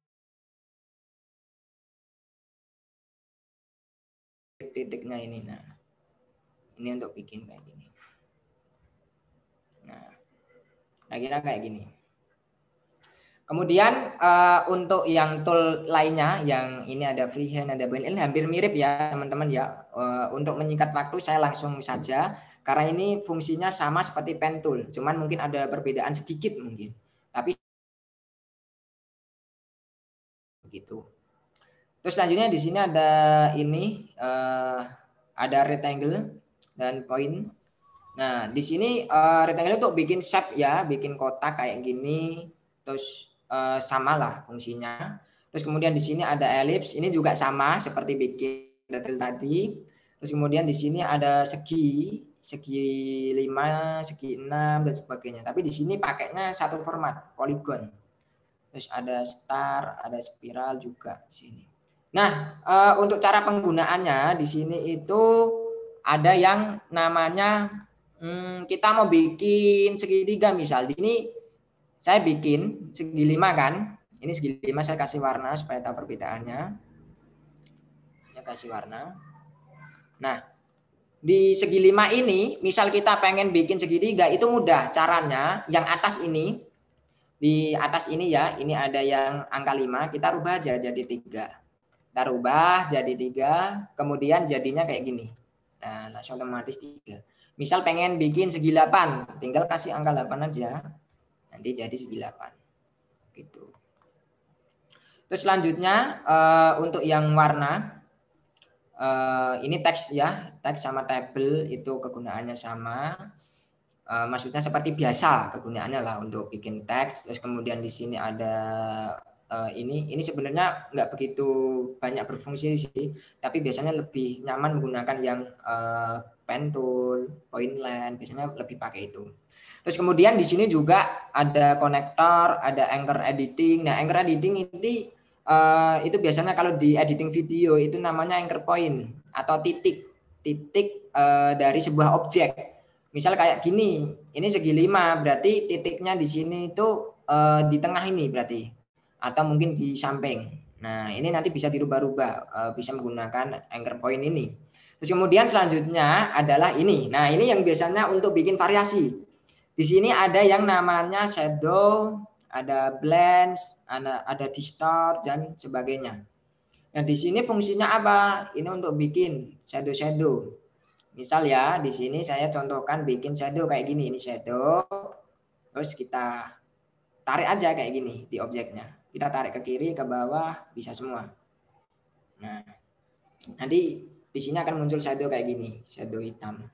Titiknya ini. Nah, ini untuk bikin kayak gini. Nah, kira-kira kayak gini. Kemudian uh, untuk yang tool lainnya, yang ini ada freehand, ada point, ini hampir mirip ya teman-teman ya. Uh, untuk menyingkat waktu saya langsung saja, karena ini fungsinya sama seperti pen tool, cuman mungkin ada perbedaan sedikit mungkin. Tapi begitu. Terus selanjutnya di sini ada ini uh, ada rectangle dan point. Nah, di sini uh, rectangle untuk bikin shape ya, bikin kotak kayak gini, terus uh, samalah fungsinya. Terus kemudian di sini ada ellipse, ini juga sama seperti bikin rectangle tadi. Terus kemudian di sini ada segi, segi lima, segi enam dan sebagainya. Tapi di sini pakainya satu format, polygon. Terus ada star, ada spiral juga di sini. Nah, uh, untuk cara penggunaannya di sini itu ada yang namanya hmm, kita mau bikin segitiga misal. Di sini saya bikin segi lima kan. Ini segi lima saya kasih warna supaya tahu perbedaannya. Ya kasih warna. Nah, di segi lima ini misal kita pengen bikin segitiga itu mudah caranya. Yang atas ini di atas ini ya, ini ada yang angka lima, kita rubah aja jadi tiga. Kita rubah jadi tiga, kemudian jadinya kayak gini. Nah, langsung otomatis tiga. Misal pengen bikin segi delapan, tinggal kasih angka delapan aja. Nanti jadi segi delapan. Gitu. Terus selanjutnya uh, untuk yang warna, uh, ini teks ya, teks sama tabel itu kegunaannya sama. Uh, maksudnya seperti biasa kegunaannya lah untuk bikin teks. Terus kemudian di sini ada Uh, ini ini sebenarnya nggak begitu banyak berfungsi sih, tapi biasanya lebih nyaman menggunakan yang uh, pen tool, point length, biasanya lebih pakai itu. Terus kemudian di sini juga ada konektor, ada anchor editing. Nah, anchor editing ini uh, itu biasanya kalau di editing video itu namanya anchor point atau titik titik uh, dari sebuah objek. Misal kayak gini, ini segi lima, berarti titiknya di sini itu uh, di tengah ini berarti. Atau mungkin di samping. Nah, ini nanti bisa dirubah-rubah, bisa menggunakan anchor point ini. Terus kemudian selanjutnya adalah ini. Nah, ini yang biasanya untuk bikin variasi. Di sini ada yang namanya shadow, ada blend, ada, ada distort, dan sebagainya. Nah, di sini fungsinya apa? Ini untuk bikin shadow-shadow. Misal ya, di sini saya contohkan bikin shadow kayak gini. Ini shadow, terus kita tarik aja kayak gini di objeknya. Kita tarik ke kiri, ke bawah, bisa semua. Nah, nanti di sini akan muncul shadow kayak gini, shadow hitam.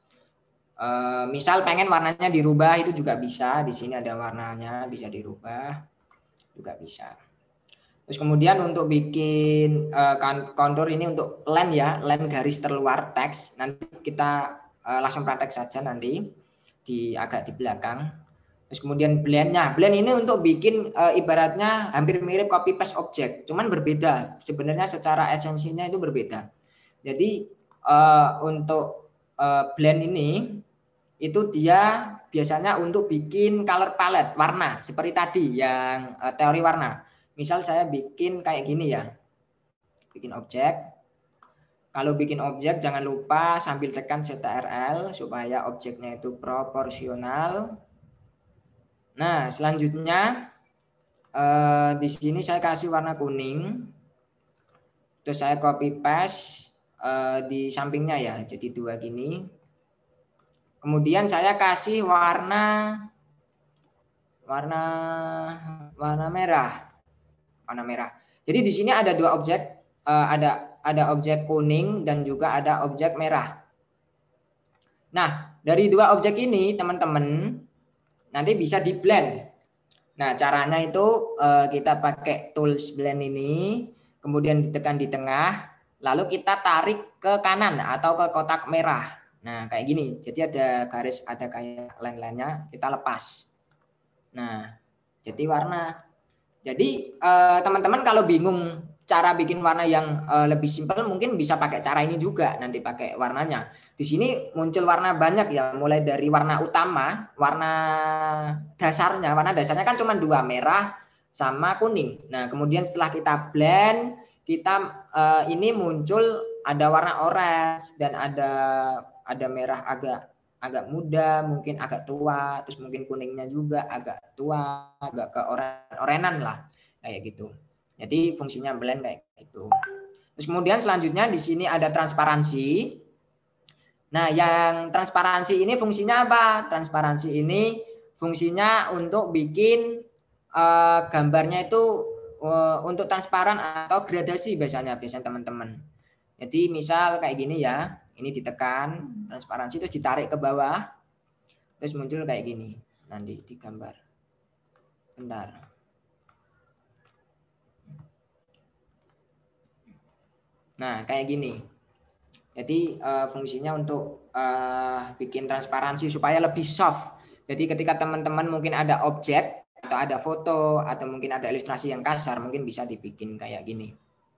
E, misal pengen warnanya dirubah itu juga bisa. Di sini ada warnanya, bisa dirubah, juga bisa. Terus kemudian untuk bikin e, kontur ini untuk line ya, line garis terluar teks. Nanti kita e, langsung praktek saja nanti di agak di belakang. Terus kemudian blend-nya, blend ini untuk bikin e, ibaratnya hampir mirip copy paste objek, cuman berbeda. Sebenarnya secara esensinya itu berbeda. Jadi e, untuk e, blend ini itu dia biasanya untuk bikin color palette, warna seperti tadi yang e, teori warna. Misal saya bikin kayak gini ya, bikin objek. Kalau bikin objek jangan lupa sambil tekan Ctrl L supaya objeknya itu proporsional. Nah, selanjutnya eh, di sini saya kasih warna kuning. Terus saya copy paste eh, di sampingnya ya, jadi dua gini. Kemudian saya kasih warna warna warna merah. Warna merah. Jadi di sini ada dua objek, eh, ada ada objek kuning dan juga ada objek merah. Nah, dari dua objek ini teman-teman nanti bisa di blend. Nah, caranya itu uh, kita pakai tools blend ini, kemudian ditekan di tengah, lalu kita tarik ke kanan atau ke kotak merah. Nah, kayak gini. Jadi ada garis, ada kayak line-line-nya, kita lepas. Nah, jadi warna. Jadi uh, teman-teman kalau bingung cara bikin warna yang uh, lebih simpel, mungkin bisa pakai cara ini juga, nanti pakai warnanya. Di sini muncul warna banyak ya, mulai dari warna utama, warna dasarnya, warna dasarnya kan cuma dua, merah sama kuning. Nah, kemudian setelah kita blend, kita uh, ini muncul ada warna orange dan ada ada merah agak agak muda, mungkin agak tua, terus mungkin kuningnya juga agak tua, agak ke oren-orenan lah, kayak gitu. Jadi fungsinya blend kayak gitu. Terus kemudian selanjutnya di sini ada transparansi. Nah, yang transparansi ini fungsinya apa? Transparansi ini fungsinya untuk bikin uh, gambarnya itu uh, untuk transparan atau gradasi biasanya biasanya teman-teman. Jadi misal kayak gini ya, ini ditekan transparansi terus ditarik ke bawah, terus muncul kayak gini nanti digambar. Bentar. Nah kayak gini. Jadi uh, fungsinya untuk uh, bikin transparansi supaya lebih soft. Jadi ketika teman-teman mungkin ada objek atau ada foto atau mungkin ada ilustrasi yang kasar, mungkin bisa dibikin kayak gini.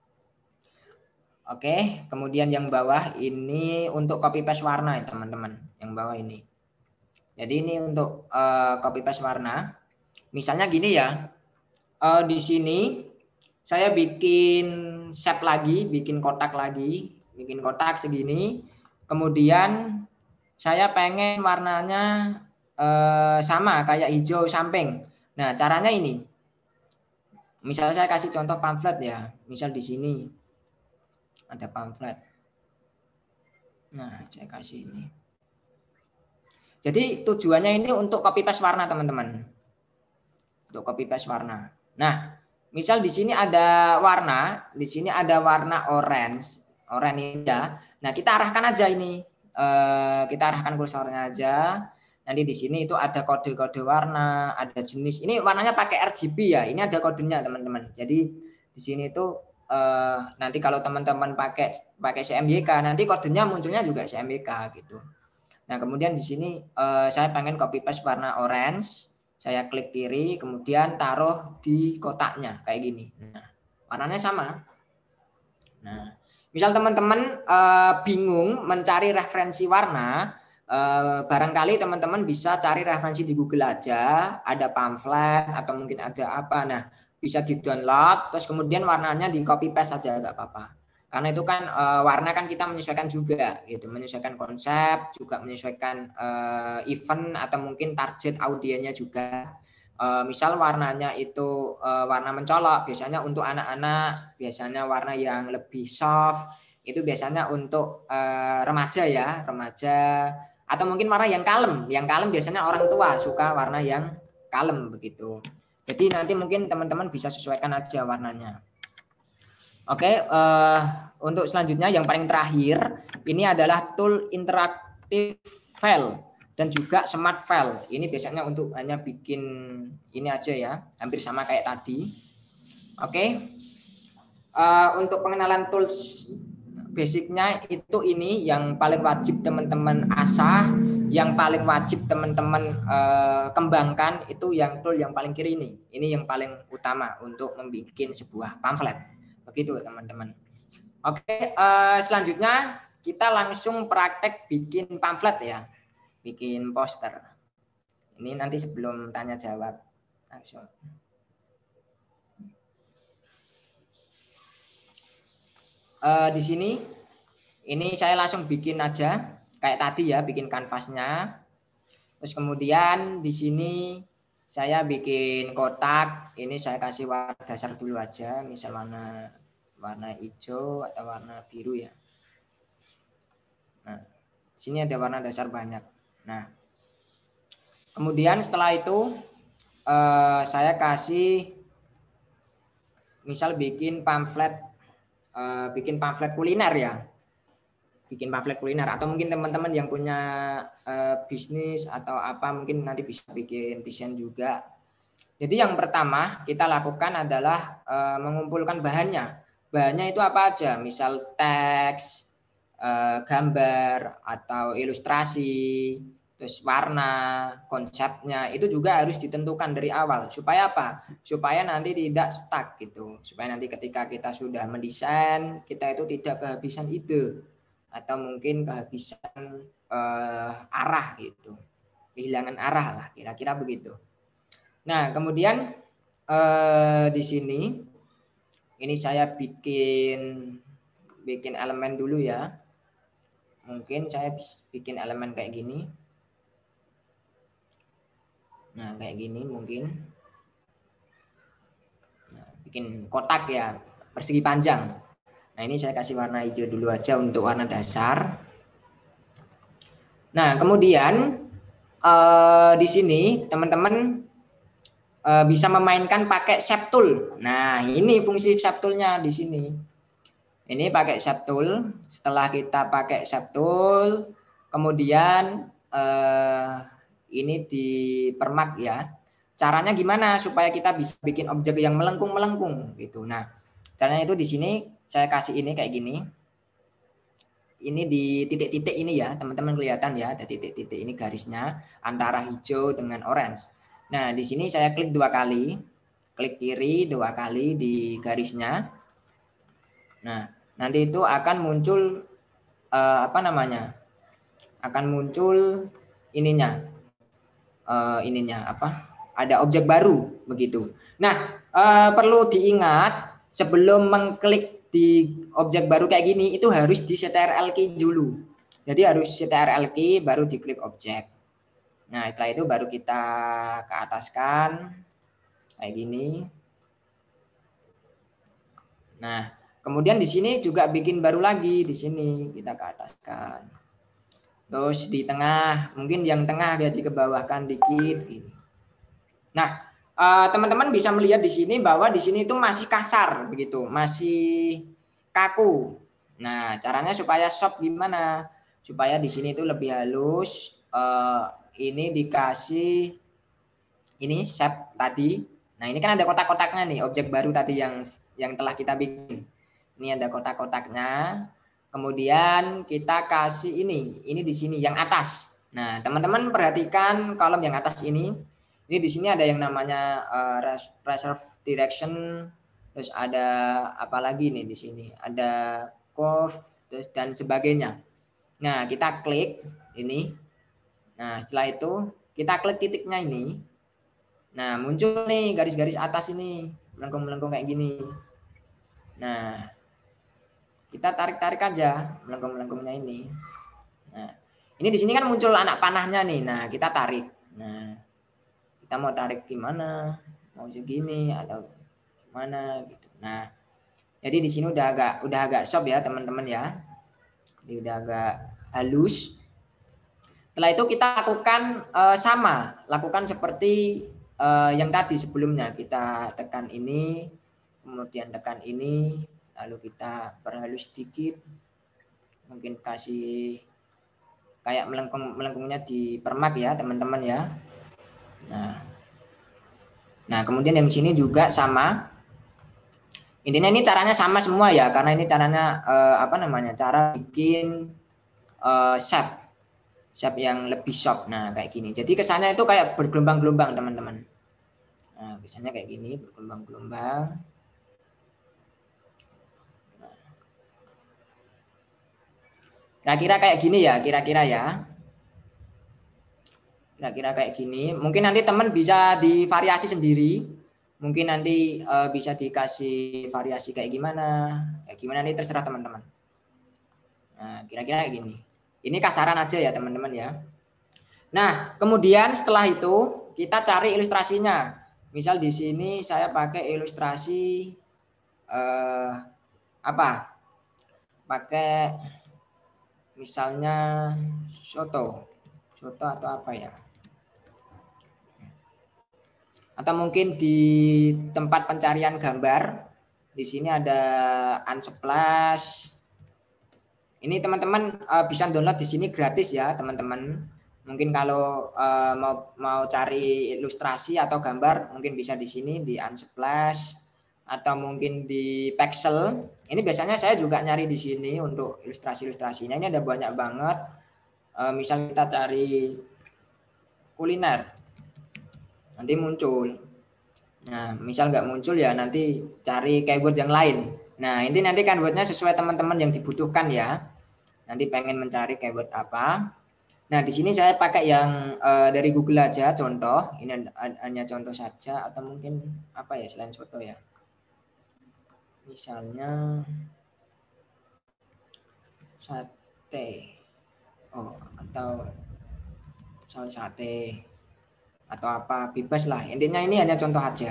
Oke, kemudian yang bawah ini untuk copy paste warna ya teman-teman. Yang bawah ini. Jadi ini untuk uh, copy paste warna. Misalnya gini ya, uh, di sini saya bikin shape lagi, bikin kotak lagi, bikin kotak segini. Kemudian saya pengen warnanya uh, sama kayak hijau samping. Nah caranya ini. Misalnya saya kasih contoh pamflet ya. Misal di sini ada pamflet. Nah, saya kasih ini. Jadi tujuannya ini untuk copy paste warna, teman-teman. Untuk copy paste warna. Nah, misal di sini ada warna, di sini ada warna orange, orange ini ya. Nah, kita arahkan aja ini. Eh, kita arahkan kursornya aja. Nanti di sini itu ada kode-kode warna, ada jenis. Ini warnanya pakai R G B ya. Ini ada kodenya, teman-teman. Jadi di sini itu Uh, nanti kalau teman-teman pakai pakai C M Y K nanti kodenya munculnya juga C M Y K gitu. Nah kemudian di sini uh, saya pengen copy paste warna orange, saya klik kiri kemudian taruh di kotaknya kayak gini. Nah, warnanya sama. Nah misal teman-teman uh, bingung mencari referensi warna, uh, barangkali teman-teman bisa cari referensi di Google aja, ada pamflet atau mungkin ada apa. Nah bisa di-download, terus kemudian warnanya di copy paste saja nggak apa-apa. Karena itu kan e, warna kan kita menyesuaikan juga, gitu, menyesuaikan konsep, juga menyesuaikan e, event atau mungkin target audiennya juga. E, misal warnanya itu e, warna mencolok, biasanya untuk anak-anak, biasanya warna yang lebih soft, itu biasanya untuk e, remaja ya, remaja, atau mungkin warna yang kalem, yang kalem biasanya orang tua suka warna yang kalem begitu. Jadi nanti mungkin teman-teman bisa sesuaikan aja warnanya. Oke, uh, untuk selanjutnya yang paling terakhir ini adalah tool interaktif file dan juga smart file. Ini biasanya untuk hanya bikin ini aja ya, hampir sama kayak tadi. Oke, uh, untuk pengenalan tools basicnya itu ini yang paling wajib teman-teman asah. Yang paling wajib teman-teman uh, kembangkan itu yang tool yang paling kiri ini. Ini yang paling utama untuk membuat sebuah pamflet. Begitu teman-teman. Oke, uh, selanjutnya kita langsung praktek bikin pamflet ya. Bikin poster. Ini nanti sebelum tanya jawab. Langsung. Uh, di sini, ini saya langsung bikin aja. Kayak tadi ya, bikin kanvasnya. Terus kemudian di sini saya bikin kotak. Ini saya kasih warna dasar dulu aja, misal warna warna hijau atau warna biru ya. Nah, sini ada warna dasar banyak. Nah, kemudian setelah itu eh, saya kasih misal bikin pamflet, eh, bikin pamflet kuliner ya. Bikin pamflet kuliner atau mungkin teman-teman yang punya uh, bisnis atau apa mungkin nanti bisa bikin desain juga. Jadi yang pertama kita lakukan adalah uh, mengumpulkan bahannya. Bahannya itu apa aja? Misal teks, uh, gambar atau ilustrasi, terus warna, konsepnya itu juga harus ditentukan dari awal. Supaya apa? Supaya nanti tidak stuck gitu. Supaya nanti ketika kita sudah mendesain kita itu tidak kehabisan ide. Atau mungkin kehabisan uh, arah gitu, kehilangan arah lah kira-kira begitu. Nah kemudian uh, di sini ini saya bikin bikin elemen dulu ya. Mungkin saya bikin elemen kayak gini. Nah kayak gini mungkin. Nah, bikin kotak ya persegi panjang. Nah ini saya kasih warna hijau dulu aja untuk warna dasar. Nah kemudian eh, di sini teman-teman uh, bisa memainkan pakai shape tool. Nah, ini fungsi shape tool-nya di sini. Ini pakai shape tool. Setelah kita pakai shape tool, kemudian uh, ini dipermak ya. Caranya gimana supaya kita bisa bikin objek yang melengkung-melengkung gitu. Nah, caranya itu di sini saya kasih ini kayak gini. Ini di titik-titik ini ya, teman-teman kelihatan ya, ada titik-titik ini garisnya antara hijau dengan orange. Nah, di sini saya klik dua kali, klik kiri dua kali di garisnya. Nah, nanti itu akan muncul eh, apa namanya? Akan muncul ininya, eh, ininya apa? Ada objek baru begitu. Nah, eh, perlu diingat sebelum mengklik di objek baru kayak gini itu harus di ctrl key dulu. Jadi harus ctrl key baru diklik objek. Nah, setelah itu baru kita ke ataskan kayak gini. Nah, kemudian di sini juga bikin baru lagi, di sini kita ke ataskan. Terus di tengah, mungkin yang tengah jadi ke bawahkan dikit gini. Nah, teman-teman bisa melihat di sini bahwa di sini itu masih kasar begitu, masih kaku. Nah, caranya supaya soft gimana? Supaya di sini itu lebih halus. Uh, ini dikasih ini shape tadi. Nah, ini kan ada kotak-kotaknya nih, objek baru tadi yang yang telah kita bikin. Ini ada kotak-kotaknya. Kemudian kita kasih ini, ini di sini yang atas. Nah, teman-teman perhatikan kolom yang atas ini. Ini di sini ada yang namanya uh, reserve direction, terus ada apa lagi nih di sini? Ada curve terus dan sebagainya. Nah, kita klik ini. Nah, setelah itu kita klik titiknya ini. Nah, muncul nih garis-garis atas ini, melengkung-melengkung kayak gini. Nah, kita tarik-tarik aja melengkung-melengkungnya ini. Nah, ini di sini kan muncul anak panahnya nih. Nah, kita tarik. Nah, kita mau tarik gimana, mau segini atau gimana gitu. Nah, jadi di sini udah agak udah agak soft ya teman-teman ya, jadi udah agak halus. Setelah itu kita lakukan uh, sama, lakukan seperti uh, yang tadi sebelumnya. Kita tekan ini, kemudian tekan ini, lalu kita perhalus sedikit, mungkin kasih kayak melengkung melengkungnya di permak ya teman-teman ya. Nah, nah kemudian yang sini juga sama. Intinya ini caranya sama semua ya, karena ini caranya eh, apa namanya, cara bikin eh, shape, shape yang lebih soft. Nah kayak gini. Jadi kesannya itu kayak bergelombang-gelombang teman-teman. Nah biasanya kayak gini bergelombang-gelombang. Kira-kira kayak gini ya, kira-kira ya. Kira-kira kayak gini. Mungkin nanti teman bisa divariasi sendiri. Mungkin nanti uh, bisa dikasih variasi kayak gimana. Kayak gimana nih terserah teman-teman. Nah, kira-kira kayak gini. Ini kasaran aja ya teman-teman ya. Nah, kemudian setelah itu kita cari ilustrasinya. Misal di sini saya pakai ilustrasi uh, apa? Pakai misalnya soto. Soto atau apa ya? Atau mungkin di tempat pencarian gambar, di sini ada Unsplash. Ini teman-teman uh, bisa download di sini gratis ya teman-teman. Mungkin kalau uh, mau mau cari ilustrasi atau gambar, mungkin bisa di sini di Unsplash atau mungkin di Pexel. Ini biasanya saya juga nyari di sini untuk ilustrasi-ilustrasinya. Ini ada banyak banget. Uh, misal kita cari kuliner. Nanti muncul. Nah, misal nggak muncul ya nanti cari keyword yang lain. Nah, ini nanti keywordnya sesuai teman-teman yang dibutuhkan ya. Nanti pengen mencari keyword apa. Nah, di sini saya pakai yang uh, dari Google aja contoh. Ini hanya contoh saja atau mungkin apa ya selain foto ya. Misalnya sate. Oh, atau misal sate. Atau apa, bebas lah. Intinya ini hanya contoh aja.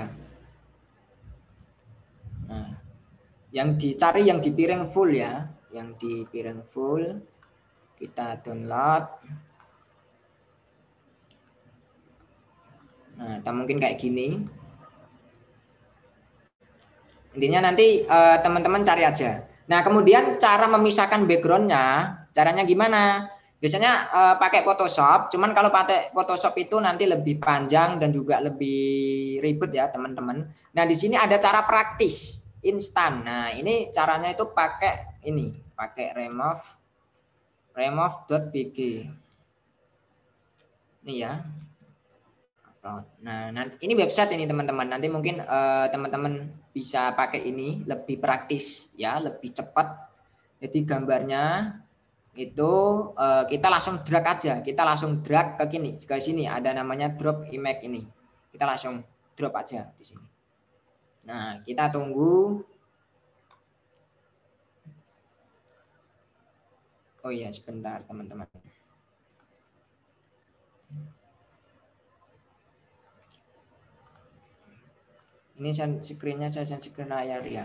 Nah, yang dicari yang di piring full ya, yang di piring full kita download. Nah, atau mungkin kayak gini. Intinya nanti teman-teman uh, cari aja. Nah, kemudian cara memisahkan backgroundnya, caranya gimana? Biasanya uh, pakai Photoshop, cuman kalau pakai Photoshop itu nanti lebih panjang dan juga lebih ribet ya teman-teman. Nah, di sini ada cara praktis, instan. Nah, ini caranya itu pakai ini, pakai remove, remove.bg. Ini ya. Nah, nanti, ini website ini teman-teman. Nanti mungkin uh, teman-teman bisa pakai ini, lebih praktis ya, lebih cepat. Jadi gambarnya itu uh, kita langsung drag aja, kita langsung drag ke sini, ke sini ada namanya drop image ini. Kita langsung drop aja di sini. Nah, kita tunggu. Oh iya, sebentar teman-teman. Ini screen-nya saya screen layar ya.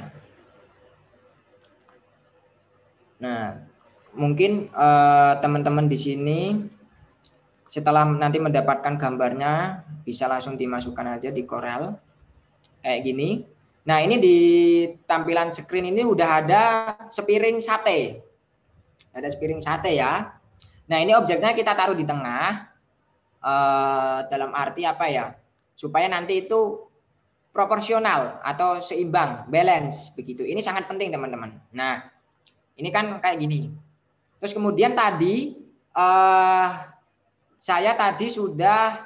Nah, mungkin teman-teman uh, di sini setelah nanti mendapatkan gambarnya bisa langsung dimasukkan aja di Corel kayak gini. Nah, ini di tampilan screen ini udah ada sepiring sate. Ada sepiring sate ya. Nah, ini objeknya kita taruh di tengah uh, dalam arti apa ya? Supaya nanti itu proporsional atau seimbang, balance begitu. Ini sangat penting teman-teman. Nah, ini kan kayak gini. Terus kemudian tadi eh, saya tadi sudah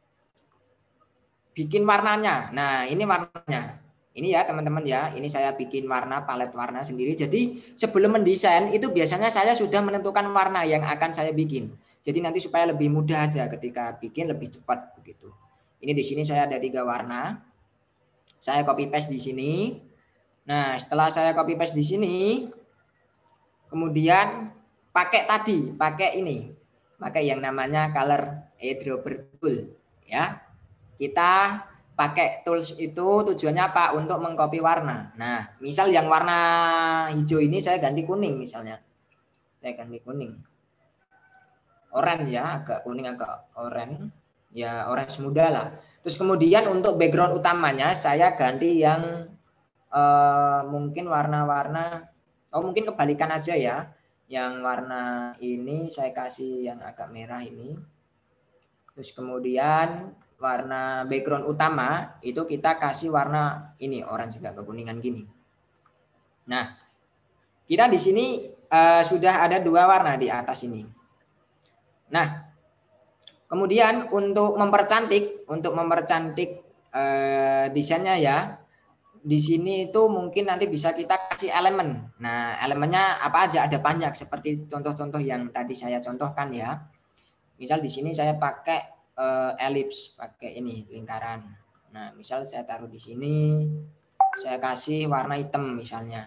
bikin warnanya. Nah, ini warnanya. Ini ya teman-teman ya. Ini saya bikin warna, palet warna sendiri. Jadi sebelum mendesain itu biasanya saya sudah menentukan warna yang akan saya bikin. Jadi nanti supaya lebih mudah aja ketika bikin lebih cepat begitu. Ini di sini saya ada tiga warna. Saya copy paste di sini. Nah, setelah saya copy paste di sini, kemudian pakai tadi, pakai ini, pakai yang namanya color eyedropper tool, ya. Kita pakai tools itu tujuannya apa? Untuk mengcopy warna. Nah, misal yang warna hijau ini saya ganti kuning misalnya. Saya ganti kuning. Oranye ya, agak kuning agak oranye. Ya, orange muda lah. Terus kemudian untuk background utamanya saya ganti yang eh, mungkin warna-warna, oh mungkin kebalikan aja ya. Yang warna ini saya kasih yang agak merah ini. Terus kemudian warna background utama itu kita kasih warna ini orange juga kekuningan gini. Nah, kita di sini eh, sudah ada dua warna di atas ini. Nah, kemudian untuk mempercantik, untuk mempercantik eh, desainnya ya, di sini itu mungkin nanti bisa kita kasih elemen. Nah, elemennya apa aja? Ada banyak seperti contoh-contoh yang tadi saya contohkan ya. Misal di sini saya pakai eh, elips, pakai ini lingkaran. Nah, misal saya taruh di sini, saya kasih warna hitam misalnya.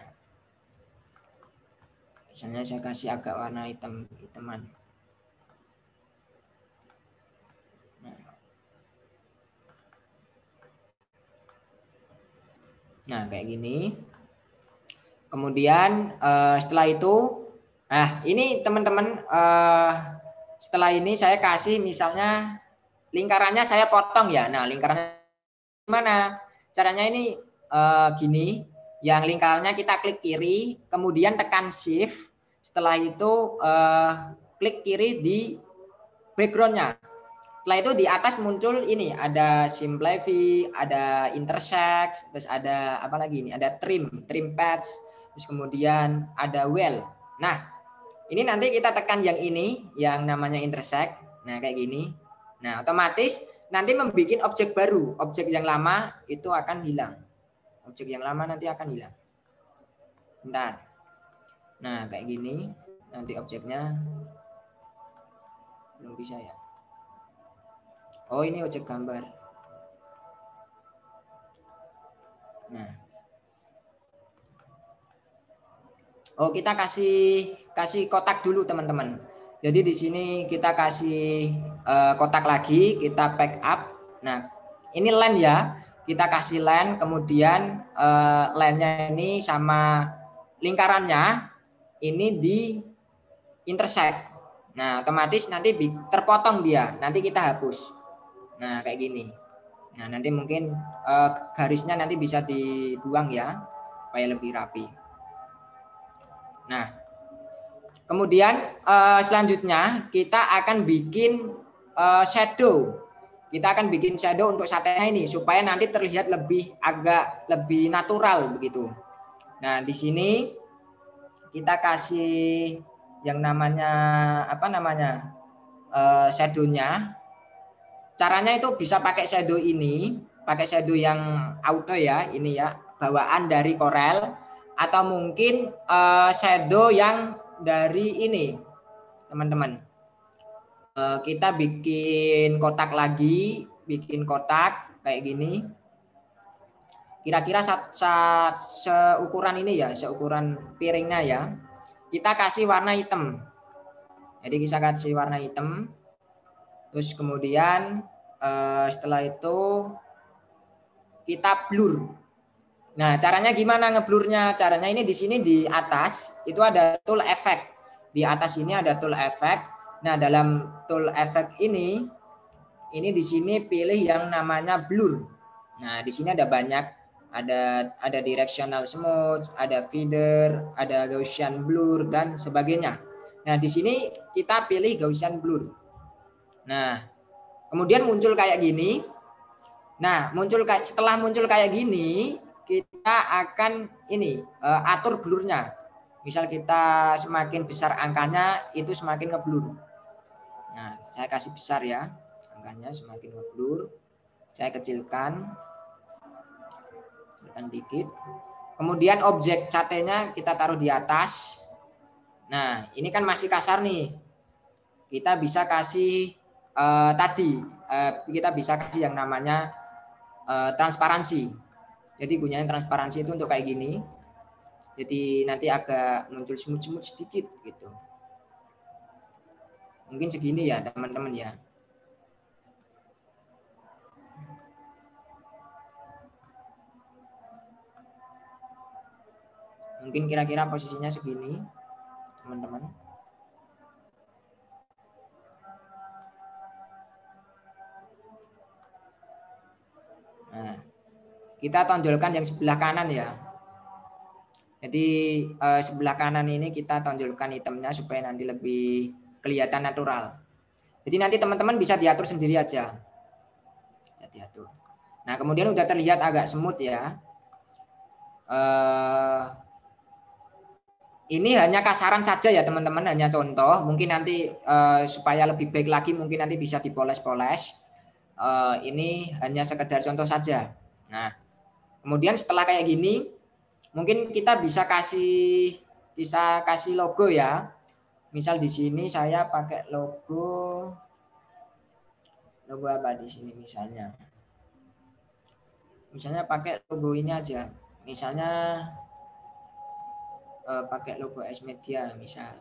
Misalnya saya kasih agak warna hitam, hitaman. Nah, kayak gini. Kemudian uh, setelah itu, nah ini teman-teman, uh, setelah ini saya kasih misalnya lingkarannya saya potong ya. Nah, lingkarannya gimana? Caranya ini uh, gini, yang lingkarannya kita klik kiri, kemudian tekan shift. Setelah itu uh, klik kiri di backgroundnya. Setelah itu di atas muncul ini ada simplify, ada intersect, terus ada apa lagi ini? Ada trim, trim patch, terus kemudian ada well. Nah, ini nanti kita tekan yang ini, yang namanya intersect. Nah, kayak gini. Nah, otomatis nanti membuat objek baru. Objek yang lama itu akan hilang. Objek yang lama nanti akan hilang. Bentar. Nah, kayak gini. Nanti objeknya belum bisa ya. Oh, ini objek gambar. Nah. Oh, kita kasih kasih kotak dulu, teman-teman. Jadi di sini kita kasih uh, kotak lagi, kita pack up. Nah, ini line ya. Kita kasih line, kemudian uh, line-nya ini sama lingkarannya ini di intersect. Nah, otomatis nanti terpotong dia. Nanti kita hapus. Nah, kayak gini. Nah, nanti mungkin uh, garisnya nanti bisa dibuang ya. supaya lebih rapi. Nah, kemudian uh, selanjutnya kita akan bikin uh, shadow. Kita akan bikin shadow untuk satenya ini supaya nanti terlihat lebih agak lebih natural begitu. Nah, di sini kita kasih yang namanya apa namanya uh, shadow-nya. Caranya itu bisa pakai shadow ini, pakai shadow yang auto ya, ini ya, bawaan dari Corel, atau mungkin uh, shadow yang dari ini, teman-teman. Uh, kita bikin kotak lagi, bikin kotak kayak gini. Kira-kira seukuran ini ya, seukuran piringnya ya. Kita kasih warna hitam. Jadi kita kasih warna hitam. Terus kemudian uh, setelah itu kita blur. Nah, caranya gimana ngeblurnya? Caranya ini di sini di atas itu ada tool effect. Di atas ini ada tool effect. Nah, dalam tool effect ini ini di sini pilih yang namanya blur. Nah, di sini ada banyak, ada ada directional smooth, ada feather, ada Gaussian blur dan sebagainya. Nah, di sini kita pilih Gaussian blur. Nah, kemudian muncul kayak gini. Nah, muncul kayak setelah muncul kayak gini, kita akan ini uh, atur blurnya. Misal kita semakin besar angkanya, itu semakin ngeblur. Nah, saya kasih besar ya, angkanya semakin ngeblur. Saya kecilkan, kecilkan dikit. Kemudian objek catenya kita taruh di atas. Nah, ini kan masih kasar nih. Kita bisa kasih uh, tadi, uh, kita bisa kasih yang namanya uh, transparansi. Jadi gunanya transparansi itu untuk kayak gini. Jadi nanti agak muncul semut-semut sedikit gitu. Mungkin segini ya teman-teman ya. Mungkin kira-kira posisinya segini teman-teman. Nah, kita tonjolkan yang sebelah kanan ya. Jadi eh, sebelah kanan ini kita tonjolkan hitamnya supaya nanti lebih kelihatan natural. Jadi nanti teman-teman bisa diatur sendiri aja. Ya, diatur. Nah, kemudian udah terlihat agak semut ya. Eh, ini hanya kasaran saja ya teman-teman, hanya contoh. Mungkin nanti eh, supaya lebih baik lagi mungkin nanti bisa dipoles-poles. Eh, ini hanya sekedar contoh saja. Nah, kemudian setelah kayak gini, mungkin kita bisa kasih bisa kasih logo ya. Misal di sini saya pakai logo logo apa di sini misalnya. Misalnya pakai logo ini aja. Misalnya eh, pakai logo S-Media misal.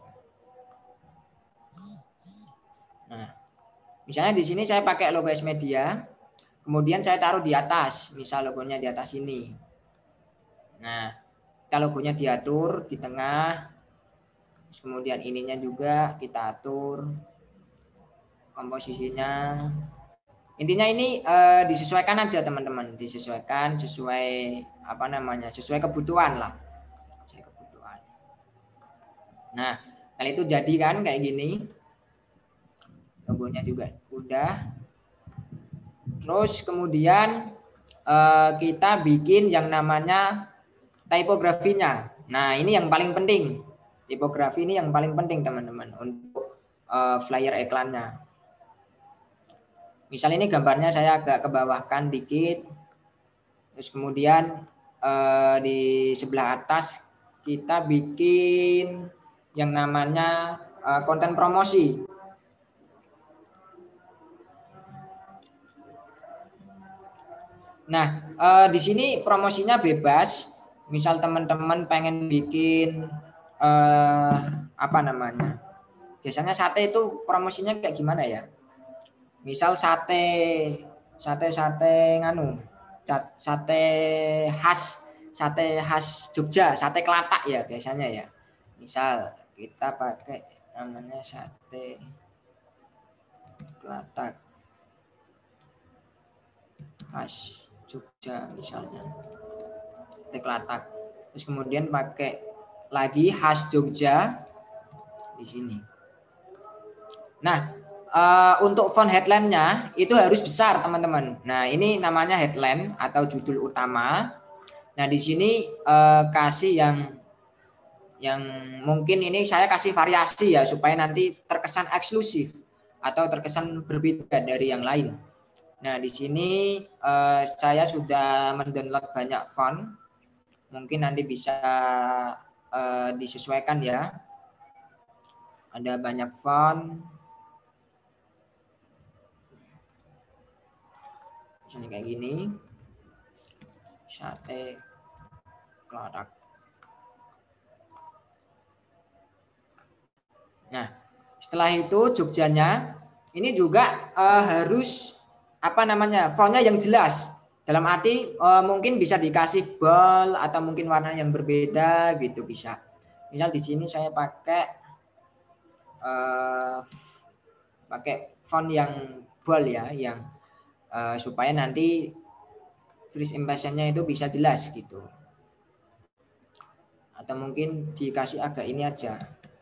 Nah, misalnya di sini saya pakai logo S-Media, kemudian saya taruh di atas, misal logonya di atas ini. Nah, kita logonya diatur di tengah. Kemudian ininya juga kita atur komposisinya. Intinya ini eh, disesuaikan aja teman-teman, disesuaikan sesuai apa namanya, sesuai kebutuhan lah. Sesuai kebutuhan. Nah, kalau itu jadi kan kayak gini. Logonya juga udah. Terus kemudian eh, kita bikin yang namanya tipografinya. Nah, ini yang paling penting. Tipografi ini yang paling penting teman-teman untuk uh, flyer iklannya. Misal ini gambarnya saya agak kebawahkan dikit. Terus kemudian uh, di sebelah atas kita bikin yang namanya uh, konten promosi. Nah, uh, di sini promosinya bebas. Misal teman-teman pengen bikin eh, apa namanya? Biasanya sate itu promosinya kayak gimana ya? Misal sate sate sate nganu, sate khas sate khas Jogja, sate Kelatak ya biasanya ya. Misal kita pakai namanya sate Kelatak khas Jogja misalnya. Sate Kelatak. Terus kemudian pakai lagi khas Jogja di sini. Nah, uh, untuk font headline-nya itu harus besar, teman-teman. Nah, ini namanya headline atau judul utama. Nah, di sini uh, kasih yang yang mungkin ini saya kasih variasi ya supaya nanti terkesan eksklusif atau terkesan berbeda dari yang lain. Nah, di sini uh, saya sudah mendownload banyak font. Mungkin nanti bisa uh, disesuaikan ya. Ada banyak font. Misalnya kayak gini. Sate Klatak. Nah, setelah itu Jogjanya ini juga uh, harus apa namanya fontnya yang jelas. Dalam arti uh, mungkin bisa dikasih bold atau mungkin warna yang berbeda gitu bisa. Misal di sini saya pakai uh, pakai font yang bold ya, yang uh, supaya nanti first impression-nya itu bisa jelas gitu. Atau mungkin dikasih agak ini aja.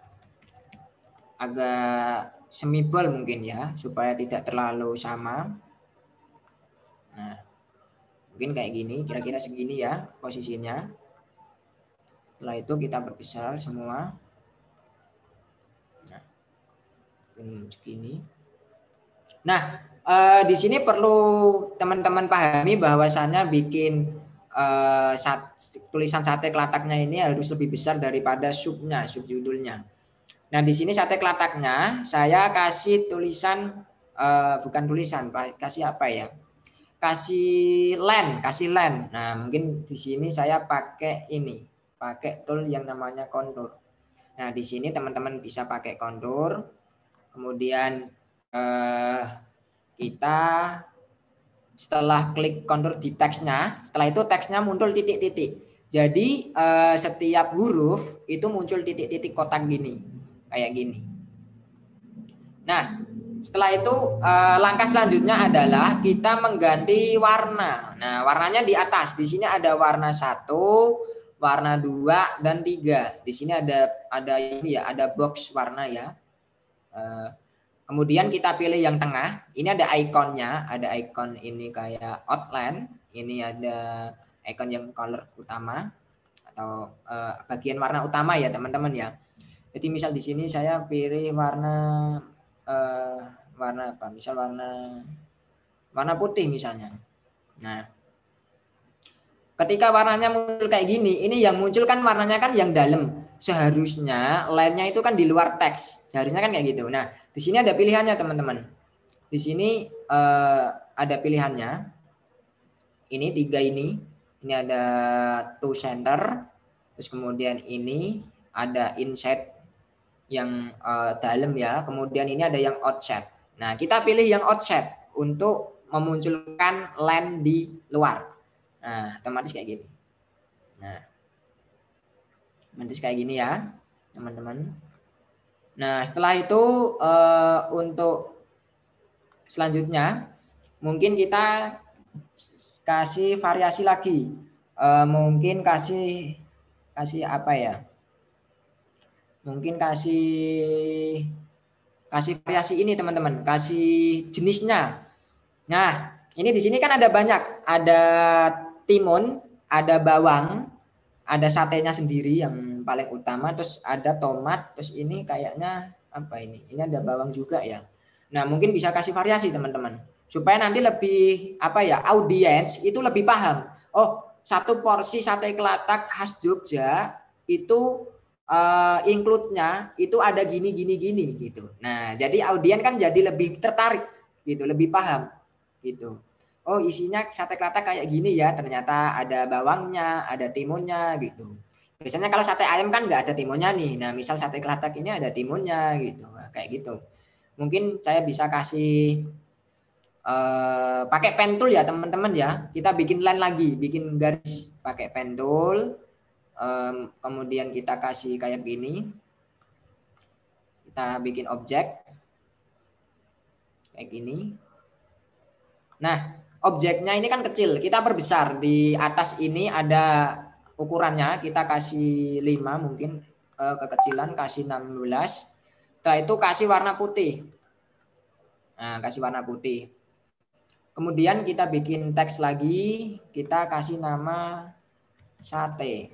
Agak semi bold mungkin ya, supaya tidak terlalu sama. Nah, mungkin kayak gini, kira-kira segini ya posisinya. Setelah itu kita perbesar semua. Nah, segini. Nah, eh, di sini perlu teman-teman pahami bahwasannya bikin eh, sat, tulisan Sate Klataknya ini harus lebih besar daripada subnya, subjudulnya. Nah, di sini Sate Klataknya saya kasih tulisan uh, bukan tulisan, Pak, kasih apa ya? Kasih len, kasih len. Nah, mungkin di sini saya pakai ini, pakai tool yang namanya kontur. Nah, di sini teman-teman bisa pakai kontur. Kemudian uh, kita setelah klik kontur di teksnya, setelah itu teksnya muncul titik-titik. Jadi uh, setiap huruf itu muncul titik-titik kotak gini. Kayak gini. Nah, setelah itu eh, langkah selanjutnya adalah kita mengganti warna. Nah, warnanya di atas. Di sini ada warna satu, warna dua, dan tiga. Di sini ada ada ini ya, ada box warna ya. Eh, kemudian kita pilih yang tengah. Ini ada ikonnya, ada ikon ini kayak outline. Ini ada ikon yang color utama atau eh, bagian warna utama ya, teman-teman ya. Jadi misal di sini saya pilih warna eh, warna apa? Misal warna warna putih misalnya. Nah, ketika warnanya muncul kayak gini, ini yang muncul kan warnanya kan yang dalam. Seharusnya line-nya itu kan di luar teks. Seharusnya kan kayak gitu. Nah, di sini ada pilihannya teman-teman. Di sini eh, ada pilihannya. Ini tiga ini. Ini ada to center. Terus kemudian ini ada inside yang uh, dalam ya, kemudian ini ada yang offset. Nah, kita pilih yang offset untuk memunculkan line di luar. Nah, otomatis kayak gini. Nah, otomatis kayak gini ya, teman-teman. Nah, setelah itu uh, untuk selanjutnya mungkin kita kasih variasi lagi. Uh, mungkin kasih kasih apa ya? Mungkin kasih kasih variasi ini teman-teman, kasih jenisnya. Nah, ini di sini kan ada banyak, ada timun, ada bawang, ada satenya sendiri yang paling utama, terus ada tomat, terus ini kayaknya apa ini? Ini ada bawang juga ya. Nah, mungkin bisa kasih variasi teman-teman, supaya nanti lebih apa ya, audiens itu lebih paham. Oh, satu porsi sate Klatak khas Jogja itu Uh, include-nya itu ada gini gini gini gitu. Nah, jadi audien kan jadi lebih tertarik gitu, lebih paham gitu. Oh, isinya Sate Klatak kayak gini ya, ternyata ada bawangnya, ada timunnya gitu. Biasanya kalau sate ayam kan nggak ada timunnya nih. Nah, misal Sate Klatak ini ada timunnya gitu. Nah, kayak gitu. Mungkin saya bisa kasih uh, pakai pen tool ya, teman-teman ya. Kita bikin line lagi, bikin garis pakai pen tool. Um, kemudian kita kasih kayak gini, kita bikin objek kayak gini. Nah, objeknya ini kan kecil, kita perbesar. Di atas ini ada ukurannya kita kasih lima mungkin uh, kekecilan, kasih enam belas. Setelah itu kasih warna putih. Nah, kasih warna putih. Kemudian kita bikin teks lagi, kita kasih nama sate.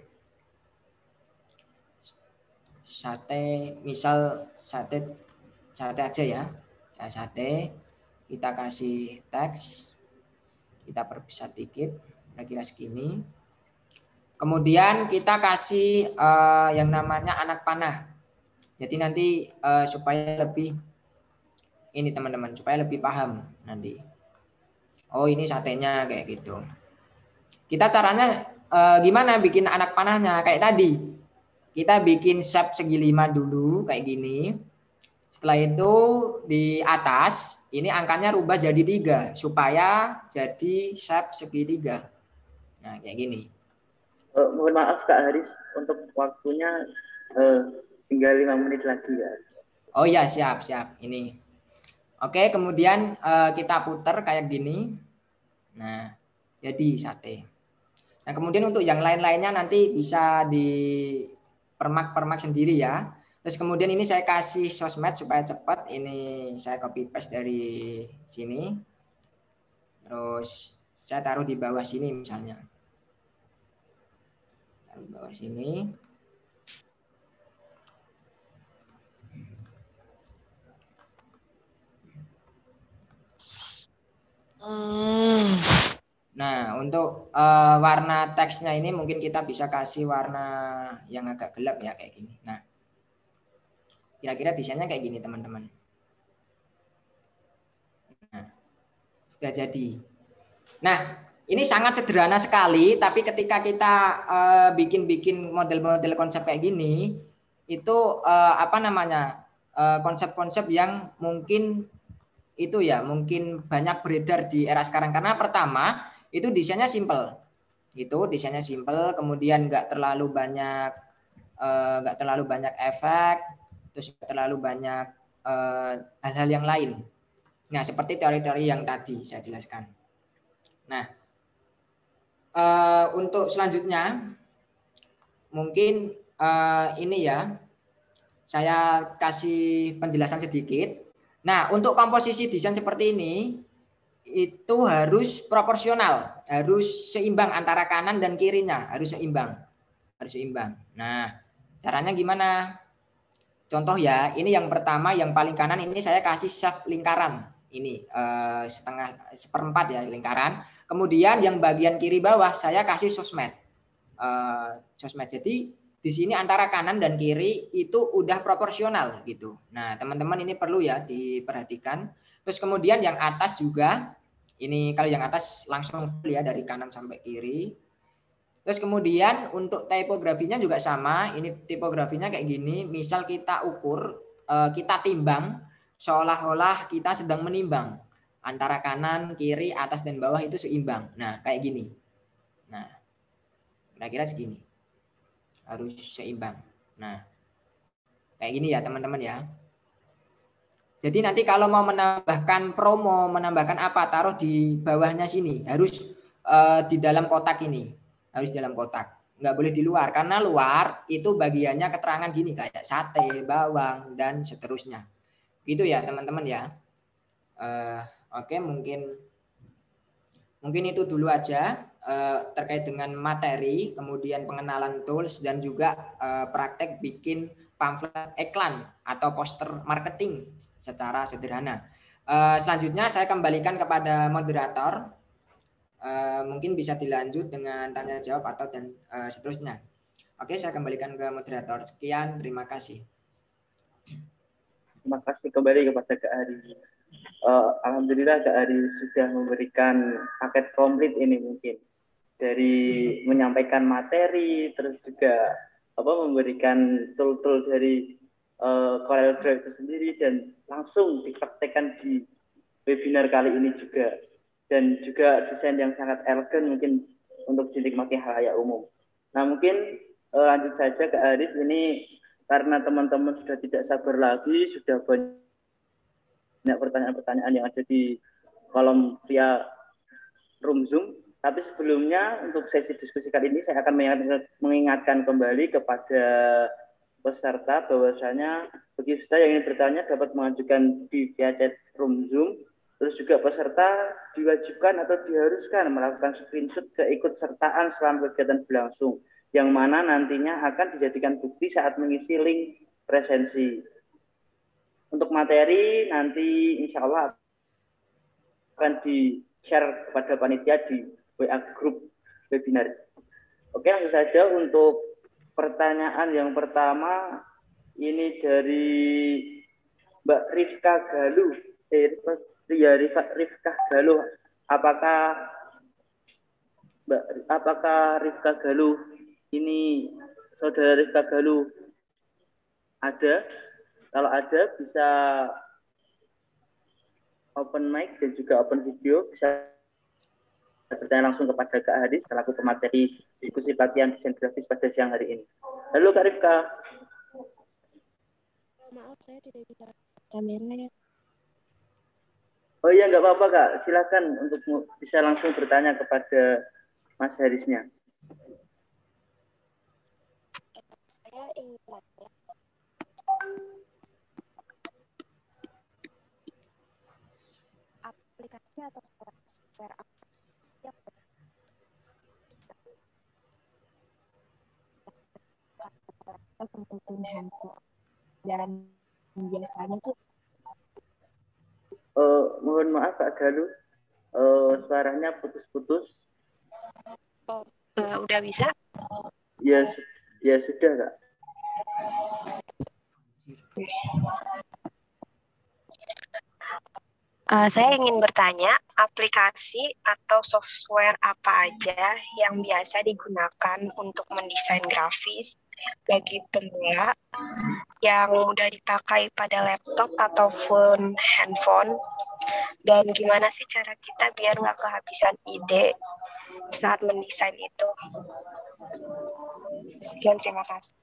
Sate, misal sate sate aja ya. Ya sate, kita kasih teks. Kita perbesar dikit, kira-kira segini. Kemudian kita kasih uh, yang namanya anak panah. Jadi nanti uh, supaya lebih ini teman-teman, supaya lebih paham nanti. Oh ini satenya kayak gitu. Kita caranya uh, gimana bikin anak panahnya? Kayak tadi. Kita bikin shape segi lima dulu kayak gini. Setelah itu di atas ini angkanya rubah jadi tiga supaya jadi shape segitiga. Nah kayak gini. Uh, mohon maaf Kak Haris, untuk waktunya uh, tinggal lima menit lagi ya. Oh iya siap siap ini. Oke kemudian uh, kita putar kayak gini. Nah jadi sate. Nah kemudian untuk yang lain-lainnya nanti bisa di permak-permak sendiri ya. Terus kemudian ini saya kasih sosmed supaya cepat. Ini saya copy paste dari sini. Terus saya taruh di bawah sini misalnya. Taruh di bawah sini. Nah, untuk uh, warna teksnya ini mungkin kita bisa kasih warna yang agak gelap ya kayak gini. Nah, kira-kira desainnya kayak gini teman-teman. Nah, sudah jadi. Nah, ini sangat sederhana sekali, tapi ketika kita bikin-bikin uh, model-model konsep kayak gini, itu uh, apa namanya konsep-konsep uh, yang mungkin itu ya mungkin banyak beredar di era sekarang karena pertama itu desainnya simple, itu desainnya simple, kemudian nggak terlalu banyak uh, nggak terlalu banyak efek, terus nggak terlalu banyak hal-hal uh, yang lain. Nah seperti teori-teori yang tadi saya jelaskan. Nah uh, untuk selanjutnya mungkin uh, ini ya saya kasih penjelasan sedikit. Nah, untuk komposisi desain seperti ini, itu harus proporsional, harus seimbang antara kanan dan kirinya, harus seimbang. Harus seimbang. Nah, caranya gimana? Contoh ya, ini yang pertama, yang paling kanan ini saya kasih shape lingkaran. Ini eh, setengah, seperempat ya lingkaran. Kemudian yang bagian kiri bawah saya kasih sosmed. Eh, sosmed, jadi di sini antara kanan dan kiri itu udah proporsional gitu. Nah, teman-teman ini perlu ya diperhatikan. Terus kemudian yang atas juga, ini kalau yang atas langsung ya dari kanan sampai kiri. Terus kemudian untuk tipografinya juga sama. Ini tipografinya kayak gini. Misal kita ukur, kita timbang, seolah-olah kita sedang menimbang. Antara kanan, kiri, atas, dan bawah itu seimbang. Nah, kayak gini. Nah, kira-kira segini. Harus seimbang. Nah, kayak gini ya teman-teman ya. Jadi nanti kalau mau menambahkan promo, menambahkan apa, taruh di bawahnya sini. Harus uh, di dalam kotak ini. Harus di dalam kotak. Nggak boleh di luar. Karena luar itu bagiannya keterangan gini. Kayak sate, bawang, dan seterusnya. Gitu ya teman-teman ya. Uh, Oke okay, mungkin mungkin itu dulu aja. Terkait dengan materi, kemudian pengenalan tools, dan juga uh, praktek bikin pamflet iklan atau poster marketing secara sederhana. Uh, selanjutnya saya kembalikan kepada moderator. Uh, mungkin bisa dilanjut dengan tanya jawab atau dan uh, seterusnya. Oke, saya kembalikan ke moderator. Sekian, terima kasih. Terima kasih kembali kepada Kak Ari. Uh, Alhamdulillah Kak Ari sudah memberikan paket komplit ini mungkin. Dari menyampaikan materi, terus juga apa memberikan tool-tool dari uh, Corel Draw itu sendiri dan langsung dipraktekkan di webinar kali ini juga, dan juga desain yang sangat elegan mungkin untuk dinikmati halayak umum. Nah mungkin uh, lanjut saja Kak Aris, ini karena teman-teman sudah tidak sabar lagi, sudah banyak pertanyaan-pertanyaan yang ada di kolom via room Zoom. Tapi sebelumnya untuk sesi diskusi kali ini saya akan mengingatkan kembali kepada peserta bahwasanya bagi peserta yang ingin bertanya dapat mengajukan di via chat room Zoom. Terus juga peserta diwajibkan atau diharuskan melakukan screenshot keikutsertaan selama kegiatan berlangsung, yang mana nantinya akan dijadikan bukti saat mengisi link presensi. Untuk materi nanti insya Allah akan di-share kepada panitia di W A grup webinar. Oke, langsung saja untuk pertanyaan yang pertama ini dari Mbak Rifka Galuh. Eh, ya, Rifka, Rifka Galuh. Apakah Mbak, apakah Rifka Galuh ini saudara Rifka Galuh ada? Kalau ada bisa open mic dan juga open video, bisa bertanya langsung kepada Kak Haris selaku pemateri diskusi pelatihan desain grafis pada siang hari ini. Halo Kak Rifka. Maaf, saya tidak bisa kameranya. Oh iya, nggak apa-apa Kak. Silakan untuk bisa langsung bertanya kepada Mas Harisnya. Saya ingin bertanya. Aplikasi atau software apa yang untuk handphone dan biasanya tuh Uh, mohon maaf Kak Galuh, uh, suaranya putus-putus. Oh, uh, udah bisa? Ya, ya sudah Kak. Uh, saya ingin bertanya, aplikasi atau software apa aja yang biasa digunakan untuk mendesain grafis bagi pemula yang mudah dipakai pada laptop ataupun handphone, dan gimana sih cara kita biar nggak kehabisan ide saat mendesain itu? Sekian, terima kasih.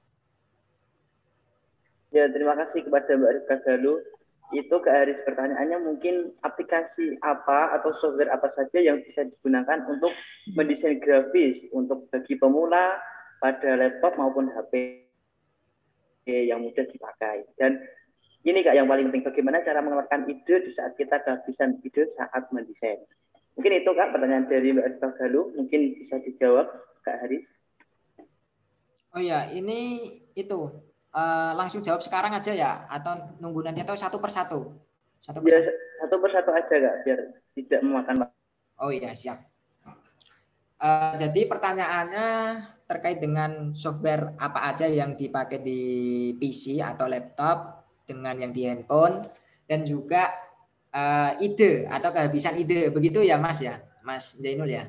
Ya, terima kasih kepada Mbak Rifka Galuh. Itu Kak Haris, pertanyaannya mungkin aplikasi apa atau software apa saja yang bisa digunakan untuk mendesain grafis untuk bagi pemula pada laptop maupun H P yang mudah dipakai. Dan ini Kak yang paling penting, bagaimana cara mengeluarkan ide di saat kita kehabisan ide saat mendesain. Mungkin itu Kak pertanyaan dari Mbak Rifka Galuh, mungkin bisa dijawab Kak Haris. Oh ya, ini itu uh, langsung jawab sekarang aja ya, atau nunggu nanti atau satu persatu? Satu persatu. Ya, satu persatu aja Kak, biar tidak memakan waktu. Oh iya, siap. Uh, jadi pertanyaannya terkait dengan software apa aja yang dipakai di P C atau laptop dengan yang di handphone, dan juga uh, ide atau kehabisan ide, begitu ya Mas ya, Mas Zainul ya?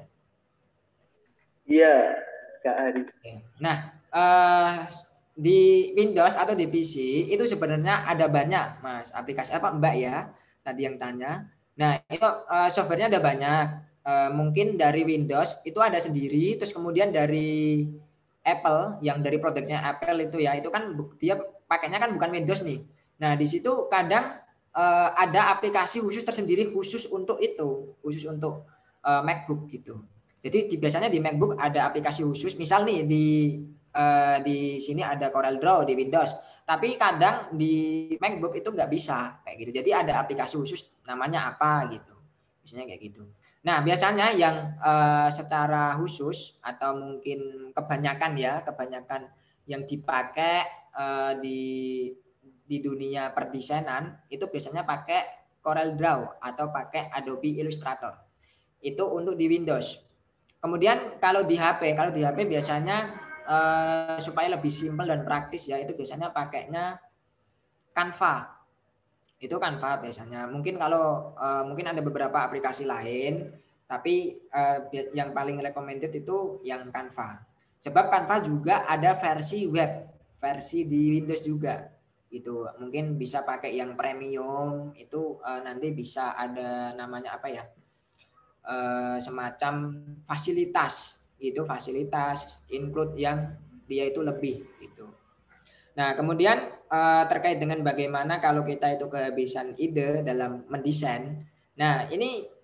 Iya, Kak Haris. Nah, uh, di Windows atau di P C itu sebenarnya ada banyak Mas aplikasi apa Mbak ya tadi yang tanya. Nah itu uh, softwarenya ada banyak. Uh, mungkin dari Windows itu ada sendiri, terus kemudian dari Apple yang dari produknya Apple itu ya, itu kan dia pakainya kan bukan Windows nih. Nah di situ kadang uh, ada aplikasi khusus tersendiri khusus untuk itu, khusus untuk uh, MacBook gitu. Jadi di, biasanya di MacBook ada aplikasi khusus, misal nih di uh, di sini ada Corel Draw di Windows, tapi kadang di MacBook itu nggak bisa kayak gitu. Jadi ada aplikasi khusus namanya apa gitu, biasanya kayak gitu. Nah biasanya yang uh, secara khusus atau mungkin kebanyakan ya, kebanyakan yang dipakai uh, di di dunia perdesainan itu biasanya pakai Corel Draw atau pakai Adobe Illustrator. Itu untuk di Windows. Kemudian kalau di H P, kalau di H P biasanya uh, supaya lebih simpel dan praktis ya, itu biasanya pakainya Canva. Itu Canva biasanya. Mungkin kalau uh, mungkin ada beberapa aplikasi lain, tapi uh, yang paling recommended itu yang Canva. Sebab Canva juga ada versi web, versi di Windows juga. Itu mungkin bisa pakai yang premium, itu uh, nanti bisa ada namanya apa ya? Uh, semacam fasilitas. Itu fasilitas include yang dia itu lebih gitu. Nah, kemudian uh, terkait dengan bagaimana kalau kita itu kehabisan ide dalam mendesain. Nah, ini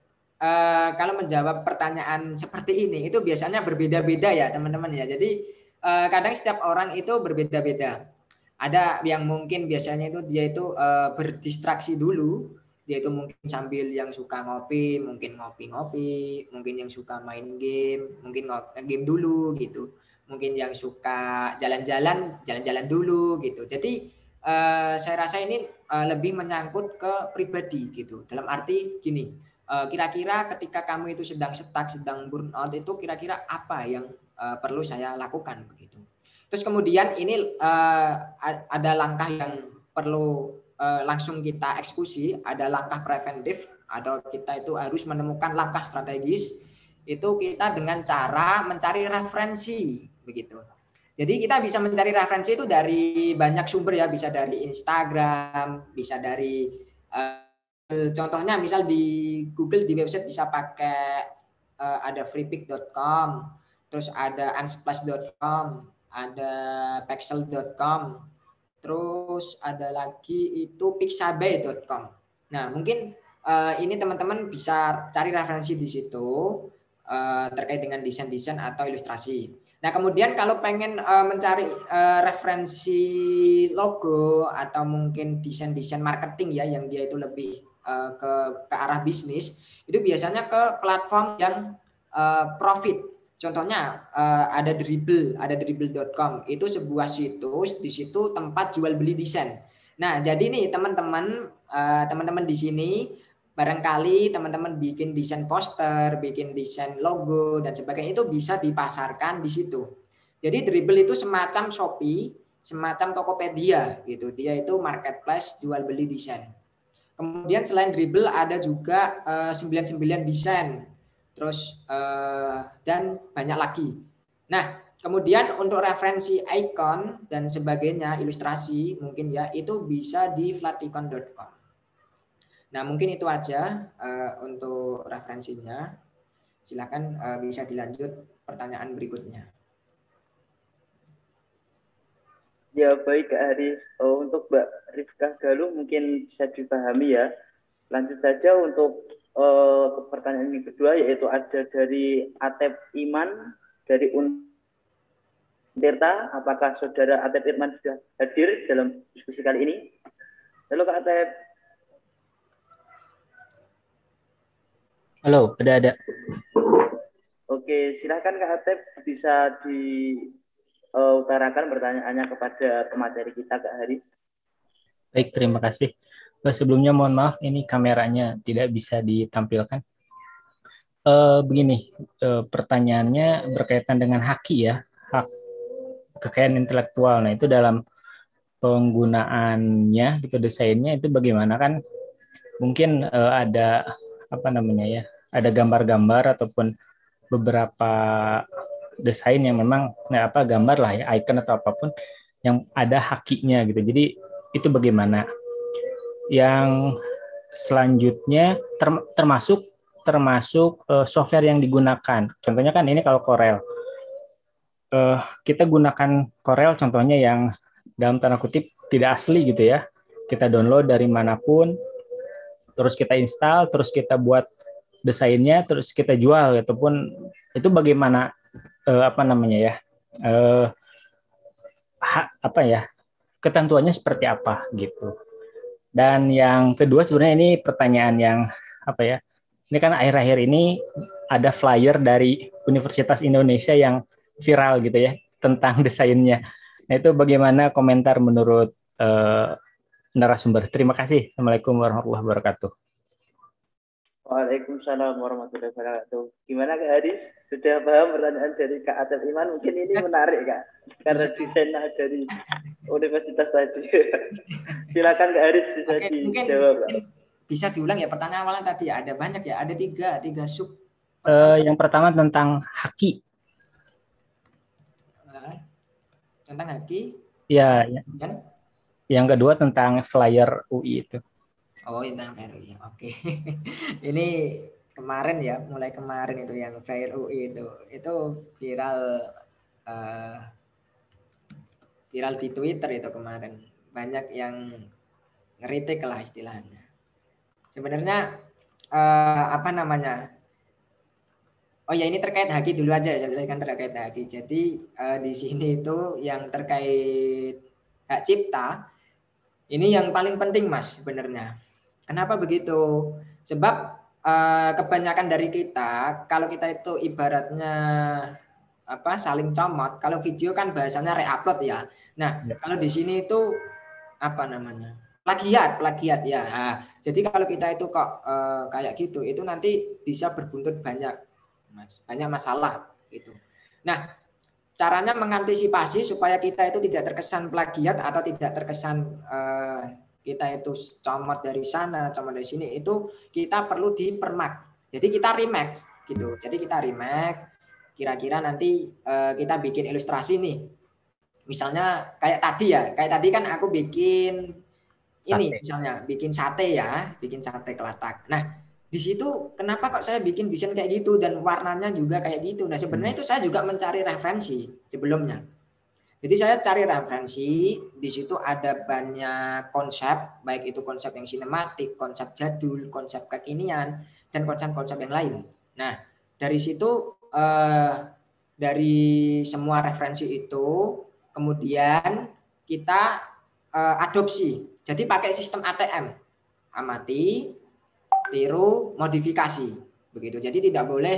uh, kalau menjawab pertanyaan seperti ini itu biasanya berbeda-beda ya teman-teman ya. Jadi uh, kadang setiap orang itu berbeda-beda. Ada yang mungkin biasanya itu dia itu uh, berdistraksi dulu. Dia itu mungkin sambil yang suka ngopi, mungkin ngopi-ngopi, mungkin yang suka main game, mungkin game dulu gitu. Mungkin yang suka jalan-jalan, jalan-jalan dulu gitu. Jadi uh, saya rasa ini uh, lebih menyangkut ke pribadi gitu. Dalam arti gini, uh, kira-kira ketika kamu itu sedang stuck, sedang burnout itu kira-kira apa yang uh, perlu saya lakukan begitu. Terus kemudian ini uh, ada langkah yang perlu langsung kita eksekusi, ada langkah preventif atau kita itu harus menemukan langkah strategis. Itu kita dengan cara mencari referensi begitu. Jadi kita bisa mencari referensi itu dari banyak sumber ya, bisa dari Instagram, bisa dari uh, contohnya misal di Google, di website bisa pakai uh, ada freepik dot com, terus ada unsplash dot com, ada pexel dot com. Terus ada lagi itu pixabay dot com. Nah, mungkin uh, ini teman-teman bisa cari referensi di situ uh, terkait dengan desain-desain atau ilustrasi. Nah, kemudian kalau pengen uh, mencari uh, referensi logo atau mungkin desain-desain marketing ya yang dia itu lebih uh, ke ke arah bisnis, itu biasanya ke platform yang uh, profit. Contohnya uh, ada Dribbble, ada dribbble dot com. Itu sebuah situs, di situ tempat jual beli desain. Nah, jadi nih teman-teman uh, teman-teman di sini barangkali teman-teman bikin desain poster, bikin desain logo dan sebagainya itu bisa dipasarkan di situ. Jadi Dribbble itu semacam Shopee, semacam Tokopedia gitu. Dia itu marketplace jual beli desain. Kemudian selain Dribbble ada juga uh, sembilan puluh sembilan desain. Terus uh, dan banyak lagi. Nah, kemudian untuk referensi icon dan sebagainya, ilustrasi mungkin ya itu bisa di flaticon dot com. Nah, mungkin itu aja uh, untuk referensinya. Silakan uh, bisa dilanjut pertanyaan berikutnya. Ya baik Kak Haris. Oh, untuk Mbak Rifkah Galuh mungkin bisa dipahami ya. Lanjut saja untuk Uh, pertanyaan yang kedua yaitu ada dari Atep Iman dari Untirta. Apakah saudara Atep Iman sudah hadir dalam diskusi kali ini? Halo Kak Atep. Halo, ada ada. Oke, silakan Kak Atep bisa diutarakan uh, pertanyaannya kepada pemateri kita Kak Haris. Baik, terima kasih. Sebelumnya mohon maaf ini kameranya tidak bisa ditampilkan. Uh, begini, uh, pertanyaannya berkaitan dengan haki ya, hak kekayaan intelektual. Nah itu dalam penggunaannya, gitu desainnya itu bagaimana kan? Mungkin uh, ada apa namanya ya, ada gambar-gambar ataupun beberapa desain yang memang nah, apa gambar lah ya, icon atau apapun yang ada hakinya gitu. Jadi itu bagaimana? Yang selanjutnya termasuk termasuk uh, software yang digunakan. Contohnya kan ini kalau Corel, uh, kita gunakan Corel contohnya yang dalam tanda kutip tidak asli gitu ya. Kita download dari manapun, terus kita install, terus kita buat desainnya, terus kita jual, ataupun itu bagaimana uh, apa namanya ya, uh, ha, apa ya ketentuannya seperti apa gitu. Dan yang kedua sebenarnya ini pertanyaan yang apa ya? Ini kan akhir-akhir ini ada flyer dari Universitas Indonesia yang viral gitu ya tentang desainnya. Nah itu bagaimana komentar menurut eh, narasumber? Terima kasih. Assalamualaikum warahmatullahi wabarakatuh. Waalaikumsalam warahmatullahi wabarakatuh. Gimana Kak Haris? Sudah paham pertanyaan dari Kak Atep Iman? Mungkin ini menarik Kak, karena desainnya dari universitas tadi. Silakan Kak Haris bisa Oke, dijawab. Mungkin bisa diulang ya pertanyaan awalnya tadi. Ada banyak ya, ada tiga, tiga sub. Uh, yang pertama tentang haki. Tentang haki? Ya. Yang, yang kedua tentang flyer U I itu. Oh, tentang flyer U I. Oke. Ini kemarin ya, mulai kemarin itu yang flyer U I itu, itu viral, uh, viral di Twitter itu kemarin. Banyak yang ngeritik lah istilahnya. Sebenarnya uh, apa namanya? Oh ya, ini terkait haki dulu aja, saya jelaskan terkait haki. Jadi uh, di sini itu yang terkait hak cipta, ini yang paling penting Mas sebenarnya. Kenapa begitu? Sebab uh, kebanyakan dari kita, kalau kita itu ibaratnya apa saling comot, kalau video kan bahasanya re-upload ya. Nah, ya. Kalau di sini itu apa namanya? Plagiat, plagiat ya. Nah, jadi kalau kita itu kok uh, kayak gitu, itu nanti bisa berbuntut banyak banyak masalah gitu. Nah, caranya mengantisipasi supaya kita itu tidak terkesan plagiat atau tidak terkesan uh, kita itu comot dari sana, comot dari sini, itu kita perlu dipermak. Jadi kita remake gitu. Jadi kita remake, kira-kira nanti uh, kita bikin ilustrasi nih. Misalnya kayak tadi ya, kayak tadi kan aku bikin ini sate. Misalnya bikin sate ya, bikin sate kelatak. Nah, di situ kenapa kok saya bikin desain kayak gitu dan warnanya juga kayak gitu. Nah, sebenarnya itu saya juga mencari referensi sebelumnya. Jadi saya cari referensi, di situ ada banyak konsep, baik itu konsep yang sinematik, konsep jadul, konsep kekinian, dan konsep-konsep yang lain. Nah, dari situ eh, dari semua referensi itu kemudian kita eh, adopsi. Jadi pakai sistem A T M, amati, tiru, modifikasi, begitu. Jadi tidak boleh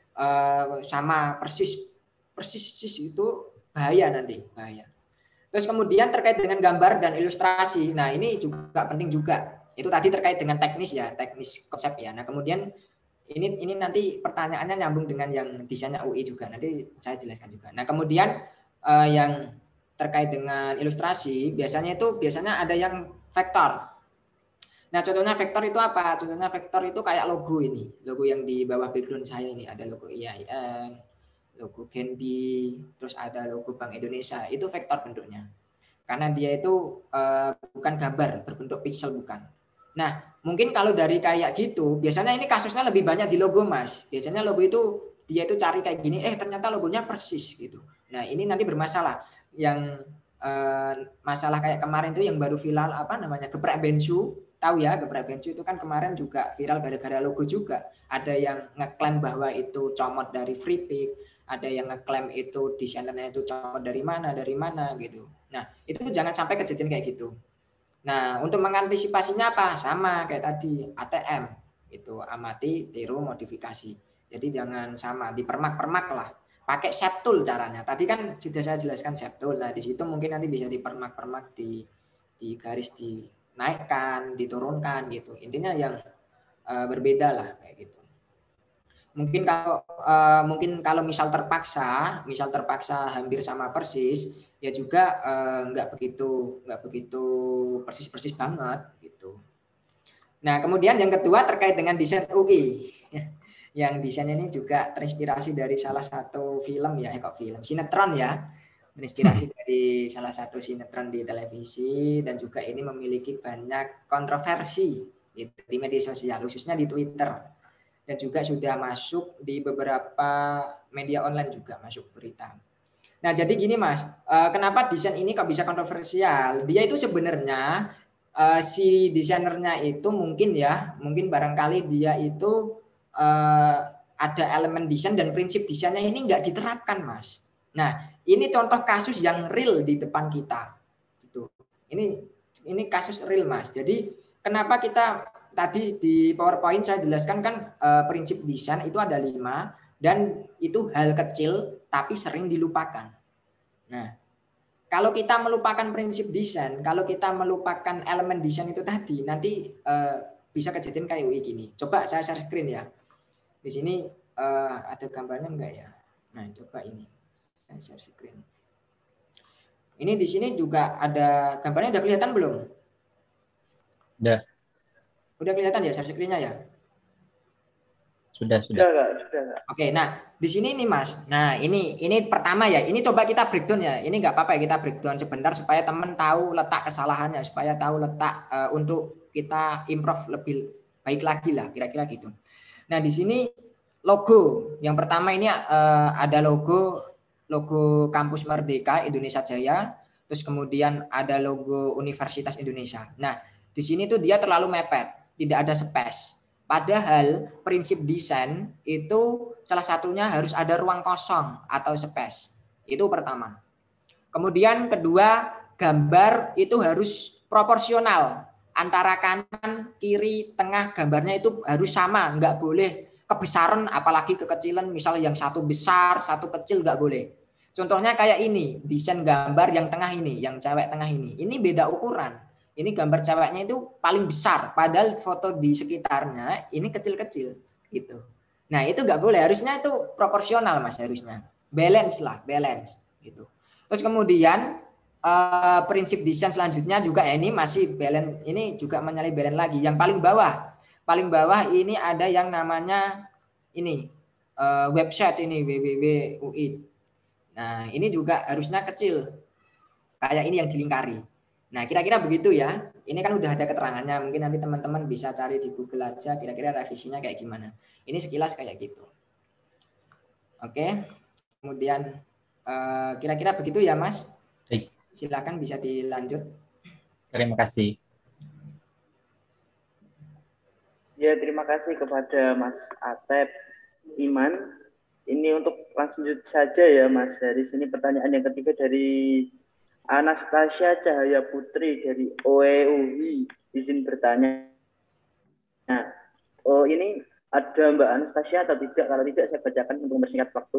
uh, sama persis persis itu bahaya nanti, bahaya. Terus kemudian terkait dengan gambar dan ilustrasi, nah ini juga penting juga. Itu tadi terkait dengan teknis ya, teknis konsep ya. Nah kemudian ini ini nanti pertanyaannya nyambung dengan yang desainnya U I juga. Nanti saya jelaskan juga. Nah kemudian uh, yang terkait dengan ilustrasi, biasanya itu biasanya ada yang vektor. Nah, contohnya vektor itu apa? Contohnya vektor itu kayak logo ini. Logo yang di bawah background saya ini. Ada logo I A I N, logo Genbi, terus ada logo Bank Indonesia. Itu vektor bentuknya. Karena dia itu uh, bukan gambar, berbentuk pixel bukan. Nah, mungkin kalau dari kayak gitu, biasanya ini kasusnya lebih banyak di logo, Mas. Biasanya logo itu, dia itu cari kayak gini, eh ternyata logonya persis gitu. Nah, ini nanti bermasalah. Yang uh, masalah kayak kemarin itu yang baru viral, apa namanya, geprek bensu. Tahu ya, geprek bensu itu kan kemarin juga viral gara-gara logo juga. Ada yang ngeklaim bahwa itu comot dari FreePic, ada yang ngeklaim itu desainernya itu comot dari mana, dari mana gitu. Nah, itu jangan sampai kejadian kayak gitu. Nah, untuk mengantisipasinya apa? Sama kayak tadi, A T M. Itu amati, tiru, modifikasi. Jadi jangan sama, dipermak-permak lah. Pakai shape tool caranya. Tadi kan sudah saya jelaskan shape tool. Nah, di situ mungkin nanti bisa dipermak-permak, di, di garis, di naikkan, diturunkan gitu. Intinya yang uh, berbeda lah kayak gitu. Mungkin kalau uh, mungkin kalau misal terpaksa, misal terpaksa hampir sama persis, ya juga uh, nggak begitu nggak begitu persis-persis banget gitu. Nah, kemudian yang kedua terkait dengan desain U I. Yang desain ini juga terinspirasi dari salah satu film ya, eh kok film, sinetron ya. Terinspirasi dari salah satu sinetron di televisi dan juga ini memiliki banyak kontroversi di media sosial, khususnya di Twitter, dan juga sudah masuk di beberapa media online juga masuk berita. Nah jadi gini Mas, kenapa desain ini kok bisa kontroversial? Dia itu sebenarnya si desainernya itu mungkin ya, mungkin barangkali dia itu ada elemen desain dan prinsip desainnya ini nggak diterapkan Mas. Nah ini contoh kasus yang real di depan kita. Gitu. Ini ini kasus real Mas. Jadi kenapa kita tadi di PowerPoint saya jelaskan kan eh, prinsip desain itu ada lima dan itu hal kecil tapi sering dilupakan. Nah kalau kita melupakan prinsip desain, kalau kita melupakan elemen desain itu tadi, nanti eh, bisa kejadian kayak gini. Coba saya share screen ya. Di sini eh, ada gambarnya enggak ya? Nah coba ini. Share screen. Ini di sini juga ada gambarnya, udah kelihatan belum? Udah. Udah kelihatan ya share screen-nya ya? Sudah, sudah. Sudah, sudah. Oke, nah di sini nih Mas. Nah ini ini pertama ya. Ini coba kita breakdown ya. Ini nggak apa-apa ya kita breakdown sebentar supaya teman tahu letak kesalahannya, supaya tahu letak uh, untuk kita improve lebih baik lagi lah, kira-kira gitu. Nah di sini logo. Yang pertama ini uh, ada logo. Logo Kampus Merdeka Indonesia Jaya, terus kemudian ada logo Universitas Indonesia. Nah, di sini tuh dia terlalu mepet, tidak ada space. Padahal prinsip desain itu salah satunya harus ada ruang kosong atau space. Itu pertama. Kemudian kedua, gambar itu harus proporsional. Antara kanan, kiri, tengah gambarnya itu harus sama. Nggak boleh kebesaran apalagi kekecilan. Misalnya yang satu besar, satu kecil nggak boleh. Contohnya kayak ini, desain gambar yang tengah ini, yang cewek tengah ini. Ini beda ukuran. Ini gambar ceweknya itu paling besar, padahal foto di sekitarnya ini kecil-kecil gitu. Nah itu nggak boleh, harusnya itu proporsional mas, harusnya balance lah, balance gitu. Terus kemudian eh, prinsip desain selanjutnya juga ya, ini masih balance, ini juga menyalahi balance lagi. Yang paling bawah, paling bawah ini ada yang namanya ini eh, website ini w w w titik u i. Nah ini juga harusnya kecil, kayak ini yang dilingkari. Nah, kira-kira begitu ya. Ini kan udah ada keterangannya. Mungkin nanti teman-teman bisa cari di Google aja kira-kira revisinya kayak gimana. Ini sekilas kayak gitu. Oke. Kemudian kira-kira begitu ya, Mas. Baik. Silakan bisa dilanjut. Terima kasih. Ya, terima kasih kepada Mas Atep Iman. Ini untuk langsung saja ya, Mas. Dari sini pertanyaan yang ketiga dari Anastasia Cahaya Putri dari O E U I, izin bertanya. Nah, oh ini ada Mbak Anastasia atau tidak? Kalau tidak, saya bacakan untuk mempersingkat waktu.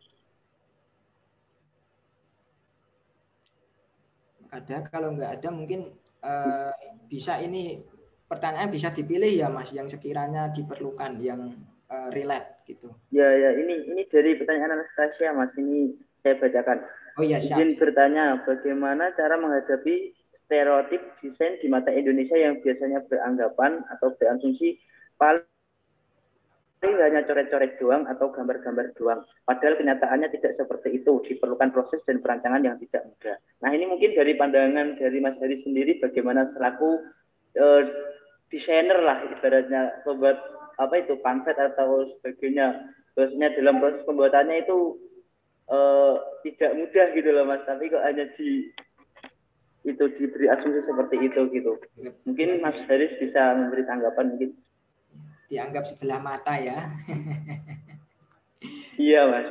Ada, kalau nggak ada mungkin uh, bisa ini pertanyaan bisa dipilih ya Mas, yang sekiranya diperlukan, yang uh, relate gitu. Ya, ya, ini ini dari pertanyaan Anastasia Mas, ini saya bacakan. Oh iya, siap. Izin bertanya, bagaimana cara menghadapi stereotip desain di mata Indonesia yang biasanya beranggapan atau berasumsi paling hanya coret-coret doang atau gambar-gambar doang. Padahal kenyataannya tidak seperti itu, diperlukan proses dan perancangan yang tidak mudah. Nah ini mungkin dari pandangan dari Mas Haris sendiri, bagaimana selaku eh, desainer lah, ibaratnya sobat apa itu pamflet atau sebagainya, bahwasanya dalam proses pembuatannya itu Uh, tidak mudah gitu loh Mas, tapi kok hanya di itu diberi asumsi seperti itu gitu. Mungkin Mas Haris bisa memberi tanggapan mungkin. Dianggap sebelah mata ya. Iya Mas.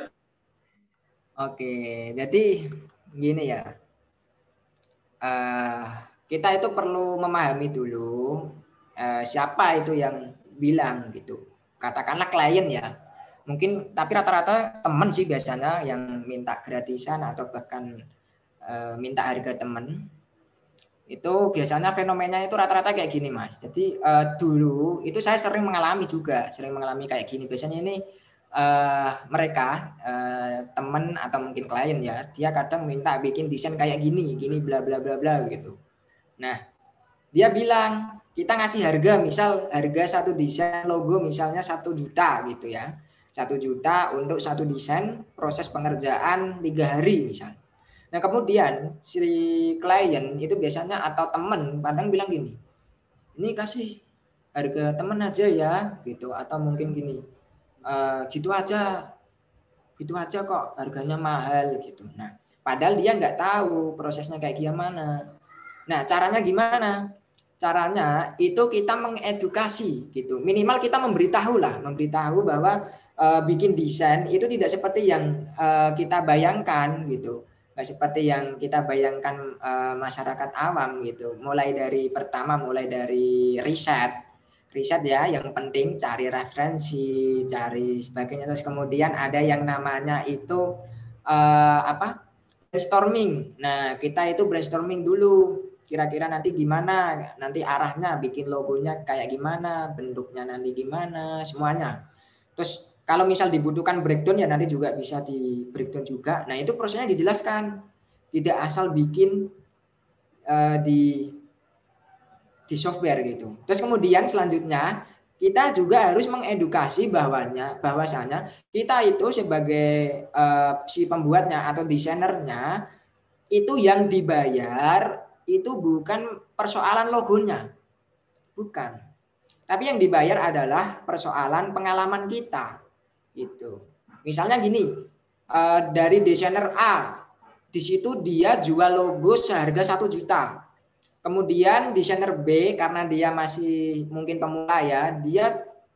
Oke, jadi gini ya. Uh, kita itu perlu memahami dulu uh, siapa itu yang bilang gitu. Katakanlah klien ya. Mungkin tapi rata-rata teman sih biasanya yang minta gratisan atau bahkan e, minta harga teman. Itu biasanya fenomenanya itu rata-rata kayak gini Mas. Jadi e, dulu itu saya sering mengalami juga, sering mengalami kayak gini. Biasanya ini e, mereka e, teman atau mungkin klien ya, dia kadang minta bikin desain kayak gini, gini bla bla bla bla gitu. Nah, dia bilang kita ngasih harga, misal harga satu desain logo misalnya satu juta gitu ya. Satu juta untuk satu desain, proses pengerjaan tiga hari misalnya. Nah kemudian si klien itu biasanya atau teman kadang bilang gini, ini kasih harga teman aja ya gitu, atau mungkin gini, e, gitu aja, gitu aja kok harganya mahal gitu. Nah padahal dia nggak tahu prosesnya kayak gimana. Nah caranya gimana? Caranya itu kita mengedukasi gitu, minimal kita memberitahu lah, memberitahu bahwa Uh, bikin desain itu tidak seperti yang uh, kita bayangkan gitu, nggak seperti yang kita bayangkan uh, masyarakat awam gitu. Mulai dari pertama, mulai dari riset, riset ya, yang penting cari referensi, cari sebagainya. Terus kemudian ada yang namanya itu uh, apa? brainstorming. Nah kita itu brainstorming dulu. Kira-kira nanti gimana? Nanti arahnya, bikin logonya kayak gimana, bentuknya nanti gimana, semuanya. Terus kalau misal dibutuhkan breakdown ya nanti juga bisa di breakdown juga. Nah itu prosesnya dijelaskan, tidak asal bikin uh, di di software gitu. Terus kemudian selanjutnya kita juga harus mengedukasi bahwanya bahwasanya kita itu sebagai uh, si pembuatnya atau desainernya itu yang dibayar itu bukan persoalan logonya, bukan. Tapi yang dibayar adalah persoalan pengalaman kita. Gitu. Misalnya gini, uh, dari desainer A, di situ dia jual logo seharga satu juta. Kemudian desainer B, karena dia masih mungkin pemula ya, dia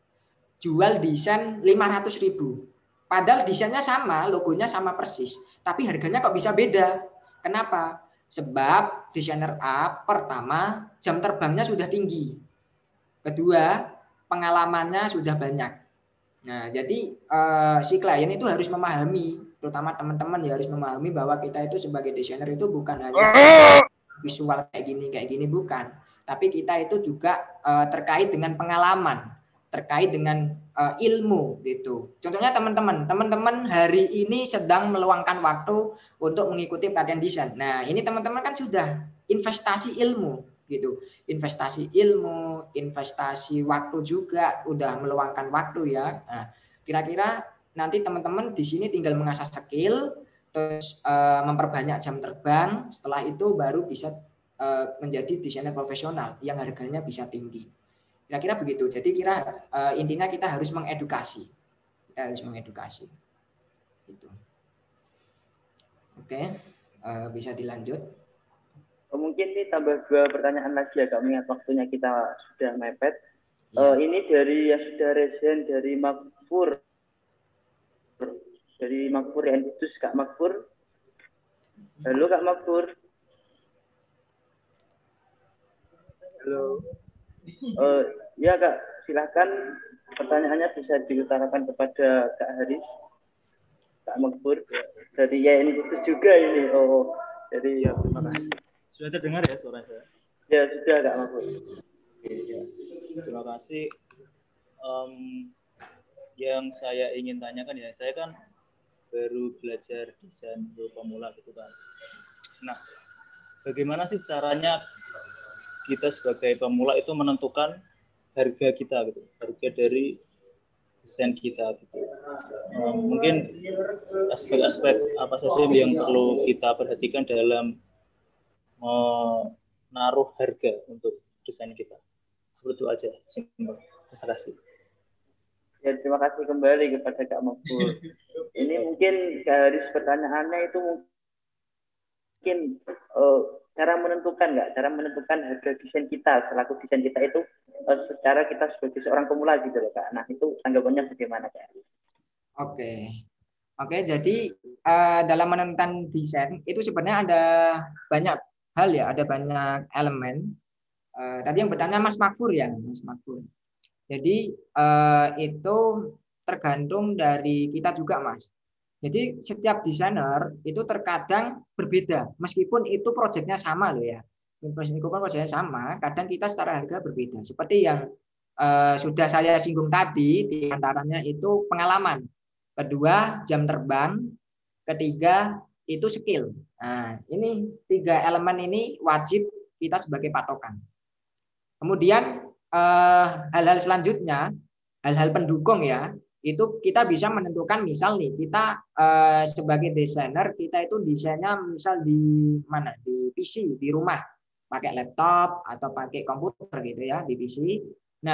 jual desain lima ratus ribu. Padahal desainnya sama, logonya sama persis. Tapi harganya kok bisa beda. Kenapa? Sebab desainer A pertama jam terbangnya sudah tinggi. Kedua, pengalamannya sudah banyak. Nah, jadi eh, si klien itu harus memahami, terutama teman-teman ya harus memahami bahwa kita itu sebagai desainer itu bukan hanya visual kayak gini kayak gini bukan, tapi kita itu juga eh, terkait dengan pengalaman, terkait dengan eh, ilmu gitu. Contohnya teman-teman, teman-teman hari ini sedang meluangkan waktu untuk mengikuti pelatihan desain. Nah, ini teman-teman kan sudah investasi ilmu gitu, investasi ilmu, investasi waktu juga, udah meluangkan waktu ya. Nah, kira-kira nanti teman-teman di sini tinggal mengasah skill, terus uh, memperbanyak jam terbang. Setelah itu baru bisa uh, menjadi desainer profesional yang harganya bisa tinggi. Kira-kira begitu. Jadi kira uh, intinya kita harus mengedukasi, kita harus mengedukasi. Gitu. Oke, uh, bisa dilanjut. Mungkin ini tambah dua pertanyaan lagi agak mengingat waktunya kita sudah mepet. Ya. Uh, ini dari yang sudah resen dari Makfur, dari Makfur yang khusus Kak Makfur. Halo Kak Makfur. Halo. Uh, ya Kak, silahkan pertanyaannya bisa diutarakan kepada Kak Haris, Kak Makfur. Dari ya ini khusus juga ini. Oh, dari ya terima kasih. Sudah terdengar ya suara saya? Ya sudah Kak Mahfud. Ya. Terima kasih. Um, yang saya ingin tanyakan ya, saya kan baru belajar desain untuk pemula gitu kan. Nah, bagaimana sih caranya kita sebagai pemula itu menentukan harga kita gitu, harga dari desain kita gitu. Um, mungkin aspek-aspek apa saja yang perlu kita perhatikan dalam menaruh harga untuk desain kita. Seperti itu aja. Simpel. Terima kasih. Ya, terima kasih kembali kepada Kak Mahfud. Ini mungkin garis pertanyaannya itu mungkin uh, cara menentukan nggak? Cara menentukan harga desain kita, selaku desain kita itu uh, secara kita sebagai seorang pemula gitu loh Kak. Nah itu tanggapannya bagaimana Kak? Oke. Oke, jadi uh, dalam menentukan desain itu sebenarnya ada banyak hal ya, ada banyak elemen. Uh, tadi yang bertanya Mas Makfur ya, Mas Makfur. Jadi uh, itu tergantung dari kita juga, Mas. Jadi setiap desainer itu terkadang berbeda, meskipun itu proyeknya sama loh ya. Meskipun proyeknya sama, kadang kita secara harga berbeda. Seperti yang uh, sudah saya singgung tadi, di antaranya itu pengalaman. Kedua, jam terbang. Ketiga, itu skill. Nah, ini tiga elemen ini wajib kita sebagai patokan. Kemudian hal-hal eh, selanjutnya, hal-hal pendukung ya, itu kita bisa menentukan misal nih kita eh, sebagai desainer kita itu desainnya misal di mana di P C di rumah pakai laptop atau pakai komputer gitu ya di P C. Nah,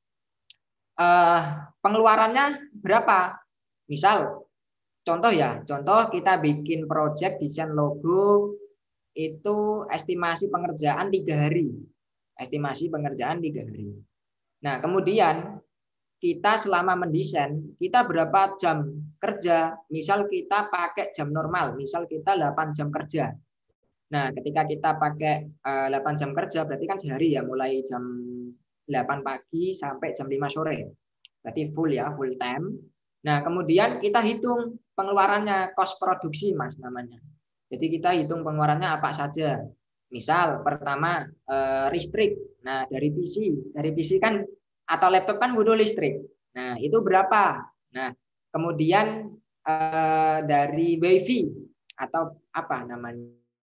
eh, pengeluarannya berapa? Misal contoh ya, contoh kita bikin project desain logo itu estimasi pengerjaan tiga hari, estimasi pengerjaan tiga hari. Nah kemudian kita selama mendesain kita berapa jam kerja? Misal kita pakai jam normal, misal kita delapan jam kerja. Nah ketika kita pakai delapan jam kerja berarti kan sehari ya, mulai jam delapan pagi sampai jam lima sore, berarti full ya, full time. Nah, kemudian kita hitung pengeluarannya, cost produksi, Mas, namanya. Jadi kita hitung pengeluarannya apa saja. Misal, pertama, eh, listrik. Nah, dari P C. Dari P C kan, atau laptop kan butuh listrik. Nah, itu berapa? Nah, kemudian eh, dari WiFi, atau apa namanya?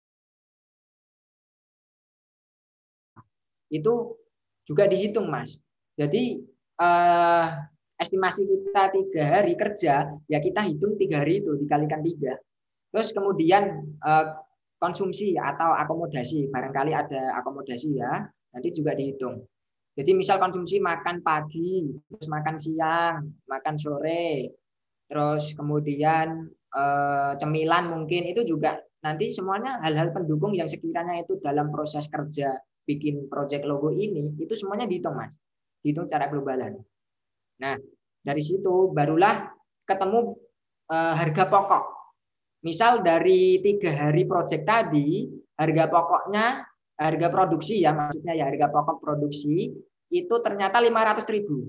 Itu juga dihitung, Mas. Jadi, eh, estimasi kita tiga hari kerja, ya kita hitung tiga hari itu dikalikan tiga. Terus kemudian konsumsi atau akomodasi, barangkali ada akomodasi ya, nanti juga dihitung. Jadi misal konsumsi makan pagi, terus makan siang, makan sore, terus kemudian cemilan mungkin itu juga nanti semuanya hal-hal pendukung yang sekiranya itu dalam proses kerja bikin project logo ini itu semuanya dihitung, Mas, dihitung secara globalan. Nah, Dari situ barulah ketemu uh, harga pokok. Misal dari tiga hari proyek tadi, harga pokoknya, harga produksi ya, maksudnya ya harga pokok produksi, itu ternyata lima ratus ribu.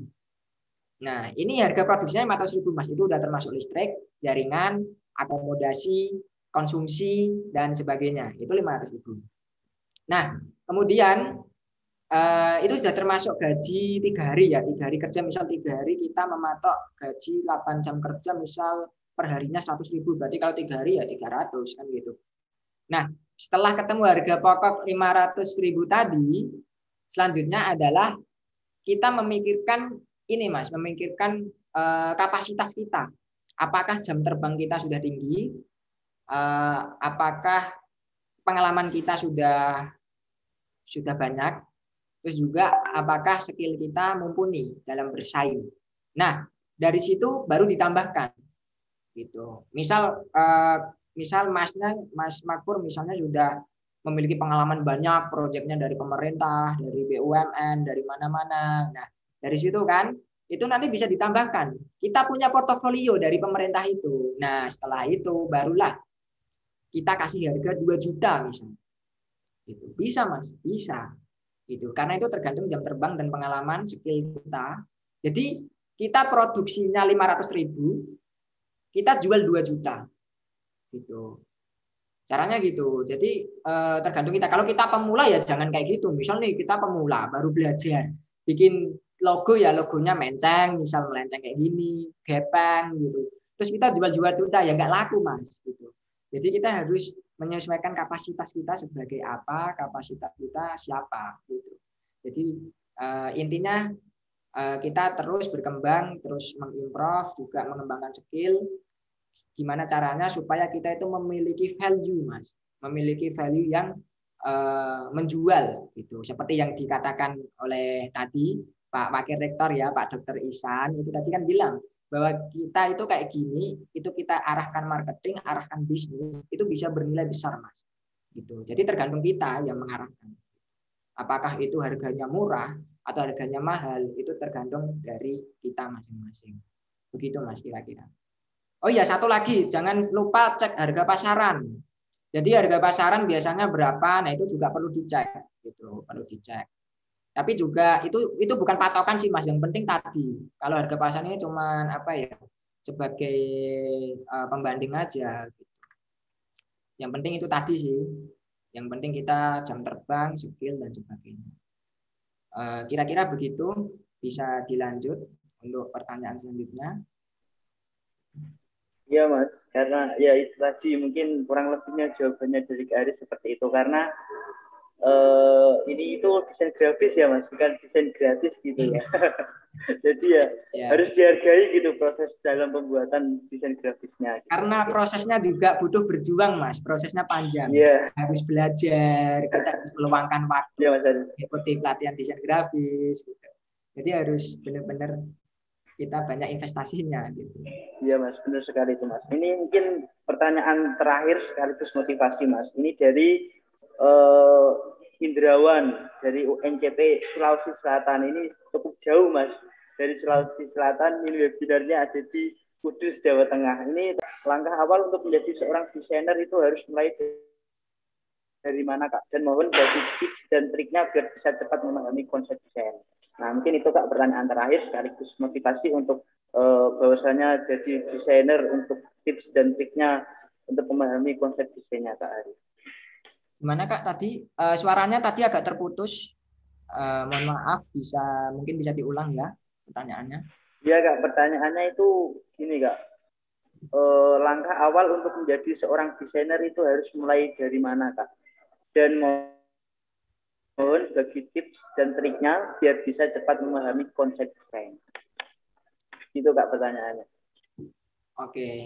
Nah, ini harga produksinya lima ratus ribu, Mas. Itu udah termasuk listrik, jaringan, akomodasi, konsumsi, dan sebagainya. Itu lima ratus ribu. Nah, kemudian Uh, itu sudah termasuk gaji tiga hari ya, tiga hari kerja, misal tiga hari kita mematok gaji delapan jam kerja, misal per harinya seratus ribu, berarti kalau tiga hari ya tiga ratus kan gitu. Nah, setelah ketemu harga pokok lima ratus ribu tadi, selanjutnya adalah kita memikirkan ini Mas, memikirkan uh, kapasitas kita. Apakah jam terbang kita sudah tinggi? Uh, apakah pengalaman kita sudah sudah banyak? Terus juga apakah skill kita mumpuni dalam bersaing. Nah, dari situ baru ditambahkan. Gitu. Misal eh, misal Masnya Mas Makpur misalnya sudah memiliki pengalaman banyak, proyeknya dari pemerintah, dari B U M N, dari mana-mana. Nah, dari situ kan itu nanti bisa ditambahkan. Kita punya portofolio dari pemerintah itu. Nah, setelah itu barulah kita kasih harga dua juta misalnya. Gitu. Bisa, Mas, bisa. Gitu. Karena itu tergantung jam terbang dan pengalaman skill kita. Jadi kita produksinya lima ratus ribu, kita jual dua juta. Gitu. Caranya gitu. Jadi eh, tergantung kita. Kalau kita pemula ya jangan kayak gitu. Misal nih kita pemula baru belajar bikin logo ya, logonya menceng, misal melenceng kayak gini, gepeng gitu. Terus kita jual-jual juta ya nggak laku, Mas. Gitu. Jadi kita harus menyesuaikan kapasitas kita sebagai apa, kapasitas kita siapa gitu. Jadi uh, intinya uh, kita terus berkembang, terus mengimprove, juga mengembangkan skill. Gimana caranya supaya kita itu memiliki value, Mas, memiliki value yang uh, menjual gitu. Seperti yang dikatakan oleh tadi Pak Wakil Rektor ya, Pak Dokter Ihsan itu tadi kan bilang bahwa kita itu kayak gini, itu kita arahkan marketing, arahkan bisnis, itu bisa bernilai besar, Mas. Gitu. Jadi tergantung kita yang mengarahkan. Apakah itu harganya murah atau harganya mahal, itu tergantung dari kita masing-masing. Begitu, Mas, kira-kira. Oh iya, satu lagi, jangan lupa cek harga pasaran. Jadi harga pasaran biasanya berapa, nah itu juga perlu dicek, gitu, perlu dicek. Tapi juga itu itu bukan patokan sih, Mas. Yang penting tadi kalau harga pasar ini cuman apa ya sebagai uh, pembanding aja. Gitu. Yang penting itu tadi sih. Yang penting kita jam terbang, skill dan sebagainya. Uh, kira-kira begitu, bisa dilanjut untuk pertanyaan selanjutnya. Iya, Mas. Karena ya itu tadi mungkin kurang lebihnya jawabannya dari Kak Aris seperti itu, karena Uh, ini itu desain grafis ya, Mas, bukan desain gratis gitu ya. Jadi ya, ya harus dihargai gitu proses dalam pembuatan desain grafisnya. Gitu. Karena prosesnya juga butuh berjuang, Mas. Prosesnya panjang. Yeah. Harus belajar, kita harus meluangkan waktu, yeah, Mas, ikuti pelatihan desain grafis. Gitu. Jadi harus benar-benar kita banyak investasinya. Gitu. Iya, Mas, benar sekali itu, Mas. Ini mungkin pertanyaan terakhir sekaligus motivasi, Mas. Ini dari uh, Indrawan dari U N C P Sulawesi Selatan. Ini cukup jauh, Mas, dari Sulawesi Selatan. Ini webinarnya ada di Kudus, Jawa Tengah. Ini langkah awal untuk menjadi seorang desainer itu harus mulai dari mana, Kak? Dan mohon bagi tips dan triknya biar bisa cepat memahami konsep desain. Nah, mungkin itu, Kak, pertanyaan terakhir sekaligus motivasi untuk uh, bahwasanya jadi desainer, untuk tips dan triknya untuk memahami konsep desainnya, Kak Ari. Gimana, Kak, tadi uh, suaranya tadi agak terputus. Uh, mohon maaf, bisa mungkin bisa diulang ya pertanyaannya. Iya, Kak, pertanyaannya itu gini, Kak. Uh, langkah awal untuk menjadi seorang desainer itu harus mulai dari mana, Kak? Dan mohon bagi tips dan triknya biar bisa cepat memahami konsep desain. Itu, Kak, pertanyaannya. Oke.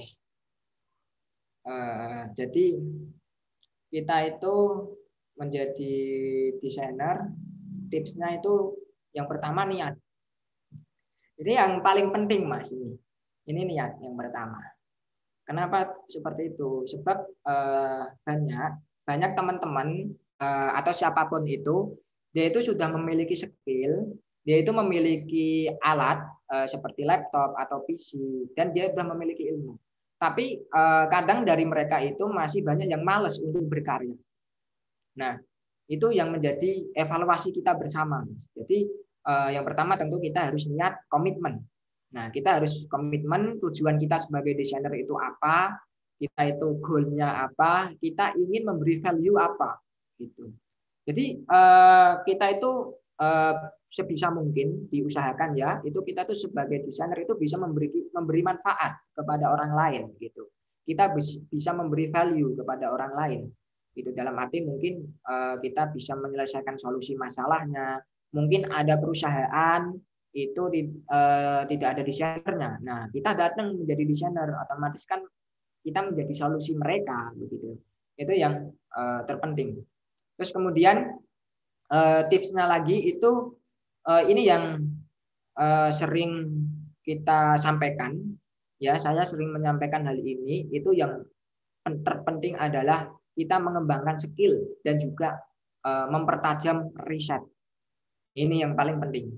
Uh, jadi kita itu menjadi desainer, tipsnya itu yang pertama niat. Jadi yang paling penting, Mas, ini. Ini niat yang pertama. Kenapa seperti itu? Sebab eh, banyak banyak teman-teman eh, atau siapapun itu, dia itu sudah memiliki skill, dia itu memiliki alat, uh, seperti laptop atau P C dan dia sudah memiliki ilmu. Tapi uh, kadang dari mereka itu masih banyak yang malas untuk berkarya. Nah, itu yang menjadi evaluasi kita bersama. Jadi uh, yang pertama tentu kita harus niat komitmen. Nah, kita harus komitmen tujuan kita sebagai desainer itu apa, kita itu goal-nya apa, kita ingin memberi value apa, gitu. Jadi uh, kita itu uh, sebisa mungkin diusahakan ya, itu kita tuh sebagai desainer itu bisa memberi memberi manfaat kepada orang lain, gitu. Kita bisa memberi value kepada orang lain. Itu dalam arti mungkin uh, kita bisa menyelesaikan solusi masalahnya. Mungkin ada perusahaan itu uh, tidak ada desainernya. Nah, kita datang menjadi desainer, otomatis kan kita menjadi solusi mereka, begitu. Itu yang uh, terpenting. Terus kemudian uh, tipsnya lagi itu uh, ini yang uh, sering kita sampaikan, ya saya sering menyampaikan hal ini. Itu yang terpenting adalah kita mengembangkan skill dan juga uh, mempertajam riset. Ini yang paling penting.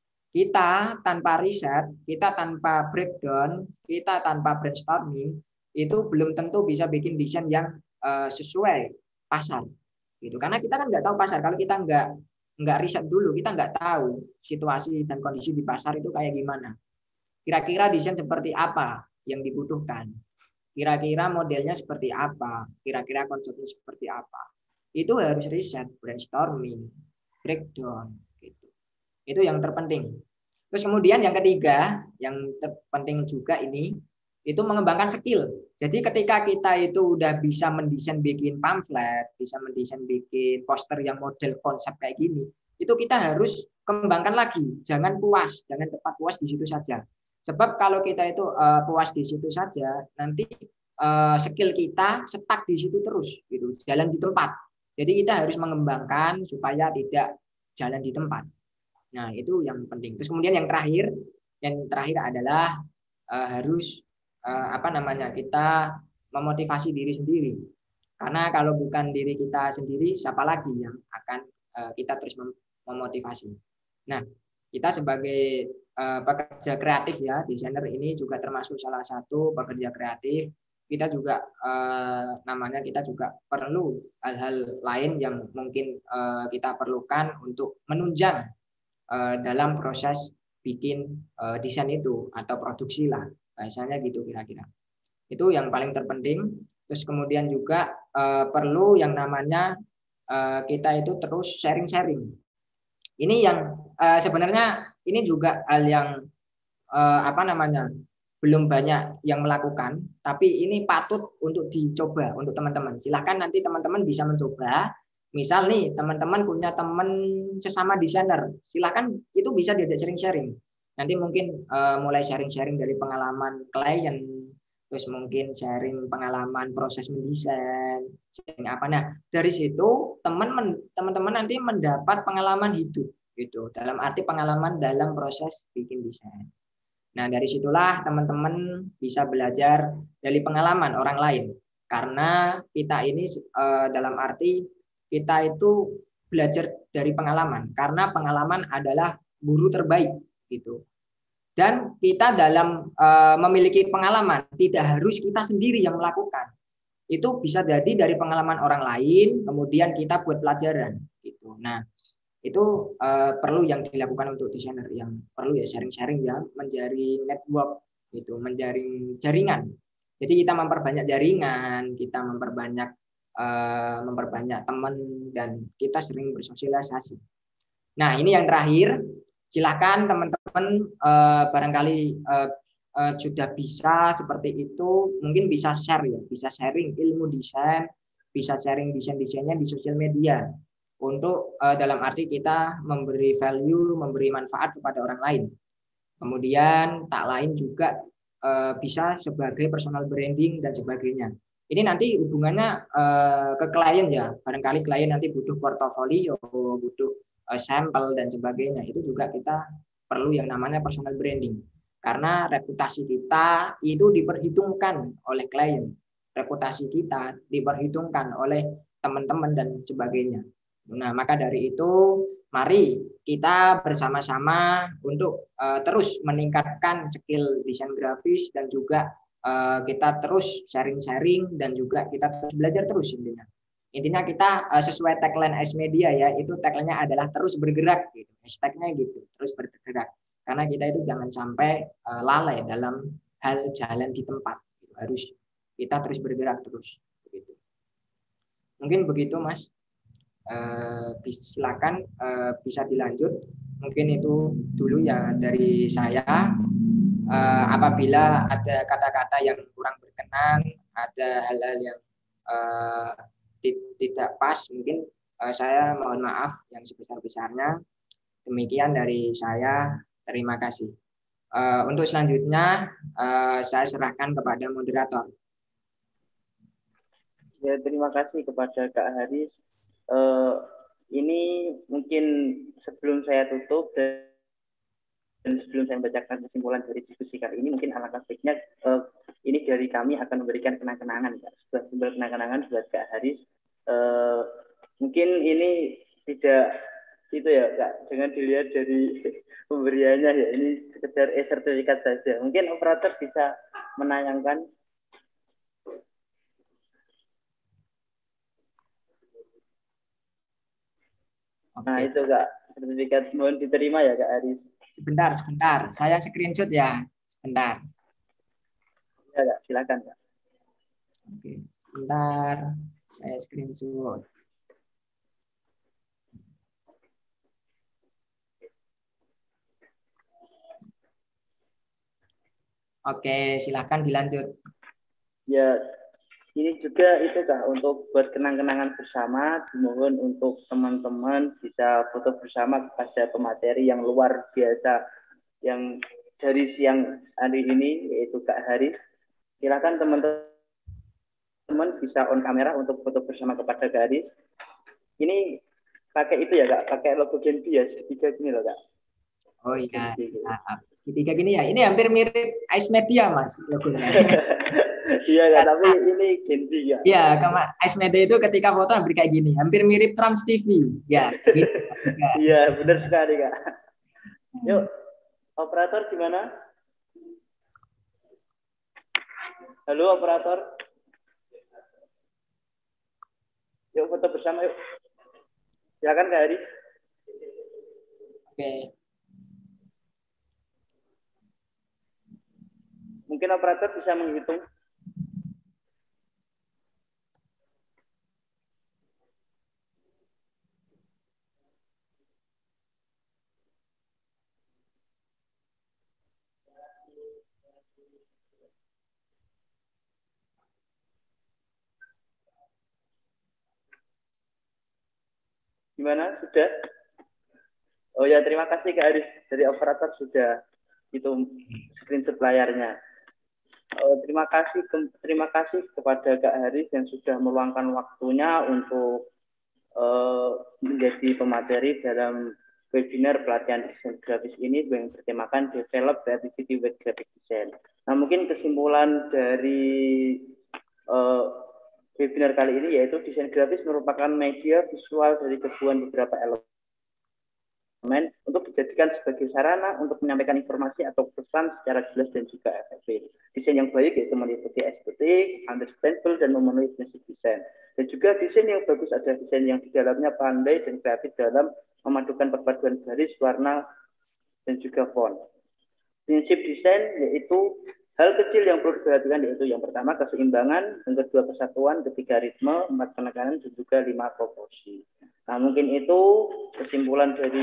Kita tanpa riset, kita tanpa breakdown, kita tanpa brainstorming, itu belum tentu bisa bikin desain yang uh, sesuai pasar. Gitu. Karena kita kan nggak tahu pasar. Kalau kita nggak nggak riset dulu, kita nggak tahu situasi dan kondisi di pasar itu kayak gimana. Kira-kira desain seperti apa yang dibutuhkan. Kira-kira modelnya seperti apa. Kira-kira konsepnya seperti apa. Itu harus riset, brainstorming, breakdown. Gitu. Itu yang terpenting. Terus kemudian yang ketiga, yang terpenting juga ini, itu mengembangkan skill. Jadi ketika kita itu udah bisa mendesain bikin pamflet, bisa mendesain bikin poster yang model konsep kayak gini, itu kita harus kembangkan lagi. Jangan puas, jangan cepat puas di situ saja. Sebab kalau kita itu uh, puas di situ saja, nanti uh, skill kita stuck di situ terus, gitu, jalan di tempat. Jadi kita harus mengembangkan supaya tidak jalan di tempat. Nah itu yang penting. Terus kemudian yang terakhir, yang terakhir adalah uh, harus Uh, apa namanya kita memotivasi diri sendiri, karena kalau bukan diri kita sendiri siapa lagi yang akan uh, kita terus mem memotivasi. Nah kita sebagai uh, pekerja kreatif ya, desainer ini juga termasuk salah satu pekerja kreatif. Kita juga uh, namanya kita juga perlu hal-hal lain yang mungkin uh, kita perlukan untuk menunjang uh, dalam proses bikin uh, desain itu atau produksi lah. Bahasanya gitu kira-kira. Itu yang paling terpenting. Terus kemudian juga uh, perlu yang namanya uh, kita itu terus sharing-sharing. Ini yang uh, sebenarnya ini juga hal yang uh, apa namanya belum banyak yang melakukan, tapi ini patut untuk dicoba untuk teman-teman. Silahkan nanti teman-teman bisa mencoba. Misal nih teman-teman punya teman sesama desainer, silahkan itu bisa diajak sharing-sharing. Nanti mungkin uh, mulai sharing-sharing dari pengalaman klien, terus mungkin sharing pengalaman proses mendesain, sharing apa. Nah dari situ teman teman-teman nanti mendapat pengalaman hidup, gitu. Dalam arti pengalaman dalam proses bikin desain. Nah dari situlah teman-teman bisa belajar dari pengalaman orang lain. Karena kita ini uh, dalam arti kita itu belajar dari pengalaman. Karena pengalaman adalah guru terbaik. Gitu. Dan kita dalam uh, memiliki pengalaman tidak harus kita sendiri yang melakukan. Itu bisa jadi dari pengalaman orang lain, kemudian kita buat pelajaran. Gitu. Nah itu uh, perlu yang dilakukan untuk desainer, yang perlu ya sharing-sharing ya, menjadi network, gitu, menjaring jaringan. Jadi kita memperbanyak jaringan, kita memperbanyak uh, memperbanyak teman dan kita sering bersosialisasi. Nah ini yang terakhir. Silakan teman-teman uh, barangkali uh, uh, sudah bisa seperti itu, mungkin bisa share ya, bisa sharing ilmu desain, bisa sharing desain-desainnya di sosial media untuk uh, dalam arti kita memberi value, memberi manfaat kepada orang lain. Kemudian tak lain juga uh, bisa sebagai personal branding dan sebagainya. Ini nanti hubungannya uh, ke klien ya, barangkali klien nanti butuh portofolio, butuh sampel dan sebagainya, itu juga kita perlu yang namanya personal branding, karena reputasi kita itu diperhitungkan oleh klien, reputasi kita diperhitungkan oleh teman-teman dan sebagainya. Nah maka dari itu mari kita bersama-sama untuk uh, terus meningkatkan skill desain grafis dan juga uh, kita terus sharing-sharing dan juga kita terus belajar terus intinya. Intinya kita uh, sesuai tagline S Media ya, itu tagline-nya adalah terus bergerak gitu. Hashtag-nya gitu, terus bergerak. Karena kita itu jangan sampai uh, lalai dalam hal jalan di tempat. Gitu. Harus kita terus bergerak terus. Begitu. Mungkin begitu Mas. Uh, silakan uh, bisa dilanjut. Mungkin itu dulu ya dari saya. Uh, apabila ada kata-kata yang kurang berkenan, ada hal-hal yang uh, tidak pas, mungkin uh, saya mohon maaf yang sebesar-besarnya. Demikian dari saya. Terima kasih. Uh, untuk selanjutnya uh, saya serahkan kepada moderator. Ya, terima kasih kepada Kak Haris. Uh, ini mungkin sebelum saya tutup dan, dan sebelum saya membacakan kesimpulan dari diskusi kali ini, mungkin alangkah baiknya uh, ini dari kami akan memberikan kenang-kenangan, sebuah simbol kenang-kenangan buat Kak Haris. Uh, mungkin ini tidak itu ya Kak, jangan dilihat dari pemberiannya ya, ini sekedar e-sertifikat saja. Mungkin operator bisa menayangkan. Nah itu Kak, sertifikat mohon diterima ya Kak Aris. Sebentar, sebentar. Saya screenshot ya. Sebentar. Ya Kak, silakan Kak. Oke, sebentar. Saya screenshot. Oke, silakan dilanjut. Ya, ini juga itu Kak, untuk buat kenang-kenangan bersama, dimohon untuk teman-teman bisa foto bersama pada pemateri yang luar biasa yang dari siang hari ini, yaitu Kak Haris. Silakan teman-teman bisa on kamera untuk foto bersama kepada Kak Haris. Ini pakai itu ya Kak, pakai logo Genbi ya, segitiga gini loh Kak. Oh iya, siap. Segitiga gini ya, ini hampir mirip Ice Media Mas logonya. Iya Kak, tapi ini Genbi ya. Iya, kalau Ice Media itu ketika foto hampir kayak gini, hampir mirip Trans T V. Ya, gitu. Iya, benar sekali Kak. Yuk, operator gimana? Halo operator. Yuk foto bersama yuk. Silakan Kak Haris. Oke. Mungkin operator bisa menghitung. Gimana? Sudah? Oh ya, terima kasih Kak Haris. Dari operator sudah itu screenshot layarnya. Oh, terima kasih terima kasih kepada Kak Haris yang sudah meluangkan waktunya untuk uh, menjadi pemateri dalam webinar pelatihan desain grafis ini yang bertemakan Develop Creativity with Graphic Design. Nah, mungkin kesimpulan dari uh, webinar kali ini yaitu desain grafis merupakan media visual dari gabungan beberapa elemen untuk dijadikan sebagai sarana untuk menyampaikan informasi atau pesan secara jelas dan juga efektif. Desain yang baik yaitu meliputi estetik, understandable, dan memenuhi prinsip desain. Dan juga desain yang bagus adalah desain yang di dalamnya pandai dan kreatif dalam memadukan perpaduan garis, warna, dan juga font. Prinsip desain yaitu hal kecil yang perlu diperhatikan yaitu yang pertama keseimbangan, yang kedua kesatuan, ketiga ritme, empat penekanan, dan juga lima proporsi. Nah, mungkin itu kesimpulan dari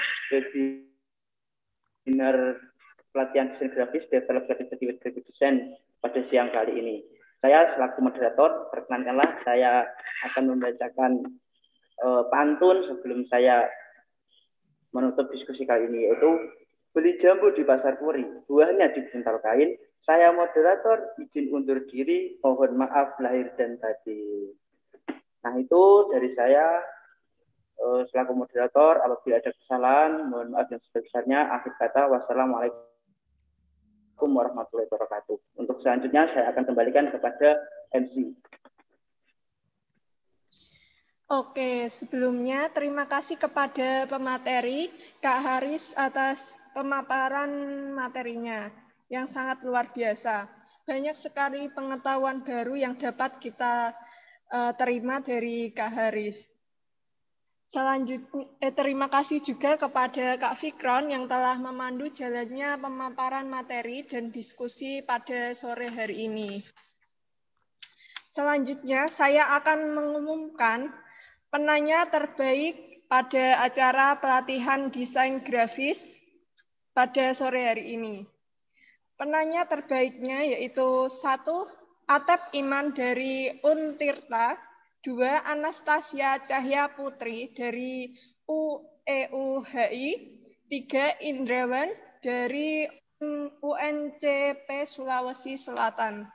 webinar pelatihan desain grafis Develop Creativity with Graphic Design pada siang kali ini. Saya selaku moderator, perkenankanlah saya akan membacakan uh, pantun sebelum saya menutup diskusi kali ini, yaitu beli jambu di pasar Puri, buahnya di buntal kain. Saya moderator, izin undur diri, mohon maaf lahir dan batin. Nah, itu dari saya selaku moderator. Apabila ada kesalahan, mohon maaf yang sebesar-besarnya. Akhir kata, wassalamualaikum warahmatullahi wabarakatuh. Untuk selanjutnya saya akan kembalikan kepada M C. Oke, sebelumnya terima kasih kepada pemateri, Kak Haris, atas pemaparan materinya yang sangat luar biasa. Banyak sekali pengetahuan baru yang dapat kita uh, terima dari Kak Haris. Selanjutnya, eh, terima kasih juga kepada Kak Fikron yang telah memandu jalannya pemaparan materi dan diskusi pada sore hari ini. Selanjutnya, saya akan mengumumkan penanya terbaik pada acara pelatihan desain grafis pada sore hari ini. Penanya terbaiknya yaitu satu, Atep Iman dari Untirta, dua, Anastasia Cahya Putri dari U E U H I, tiga, Indrawan dari U N C P Sulawesi Selatan.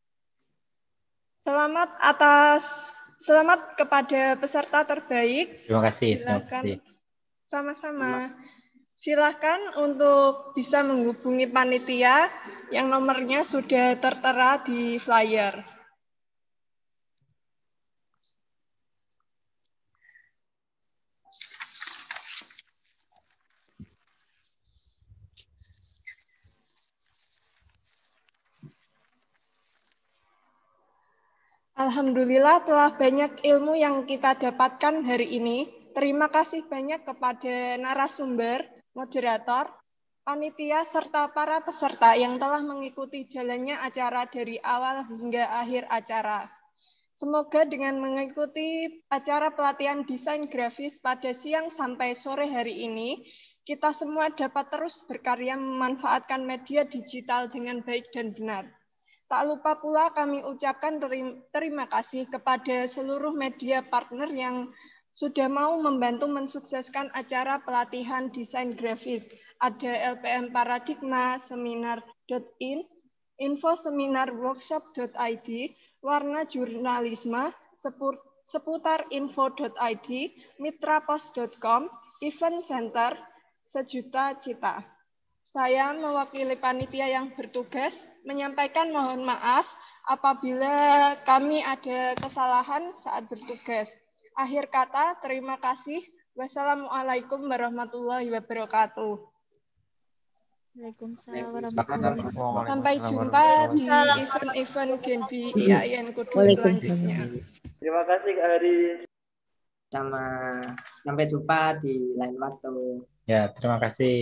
Selamat atas Selamat kepada peserta terbaik. Terima kasih. Silakan. Sama-sama. Silakan untuk bisa menghubungi panitia yang nomornya sudah tertera di flyer. Alhamdulillah telah banyak ilmu yang kita dapatkan hari ini. Terima kasih banyak kepada narasumber, moderator, panitia, serta para peserta yang telah mengikuti jalannya acara dari awal hingga akhir acara. Semoga dengan mengikuti acara pelatihan desain grafis pada siang sampai sore hari ini, kita semua dapat terus berkarya memanfaatkan media digital dengan baik dan benar. Tak lupa pula kami ucapkan terima kasih kepada seluruh media partner yang sudah mau membantu mensukseskan acara pelatihan desain grafis. Ada L P M Paradigma, Seminar dot in, Info Seminar Workshop dot I D, Warna Jurnalisme, Seputar Info dot I D, Mitrapos dot com, Event Center, Sejuta Cita. Saya mewakili panitia yang bertugas menyampaikan mohon maaf apabila kami ada kesalahan saat bertugas. Akhir kata, terima kasih. Wassalamualaikum warahmatullahi wabarakatuh. Waalaikumsalam warahmatullahi wabarakatuh. Sampai jumpa di event-event Genbi I A I N Kudus selanjutnya. Terima kasih Kak Haris. Sama sampai jumpa di lain waktu. Ya, terima kasih.